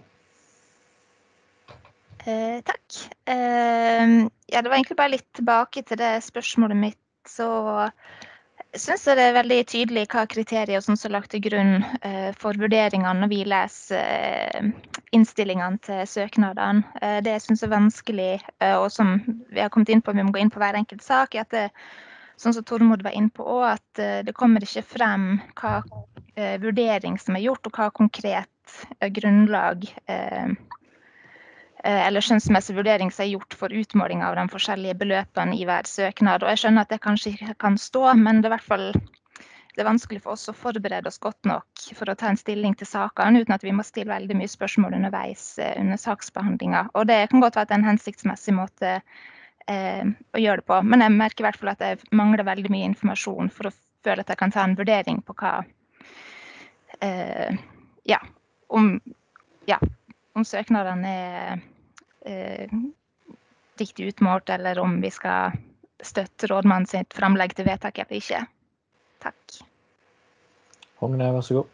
Takk. Ja, det var egentlig bare litt tilbake til det spørsmålet mitt, så jeg synes det veldig tydelig hva kriterier som er lagt til grunn for vurderingene når vi leser innstillingene til søknadene. Det jeg synes vanskelig, og som vi har kommet inn på, vi må gå inn på hver enkelt sak, at det, sånn som Tormod var inn på også, at det kommer ikke frem hva vurdering som gjort, og hva konkret grunnlag eller skjønnsmessig vurdering som gjort for utmåling av de forskjellige beløpene I hver søknad. Og jeg skjønner at det kanskje ikke kan stå, men det I hvert fall det vanskelig for oss å forberede oss godt nok for å ta en stilling til sakene, uten at vi må stille veldig mye spørsmål underveis under saksbehandlingen. Og det kan godt være at det en hensiktsmessig måte å gjøre det på, men jeg merker I hvert fall at jeg mangler veldig mye informasjon for å føle at jeg kan ta en vurdering på hva om søknadene riktig utmålt, eller om vi skal støtte rådmannen sitt framlegg til vedtak eller ikke. Takk. Hogne, vær så god.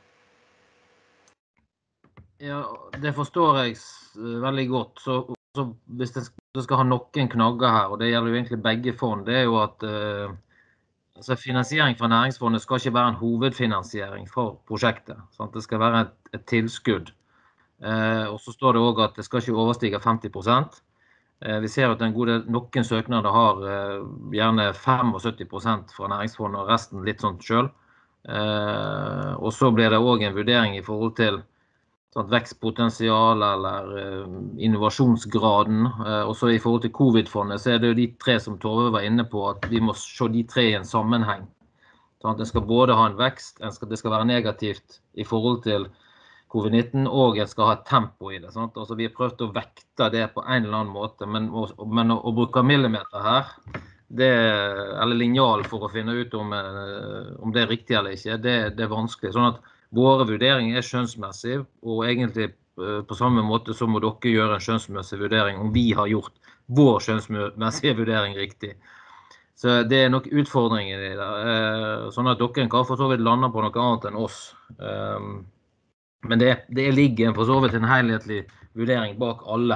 Ja, det forstår jeg veldig godt. Så hvis det skal ha noen knagger her, og det gjelder jo egentlig begge fond, det jo at altså finansiering fra næringsfondet skal ikke være en hovedfinansiering for prosjektet. Sant? Det skal være et tilskudd. Og så står det også at det skal ikke overstige 50%. Vi ser at noen søknader har gjerne 75% fra næringsfondet og resten litt sånn selv. Og så blir det også en vurdering I forhold til vekstpotensial eller innovasjonsgraden. Og så I forhold til COVID-fondet så det jo de tre som Tove var inne på, at vi må se de tre I en sammenheng. Sånn at det skal både ha en vekst, det skal være negativt I forhold til COVID-19, og jeg skal ha et tempo I det. Sant? Altså, vi har prøvd å vekte det på en eller annen måte, men å bruke millimeter her, eller lineal for å finne ut om det riktig eller ikke, det vanskelig. Sånn at våre vurderinger skjønnsmessige, og egentlig på samme måte så må dere gjøre en skjønnsmessig vurdering om vi har gjort vår skjønnsmessige vurdering riktig. Så det nok utfordringen I det, sånn at dere kan for så vidt lande på noe annet enn oss. Men det ligger for så vidt en helhetlig vurdering bak alle.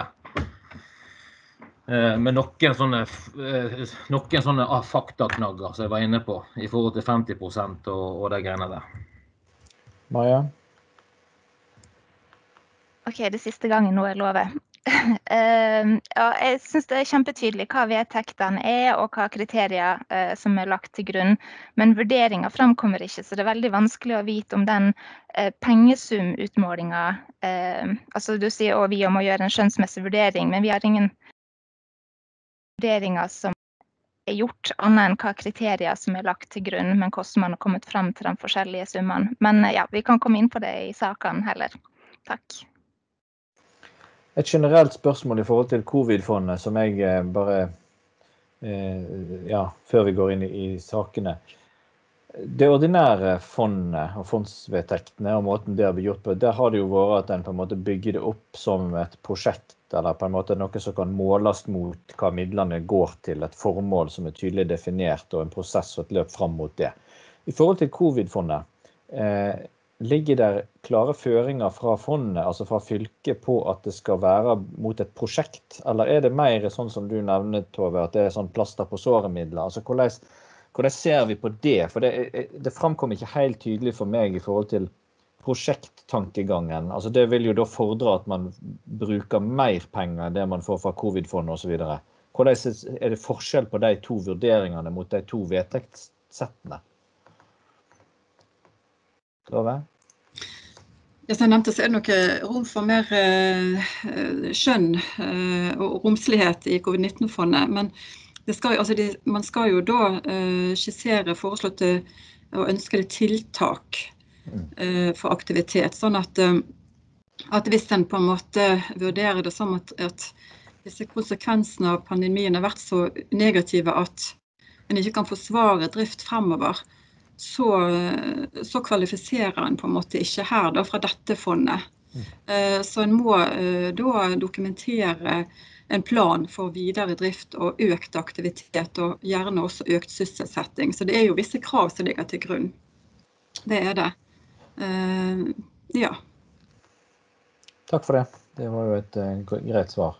Med noen sånne faktaknagger som jeg var inne på, I forhold til 50% og det greiene der. Maja? Ok, det siste gangen nå jeg lover. Jeg synes det kjempetydelig hva vedtektene og hva kriterier som lagt til grunn, men vurderingen fremkommer ikke, så det veldig vanskelig å vite om den pengesumutmålingen, altså du sier også vi må gjøre en skjønnsmessig vurdering, men vi har ingen vurderinger som gjort annet enn hva kriterier som lagt til grunn, men hvordan man har kommet frem til de forskjellige summene. Men ja, vi kan komme inn på det I sakene heller. Takk. Et generelt spørsmål I forhold til COVID-fondet, som jeg bare, før vi går inn I sakene. Det ordinære fondet og fondsvedtektene og måten det har blitt gjort på, der har det jo vært at en på en måte bygger det opp som et prosjekt, eller på en måte noe som kan måles mot hva midlene går til, et formål som tydelig definert, og en prosess og et løp frem mot det. I forhold til covid-fondet, ligger der klare føringer fra fondet, altså fra fylket, på at det skal være mot et prosjekt? Eller det mer sånn som du nevnet, Tove, at det sånn plaster på såremidler? Altså, hvordan ser vi på det? For det framkom ikke helt tydelig for meg i forhold til prosjekttankegangen. Altså, det vil jo da fordre at man bruker mer penger enn det man får fra covid-fondet og så videre. Hvordan det forskjell på de to vurderingene mot de to vedtektssettene? Tove? Som jeg nevnte, så det noe rom for mer skjønn og romslighet i covid-19-fondet, men man skal jo da skissere foreslåtte og ønskede tiltak for aktivitet, sånn at hvis en på en måte vurderer det som at disse konsekvensene av pandemien har vært så negative at en ikke kan forsvare drift fremover, så kvalifiserer en på en måte ikke her da, fra dette fondet. Så en må da dokumentere en plan for videre drift og økt aktivitet, og gjerne også økt sysselsetting. Så det jo visse krav som ligger til grunn. Det det. Ja. Takk for det. Det var jo et greit svar.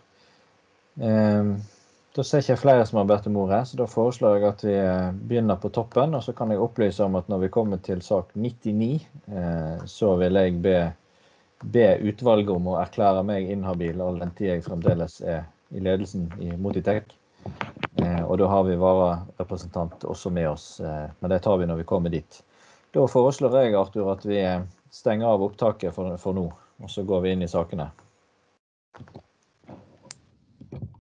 Da ser ikke flere som har bedt om ordet, så da foreslår jeg at vi begynner på toppen, og så kan jeg opplyse om at når vi kommer til sak 99, så vil jeg be utvalget om å erklære meg inhabil all den tid jeg fremdeles i ledelsen i Motitech. Og da har vi vararepresentant også med oss, men det tar vi når vi kommer dit. Da foreslår jeg, Arthur, at vi stenger av opptaket for nå, og så går vi inn i sakene.